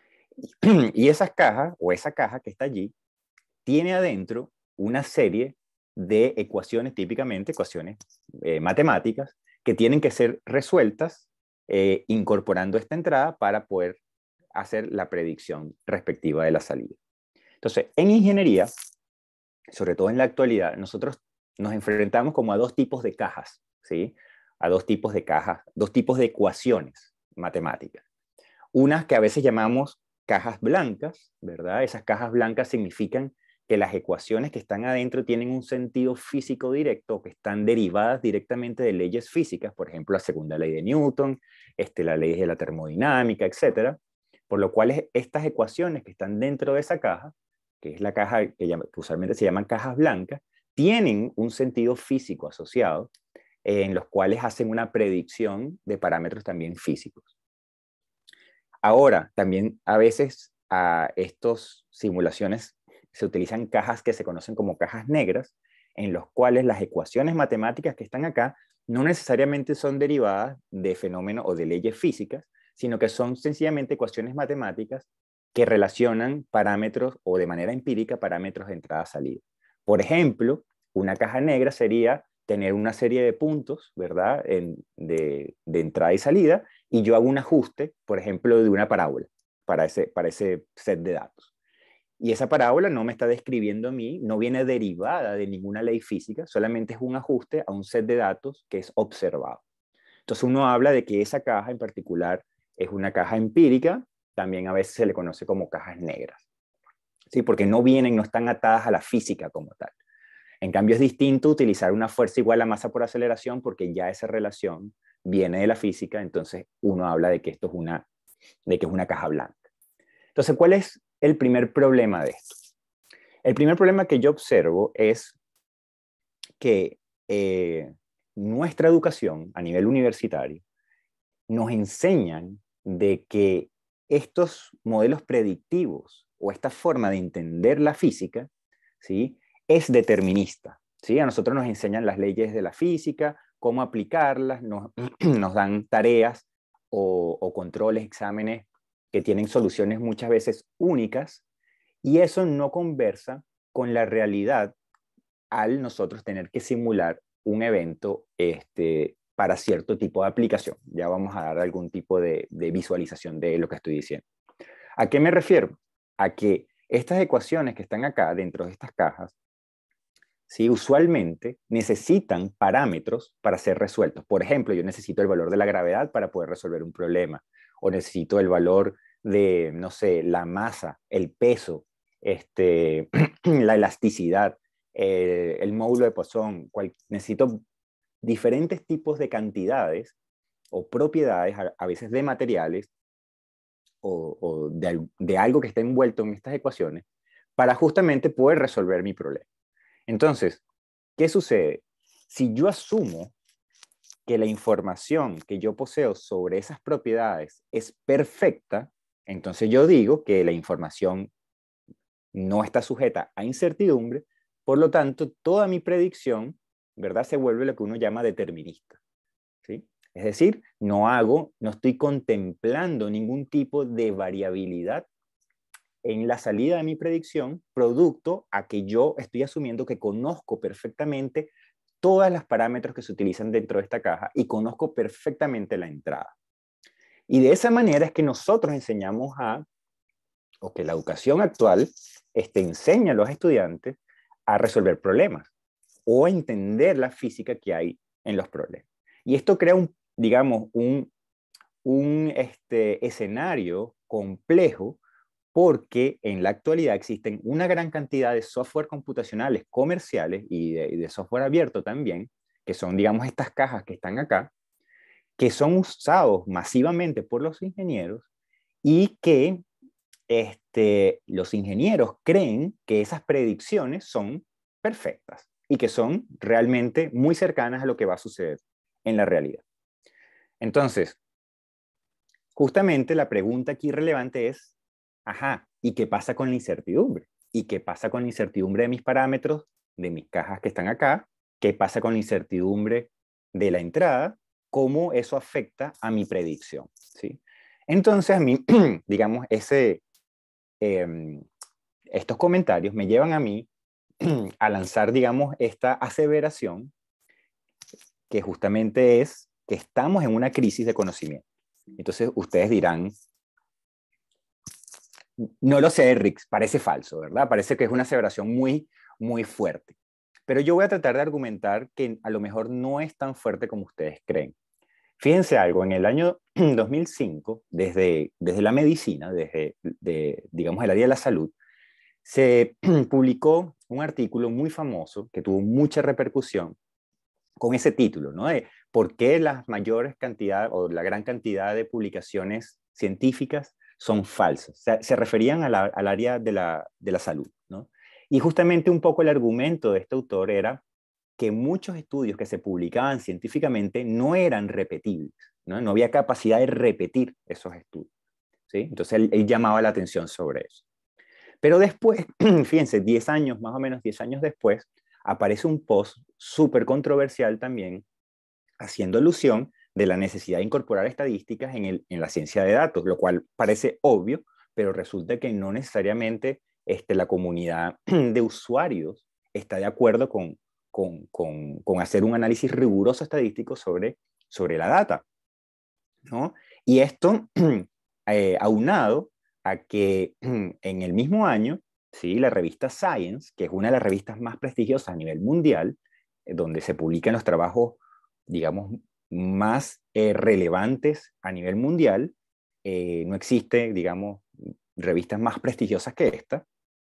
Y esas cajas, o esa caja que está allí, tiene adentro una serie de ecuaciones, típicamente ecuaciones eh, matemáticas, que tienen que ser resueltas eh, incorporando esta entrada para poder hacer la predicción respectiva de la salida. Entonces, en ingeniería, sobre todo en la actualidad, nosotros nos enfrentamos como a dos tipos de cajas, ¿sí? A dos tipos de cajas, dos tipos de ecuaciones matemáticas. Unas que a veces llamamos cajas blancas, ¿verdad? Esas cajas blancas significan que las ecuaciones que están adentro tienen un sentido físico directo, que están derivadas directamente de leyes físicas, por ejemplo, la segunda ley de Newton, este, la ley de la termodinámica, etcétera. Por lo cual estas ecuaciones que están dentro de esa caja, que es la caja que, llama, que usualmente se llaman cajas blancas, tienen un sentido físico asociado, eh, en los cuales hacen una predicción de parámetros también físicos. Ahora, también a veces a estas simulaciones se utilizan cajas que se conocen como cajas negras, en los cuales las ecuaciones matemáticas que están acá no necesariamente son derivadas de fenómenos o de leyes físicas, sino que son sencillamente ecuaciones matemáticas que relacionan parámetros o de manera empírica parámetros de entrada-salida. Por ejemplo, una caja negra sería tener una serie de puntos, ¿verdad?, en, de, de entrada y salida, y yo hago un ajuste, por ejemplo, de una parábola para ese, para ese set de datos. Y esa parábola no me está describiendo a mí, no viene derivada de ninguna ley física, solamente es un ajuste a un set de datos que es observado. Entonces uno habla de que esa caja en particular es una caja empírica, también a veces se le conoce como cajas negras, ¿sí? Porque no vienen, no están atadas a la física como tal. En cambio es distinto utilizar una fuerza igual a masa por aceleración, porque ya esa relación viene de la física, entonces uno habla de que esto es una, de que es una caja blanca. Entonces, ¿cuál es el primer problema de esto? El primer problema que yo observo es que eh, nuestra educación a nivel universitario nos enseñan de que estos modelos predictivos o esta forma de entender la física, ¿sí?, es determinista, ¿sí? A nosotros nos enseñan las leyes de la física, cómo aplicarlas, nos, nos dan tareas o, o controles, exámenes que tienen soluciones muchas veces únicas, y eso no conversa con la realidad al nosotros tener que simular un evento este, para cierto tipo de aplicación. Ya vamos a dar algún tipo de, de visualización de lo que estoy diciendo. ¿A qué me refiero? A que estas ecuaciones que están acá dentro de estas cajas, ¿sí?, usualmente necesitan parámetros para ser resueltos. Por ejemplo, yo necesito el valor de la gravedad para poder resolver un problema, o necesito el valor de, no sé, la masa, el peso, este, la elasticidad, eh, el módulo de Poisson. Cual, necesito diferentes tipos de cantidades o propiedades, a, a veces de materiales, o, o de, de algo que está envuelto en estas ecuaciones, para justamente poder resolver mi problema. Entonces, ¿qué sucede? Si yo asumo que la información que yo poseo sobre esas propiedades es perfecta, entonces yo digo que la información no está sujeta a incertidumbre, por lo tanto, toda mi predicción, ¿verdad?, se vuelve lo que uno llama determinista, ¿sí? Es decir, no hago, no estoy contemplando ningún tipo de variabilidad en la salida de mi predicción, producto a que yo estoy asumiendo que conozco perfectamente todos los parámetros que se utilizan dentro de esta caja y conozco perfectamente la entrada. Y de esa manera es que nosotros enseñamos a, o que la educación actual este, enseña a los estudiantes a resolver problemas o a entender la física que hay en los problemas. Y esto crea un, digamos, un, un este, escenario complejo, porque en la actualidad existen una gran cantidad de software computacionales comerciales y de, y de software abierto también, que son, digamos, estas cajas que están acá, que son usados masivamente por los ingenieros y que este, los ingenieros creen que esas predicciones son perfectas y que son realmente muy cercanas a lo que va a suceder en la realidad. Entonces, justamente la pregunta aquí relevante es, ajá, ¿y qué pasa con la incertidumbre? ¿Y qué pasa con la incertidumbre de mis parámetros, de mis cajas que están acá? ¿Qué pasa con la incertidumbre de la entrada? ¿Cómo eso afecta a mi predicción? ¿Sí? Entonces, a mí, digamos, ese, eh, estos comentarios me llevan a mí a lanzar, digamos, esta aseveración, que justamente es que estamos en una crisis de conocimiento. Entonces, ustedes dirán, no lo sé, Rick, parece falso, ¿verdad? Parece que es una aseveración muy, muy fuerte. Pero yo voy a tratar de argumentar que a lo mejor no es tan fuerte como ustedes creen. Fíjense algo, en el año dos mil cinco, desde, desde la medicina, desde, de, digamos, el área de la salud, se publicó un artículo muy famoso que tuvo mucha repercusión con ese título, ¿no? De por qué las mayores cantidades o la gran cantidad de publicaciones científicas son falsas. O sea, se referían a la, al área de la, de la salud, ¿no? Y justamente un poco el argumento de este autor era que muchos estudios que se publicaban científicamente no eran repetibles, ¿no? No había capacidad de repetir esos estudios, ¿sí? Entonces él, él llamaba la atención sobre eso. Pero después, fíjense, diez años, más o menos diez años después, aparece un post súper controversial también, haciendo alusión de la necesidad de incorporar estadísticas en, el, en la ciencia de datos, lo cual parece obvio, pero resulta que no necesariamente este, la comunidad de usuarios está de acuerdo con, con, con, con hacer un análisis riguroso estadístico sobre, sobre la data, ¿no? Y esto, eh, aunado a que en el mismo año, ¿sí?, la revista Science, que es una de las revistas más prestigiosas a nivel mundial, eh, donde se publican los trabajos, digamos, más eh, relevantes a nivel mundial, eh, no existe, digamos, revistas más prestigiosas que esta,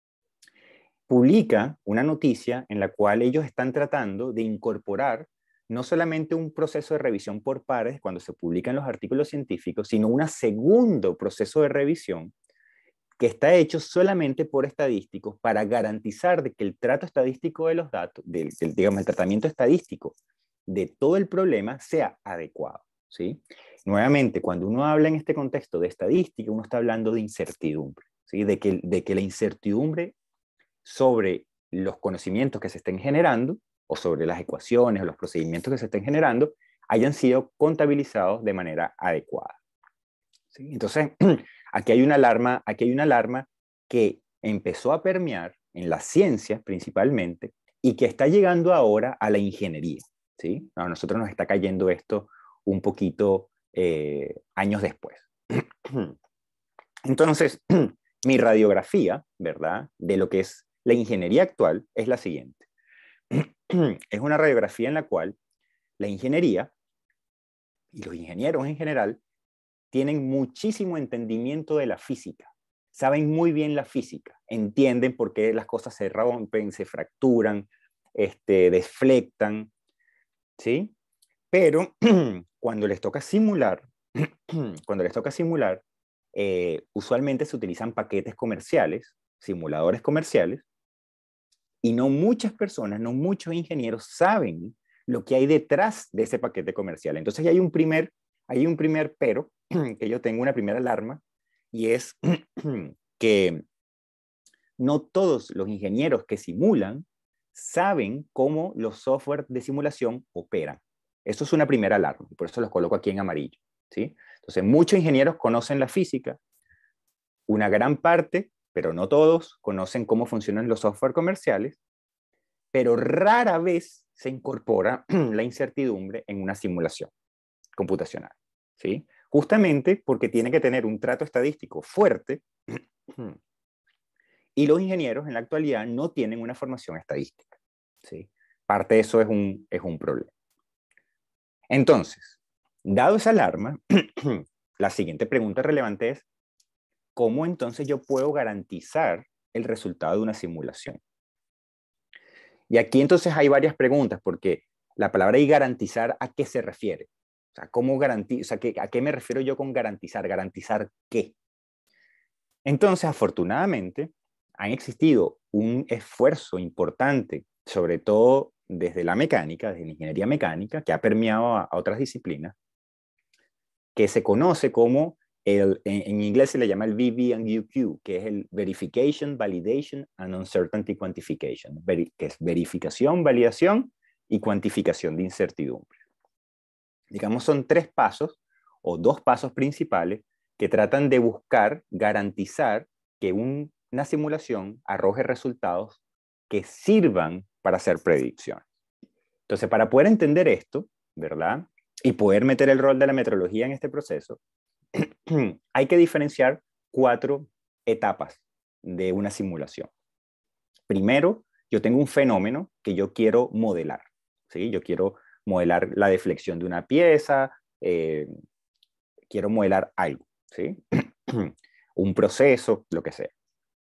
publica una noticia en la cual ellos están tratando de incorporar no solamente un proceso de revisión por pares cuando se publican los artículos científicos, sino un segundo proceso de revisión que está hecho solamente por estadísticos para garantizar de que el trato estadístico de los datos, del, del, digamos, el tratamiento estadístico de todo el problema sea adecuado, ¿sí? Nuevamente, cuando uno habla en este contexto de estadística, uno está hablando de incertidumbre, ¿sí? De que, de que la incertidumbre sobre los conocimientos que se estén generando, o sobre las ecuaciones o los procedimientos que se estén generando, hayan sido contabilizados de manera adecuada, ¿sí? Entonces, aquí hay una alarma, aquí hay una alarma que empezó a permear en las ciencias principalmente y que está llegando ahora a la ingeniería, ¿sí? A nosotros nos está cayendo esto un poquito eh, años después. Entonces, mi radiografía, ¿verdad?, de lo que es la ingeniería actual es la siguiente. Es una radiografía en la cual la ingeniería y los ingenieros en general tienen muchísimo entendimiento de la física, saben muy bien la física, entienden por qué las cosas se rompen, se fracturan, este, desflectan, ¿sí? Pero cuando les toca simular, cuando les toca simular, eh, usualmente se utilizan paquetes comerciales, simuladores comerciales, y no muchas personas, no muchos ingenieros saben lo que hay detrás de ese paquete comercial. Entonces hay un primer, hay un primer pero, que yo tengo una primera alarma, y es que no todos los ingenieros que simulan saben cómo los software de simulación operan. Eso es una primera alarma, y por eso los coloco aquí en amarillo, ¿sí? Entonces, muchos ingenieros conocen la física, una gran parte, pero no todos, conocen cómo funcionan los software comerciales, pero rara vez se incorpora la incertidumbre en una simulación computacional, ¿sí? Justamente porque tiene que tener un trato estadístico fuerte y los ingenieros en la actualidad no tienen una formación estadística, ¿sí? Parte de eso es un, es un problema. Entonces, dado esa alarma, la siguiente pregunta relevante es, ¿cómo entonces yo puedo garantizar el resultado de una simulación? Y aquí entonces hay varias preguntas, porque la palabra y garantizar, ¿a qué se refiere? O sea, ¿cómo garantizo? O sea, ¿a qué me refiero yo con garantizar? ¿Garantizar qué? Entonces, afortunadamente, han existido un esfuerzo importante, sobre todo desde la mecánica, desde la ingeniería mecánica, que ha permeado a, a otras disciplinas, que se conoce como, el, en, en inglés se le llama el V B and U Q, que es el Verification, Validation and Uncertainty Quantification, veri, que es verificación, validación y cuantificación de incertidumbre. Digamos, son tres pasos o dos pasos principales que tratan de buscar garantizar que un, una simulación arroje resultados que sirvan para hacer predicciones. Entonces, para poder entender esto, ¿verdad?, y poder meter el rol de la metrología en este proceso, hay que diferenciar cuatro etapas de una simulación. Primero, yo tengo un fenómeno que yo quiero modelar, ¿sí? Yo quiero modelar la deflexión de una pieza, eh, quiero modelar algo, ¿sí? Un proceso, lo que sea.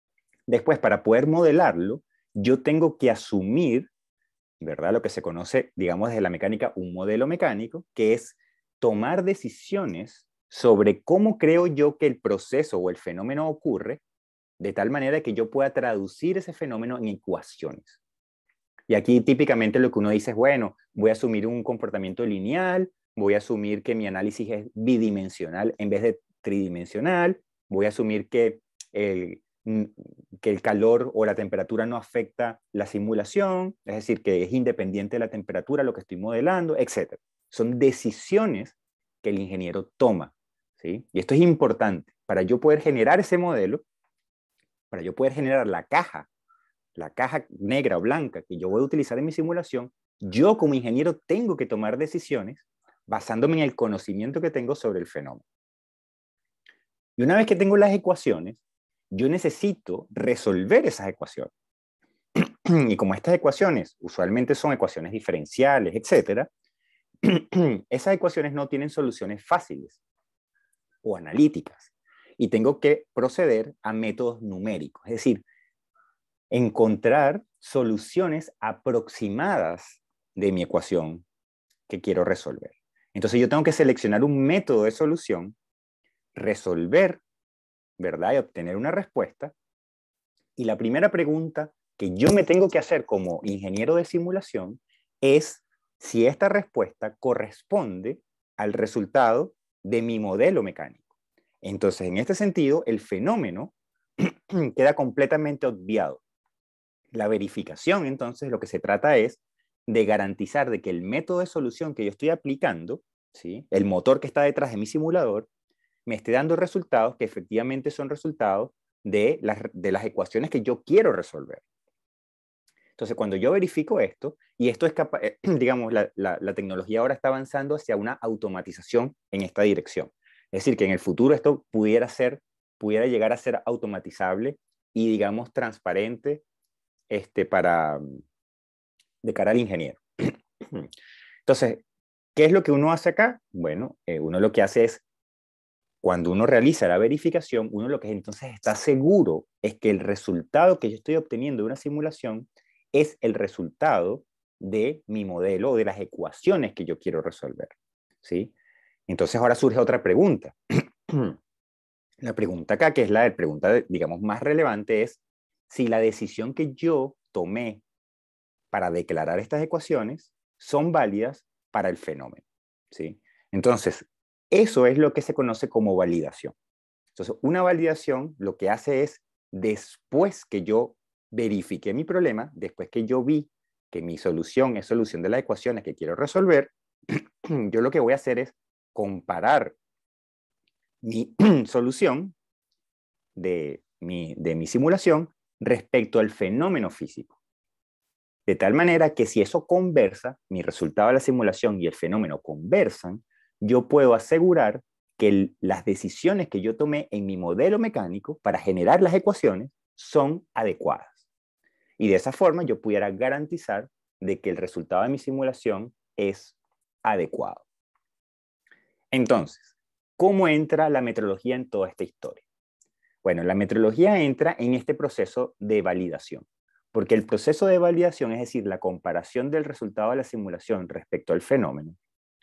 Después, para poder modelarlo, yo tengo que asumir, ¿verdad? Lo que se conoce, digamos, desde la mecánica, un modelo mecánico, que es tomar decisiones sobre cómo creo yo que el proceso o el fenómeno ocurre, de tal manera que yo pueda traducir ese fenómeno en ecuaciones. Y aquí típicamente lo que uno dice es, bueno, voy a asumir un comportamiento lineal, voy a asumir que mi análisis es bidimensional en vez de tridimensional, voy a asumir que el, que el calor o la temperatura no afecta la simulación, es decir, que es independiente de la temperatura lo que estoy modelando, etcétera. Son decisiones que el ingeniero toma, ¿sí? Y esto es importante. Para yo poder generar ese modelo, para yo poder generar la caja, la caja negra o blanca que yo voy a utilizar en mi simulación, yo como ingeniero tengo que tomar decisiones basándome en el conocimiento que tengo sobre el fenómeno. Y una vez que tengo las ecuaciones, yo necesito resolver esas ecuaciones. Y como estas ecuaciones usualmente son ecuaciones diferenciales, etcétera, esas ecuaciones no tienen soluciones fáciles o analíticas. Y tengo que proceder a métodos numéricos, es decir, encontrar soluciones aproximadas de mi ecuación que quiero resolver. Entonces yo tengo que seleccionar un método de solución, resolver, ¿verdad? Y obtener una respuesta. Y la primera pregunta que yo me tengo que hacer como ingeniero de simulación es si esta respuesta corresponde al resultado de mi modelo mecánico. Entonces, en este sentido, el fenómeno queda completamente obviado. La verificación, entonces, lo que se trata es de garantizar de que el método de solución que yo estoy aplicando, ¿sí? El motor que está detrás de mi simulador, me esté dando resultados que efectivamente son resultados de las, de las ecuaciones que yo quiero resolver. Entonces, cuando yo verifico esto, y esto es capaz, digamos, la, la, la tecnología ahora está avanzando hacia una automatización en esta dirección. Es decir, que en el futuro esto pudiera ser, pudiera llegar a ser automatizable y, digamos, transparente este, para, de cara al ingeniero. Entonces, ¿qué es lo que uno hace acá? Bueno, eh, uno lo que hace es, cuando uno realiza la verificación, uno lo que entonces está seguro es que el resultado que yo estoy obteniendo de una simulación es el resultado de mi modelo o de las ecuaciones que yo quiero resolver, ¿sí? Entonces ahora surge otra pregunta. La pregunta acá, que es la pregunta, digamos, más relevante, es si la decisión que yo tomé para declarar estas ecuaciones son válidas para el fenómeno, ¿sí? Entonces, eso es lo que se conoce como validación. Entonces, una validación lo que hace es, después que yo verifiqué mi problema, después que yo vi que mi solución es solución de las ecuaciones que quiero resolver, yo lo que voy a hacer es comparar mi solución de mi, de mi simulación respecto al fenómeno físico. De tal manera que si eso conversa, mi resultado de la simulación y el fenómeno conversan, yo puedo asegurar que el, las decisiones que yo tomé en mi modelo mecánico para generar las ecuaciones son adecuadas. Y de esa forma yo pudiera garantizar de que el resultado de mi simulación es adecuado. Entonces, ¿cómo entra la metrología en toda esta historia? Bueno, la metrología entra en este proceso de validación, porque el proceso de validación, es decir, la comparación del resultado de la simulación respecto al fenómeno,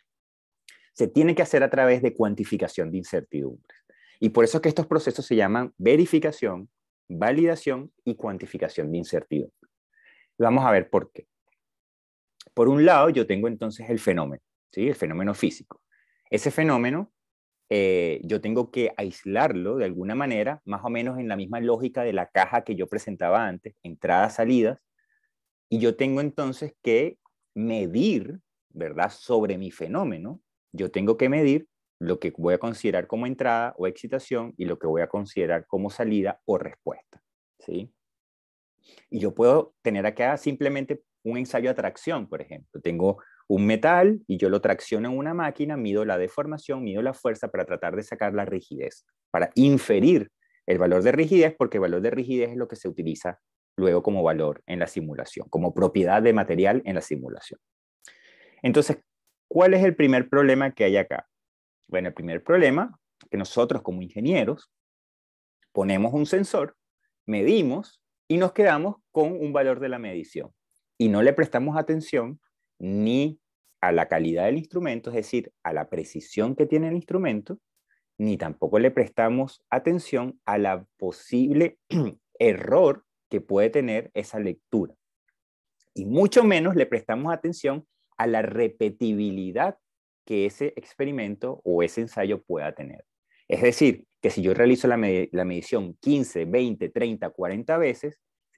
se tiene que hacer a través de cuantificación de incertidumbres. Y por eso es que estos procesos se llaman verificación, validación y cuantificación de incertidumbre. Vamos a ver por qué. Por un lado, yo tengo entonces el fenómeno, ¿sí? El fenómeno físico. Ese fenómeno, eh, yo tengo que aislarlo de alguna manera, más o menos en la misma lógica de la caja que yo presentaba antes, entradas, salidas, y yo tengo entonces que medir, ¿verdad? Sobre mi fenómeno, yo tengo que medir lo que voy a considerar como entrada o excitación y lo que voy a considerar como salida o respuesta, ¿sí? Y yo puedo tener acá simplemente un ensayo de tracción, por ejemplo. Tengo un metal y yo lo tracciono en una máquina, mido la deformación, mido la fuerza para tratar de sacar la rigidez, para inferir el valor de rigidez, porque el valor de rigidez es lo que se utiliza luego como valor en la simulación, como propiedad de material en la simulación. Entonces, ¿cuál es el primer problema que hay acá? Bueno, el primer problema es que nosotros como ingenieros ponemos un sensor medimos y nos quedamos con un valor de la medición. Y no le prestamos atención ni a la calidad del instrumento, es decir, a la precisión que tiene el instrumento, ni tampoco le prestamos atención a la posible error que puede tener esa lectura. Y mucho menos le prestamos atención a la repetibilidad que ese experimento o ese ensayo pueda tener. Es decir, que si yo realizo la, med la medición quince, veinte, treinta, cuarenta veces,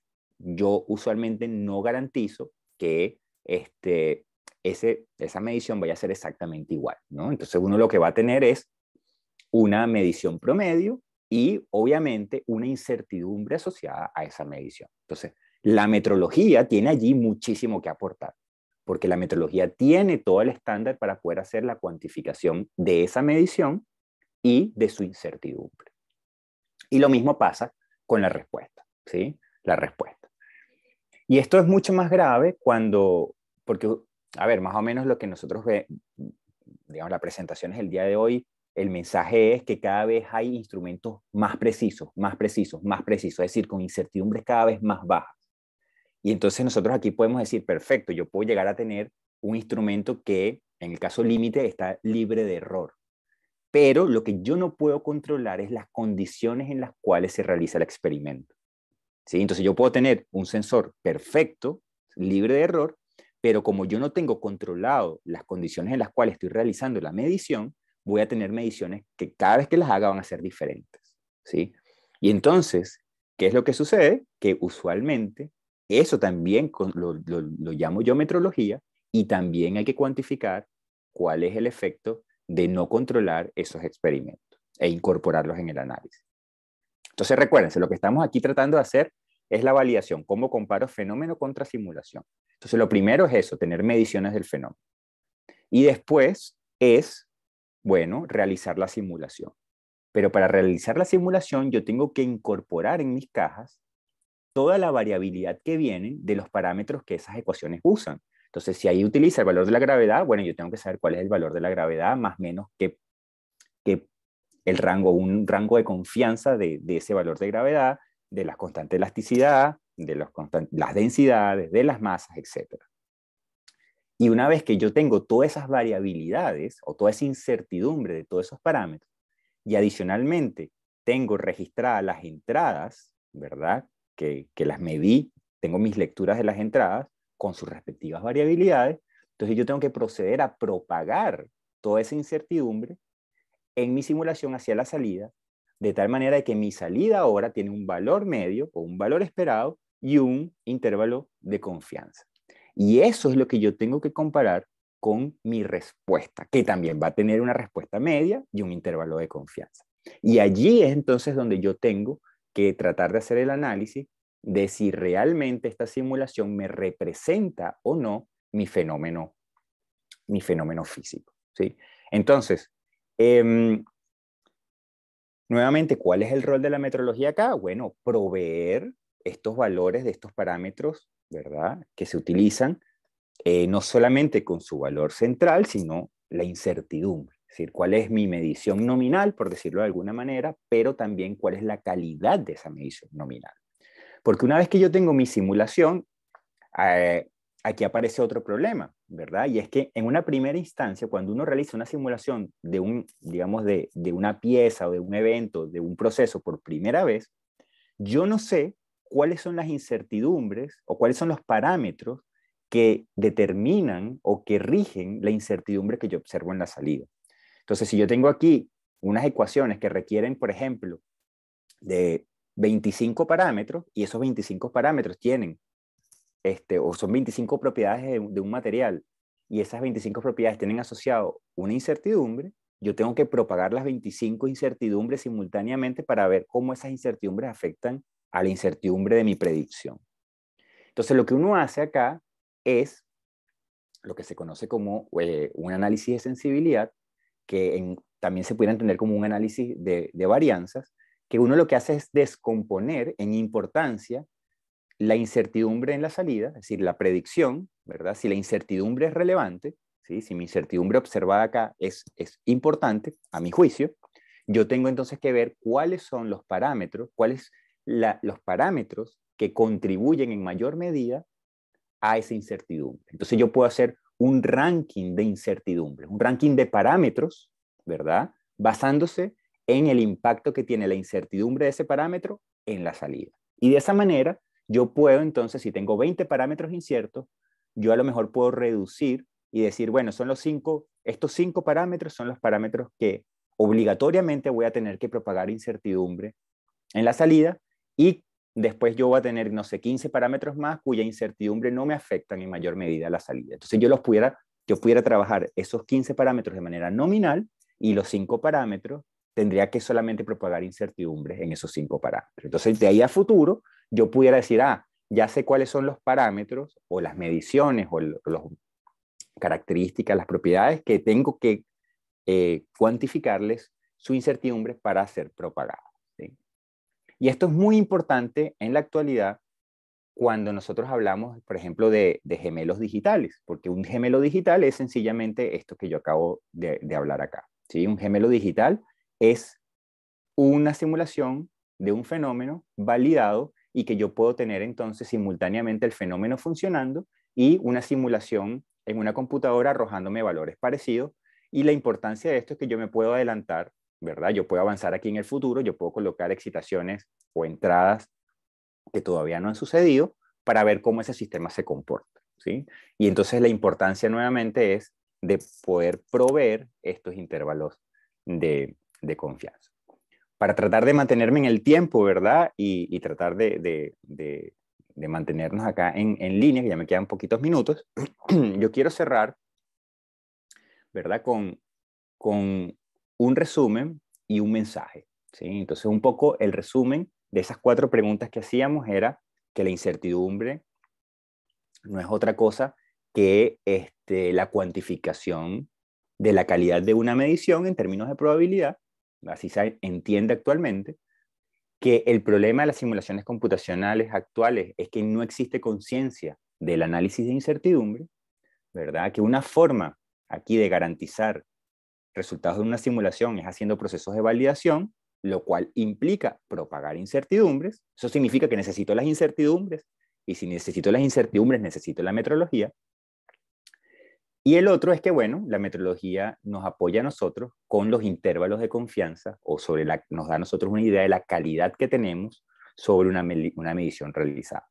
yo usualmente no garantizo que este, ese, esa medición vaya a ser exactamente igual, ¿no? Entonces uno lo que va a tener es una medición promedio y obviamente una incertidumbre asociada a esa medición. Entonces, la metrología tiene allí muchísimo que aportar, porque la metrología tiene todo el estándar para poder hacer la cuantificación de esa medición y de su incertidumbre. Y lo mismo pasa con la respuesta, ¿sí? La respuesta. Y esto es mucho más grave cuando, porque, a ver, más o menos lo que nosotros ve, digamos, la presentación es el día de hoy, el mensaje es que cada vez hay instrumentos más precisos, más precisos, más precisos, es decir, con incertidumbres cada vez más bajas. Y entonces nosotros aquí podemos decir, perfecto, yo puedo llegar a tener un instrumento que, en el caso límite, está libre de error. Pero lo que yo no puedo controlar es las condiciones en las cuales se realiza el experimento, ¿sí? Entonces yo puedo tener un sensor perfecto, libre de error, pero como yo no tengo controlado las condiciones en las cuales estoy realizando la medición, voy a tener mediciones que cada vez que las haga van a ser diferentes, ¿sí? Y entonces, ¿qué es lo que sucede? Que usualmente eso también lo, lo, lo llamo yo metrología, y también hay que cuantificar cuál es el efecto de no controlar esos experimentos e incorporarlos en el análisis. Entonces recuérdense, lo que estamos aquí tratando de hacer es la validación, cómo comparo fenómeno contra simulación. Entonces lo primero es eso, tener mediciones del fenómeno. Y después es, bueno, realizar la simulación. Pero para realizar la simulación yo tengo que incorporar en mis cajas toda la variabilidad que viene de los parámetros que esas ecuaciones usan. Entonces, si ahí utiliza el valor de la gravedad, bueno, yo tengo que saber cuál es el valor de la gravedad, más o menos que, que el rango, un rango de confianza de, de ese valor de gravedad, de las constantes de elasticidad, de los constant, las densidades, de las masas, etcétera. Y una vez que yo tengo todas esas variabilidades o toda esa incertidumbre de todos esos parámetros, y adicionalmente tengo registradas las entradas, ¿verdad? Que, que las medí, tengo mis lecturas de las entradas con sus respectivas variabilidades, entonces yo tengo que proceder a propagar toda esa incertidumbre en mi simulación hacia la salida, de tal manera que mi salida ahora tiene un valor medio o un valor esperado y un intervalo de confianza. Y eso es lo que yo tengo que comparar con mi respuesta, que también va a tener una respuesta media y un intervalo de confianza. Y allí es entonces donde yo tengo que tratar de hacer el análisis de si realmente esta simulación me representa o no mi fenómeno, mi fenómeno físico, ¿sí? Entonces, eh, nuevamente, ¿cuál es el rol de la metrología acá? Bueno, proveer estos valores de estos parámetros, ¿verdad?, que se utilizan eh, no solamente con su valor central, sino la incertidumbre. Es decir, cuál es mi medición nominal, por decirlo de alguna manera, pero también cuál es la calidad de esa medición nominal. Porque una vez que yo tengo mi simulación, eh, aquí aparece otro problema, ¿verdad? Y es que en una primera instancia, cuando uno realiza una simulación de, un, digamos, de, de una pieza o de un evento, de un proceso por primera vez, yo no sé cuáles son las incertidumbres o cuáles son los parámetros que determinan o que rigen la incertidumbre que yo observo en la salida. Entonces, si yo tengo aquí unas ecuaciones que requieren, por ejemplo, de veinticinco parámetros, y esos veinticinco parámetros tienen, este, o son veinticinco propiedades de, de un material, y esas veinticinco propiedades tienen asociado una incertidumbre, yo tengo que propagar las veinticinco incertidumbres simultáneamente para ver cómo esas incertidumbres afectan a la incertidumbre de mi predicción. Entonces, lo que uno hace acá es lo que se conoce como eh, un análisis de sensibilidad, que en, también se puede entender como un análisis de, de varianzas, que uno lo que hace es descomponer en importancia la incertidumbre en la salida, es decir, la predicción, ¿verdad? Si la incertidumbre es relevante, ¿sí? Si mi incertidumbre observada acá es, es importante, a mi juicio, yo tengo entonces que ver cuáles son los parámetros, cuáles, la, los parámetros que contribuyen en mayor medida a esa incertidumbre. Entonces yo puedo hacer un ranking de incertidumbre, un ranking de parámetros, ¿verdad? Basándose en el impacto que tiene la incertidumbre de ese parámetro en la salida. Y de esa manera yo puedo entonces, si tengo veinte parámetros inciertos, yo a lo mejor puedo reducir y decir, bueno, son los cinco, estos cinco parámetros son los parámetros que obligatoriamente voy a tener que propagar incertidumbre en la salida, y después yo voy a tener, no sé, quince parámetros más cuya incertidumbre no me afectan en mayor medida a la salida. Entonces yo los pudiera, yo pudiera trabajar esos quince parámetros de manera nominal, y los cinco parámetros tendría que solamente propagar incertidumbre en esos cinco parámetros. Entonces de ahí a futuro yo pudiera decir, ah, ya sé cuáles son los parámetros o las mediciones o las características, las propiedades que tengo que eh, cuantificarles su incertidumbre para ser propagada. ¿Sí? Y esto es muy importante en la actualidad cuando nosotros hablamos, por ejemplo, de, de gemelos digitales, porque un gemelo digital es sencillamente esto que yo acabo de, de hablar acá. ¿Sí? Un gemelo digital es una simulación de un fenómeno validado y que yo puedo tener entonces simultáneamente el fenómeno funcionando y una simulación en una computadora arrojándome valores parecidos. Y la importancia de esto es que yo me puedo adelantar, ¿verdad? Yo puedo avanzar aquí en el futuro, yo puedo colocar excitaciones o entradas que todavía no han sucedido para ver cómo ese sistema se comporta, ¿sí? Y entonces la importancia nuevamente es de poder proveer estos intervalos de, de confianza. Para tratar de mantenerme en el tiempo, ¿verdad? Y, y tratar de, de, de, de mantenernos acá en, en línea, que ya me quedan poquitos minutos, yo quiero cerrar, ¿verdad? Con, con un resumen y un mensaje, ¿sí? Entonces, un poco el resumen de esas cuatro preguntas que hacíamos era que la incertidumbre no es otra cosa que este, la cuantificación de la calidad de una medición en términos de probabilidad. Así se entiende actualmente, que el problema de las simulaciones computacionales actuales es que no existe conciencia del análisis de incertidumbre, ¿verdad? Que una forma aquí de garantizar resultados de una simulación es haciendo procesos de validación, lo cual implica propagar incertidumbres. Eso significa que necesito las incertidumbres, y si necesito las incertidumbres necesito la metrología. Y el otro es que, bueno, la metrología nos apoya a nosotros con los intervalos de confianza, o sobre la, nos da a nosotros una idea de la calidad que tenemos sobre una, una medición realizada.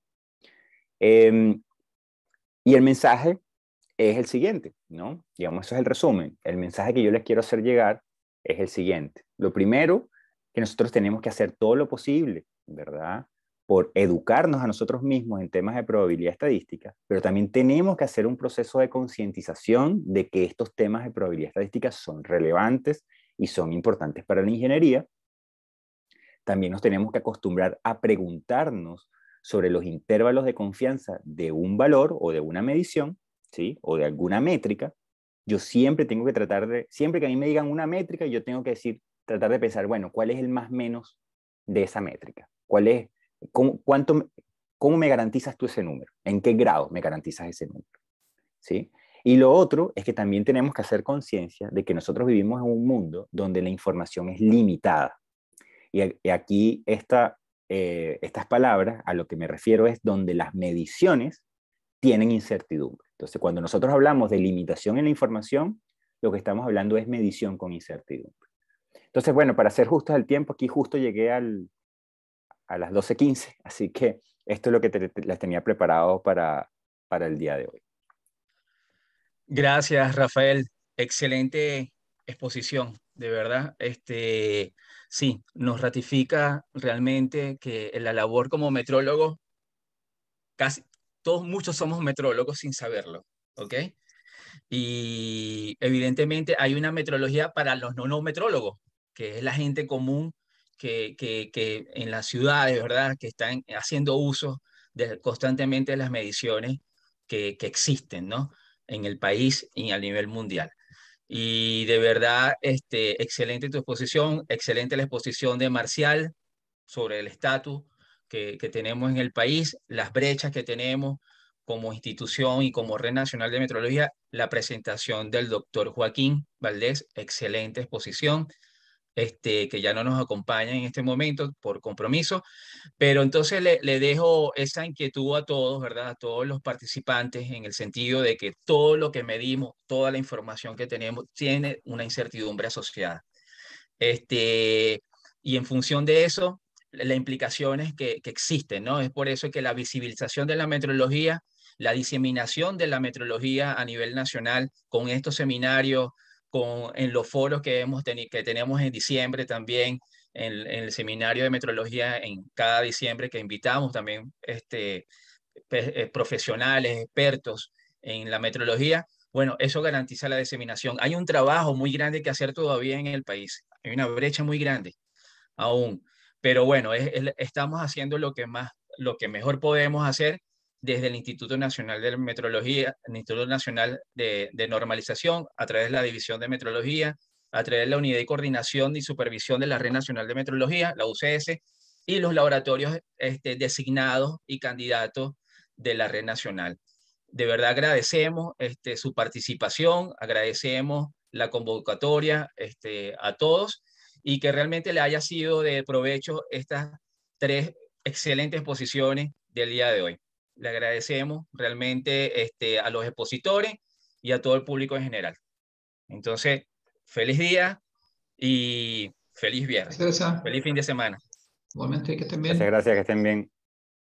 Eh, y el mensaje es el siguiente, ¿no? Digamos, eso es el resumen. El mensaje que yo les quiero hacer llegar es el siguiente. Lo primero, que nosotros tenemos que hacer todo lo posible, ¿verdad?, por educarnos a nosotros mismos en temas de probabilidad estadística, pero también tenemos que hacer un proceso de concientización de que estos temas de probabilidad estadística son relevantes y son importantes para la ingeniería. También nos tenemos que acostumbrar a preguntarnos sobre los intervalos de confianza de un valor o de una medición, ¿sí?, o de alguna métrica. Yo siempre tengo que tratar de, siempre que a mí me digan una métrica, yo tengo que decir, tratar de pensar, bueno, ¿cuál es el más menos de esa métrica? ¿Cuál es, cómo, cuánto, cómo me garantizas tú ese número? ¿En qué grado me garantizas ese número? ¿Sí? Y lo otro es que también tenemos que hacer conciencia de que nosotros vivimos en un mundo donde la información es limitada. Y, y aquí esta, eh, estas palabras, a lo que me refiero es donde las mediciones tienen incertidumbre. Entonces, cuando nosotros hablamos de limitación en la información, lo que estamos hablando es medición con incertidumbre. Entonces, bueno, para ser justos al tiempo, aquí justo llegué al, a las doce quince, así que esto es lo que te, te, les tenía preparado para, para el día de hoy. Gracias, Rafael. Excelente exposición, de verdad. Este, sí, nos ratifica realmente que en la labor como metrólogo, casi todos, muchos somos metrólogos sin saberlo, ¿ok? Y evidentemente hay una metrología para los no, no metrólogos, que es la gente común que, que, que en las ciudades, ¿verdad?, que están haciendo uso de, constantemente de las mediciones que, que existen, ¿no?, en el país y a nivel mundial. Y de verdad, este, excelente tu exposición, excelente la exposición de Marcial sobre el estatus que, que tenemos en el país, las brechas que tenemos como institución y como Red Nacional de Metrología, la presentación del doctor Joaquín Valdés, excelente exposición. este, que ya no nos acompaña en este momento por compromiso, pero entonces le, le dejo esa inquietud a todos, ¿verdad? A todos los participantes, en el sentido de que todo lo que medimos, toda la información que tenemos, tiene una incertidumbre asociada. Este, y en función de eso, las implicaciones que, que existen, ¿no? Es por eso que la visibilización de la metrología, la diseminación de la metrología a nivel nacional, con estos seminarios, con, en los foros que, hemos teni- que tenemos en diciembre también, en, en el seminario de metrología en cada diciembre, que invitamos también este, pe- eh, profesionales, expertos en la metrología. Bueno, eso garantiza la diseminación. Hay un trabajo muy grande que hacer todavía en el país. Hay una brecha muy grande aún. Pero bueno, es- es- estamos haciendo lo que más, lo que mejor podemos hacer desde el Instituto Nacional de Metrología, el Instituto Nacional de, de Normalización, a través de la División de Metrología, a través de la Unidad de Coordinación y Supervisión de la Red Nacional de Metrología, la U C S, y los laboratorios este, designados y candidatos de la Red Nacional. De verdad agradecemos este, su participación, agradecemos la convocatoria este, a todos, y que realmente le haya sido de provecho estas tres excelentes exposiciones del día de hoy. Le agradecemos realmente este, a los expositores y a todo el público en general. Entonces, feliz día y feliz viernes. Gracias. Feliz fin de semana. Igualmente, que estén bien. Muchas gracias, que estén bien.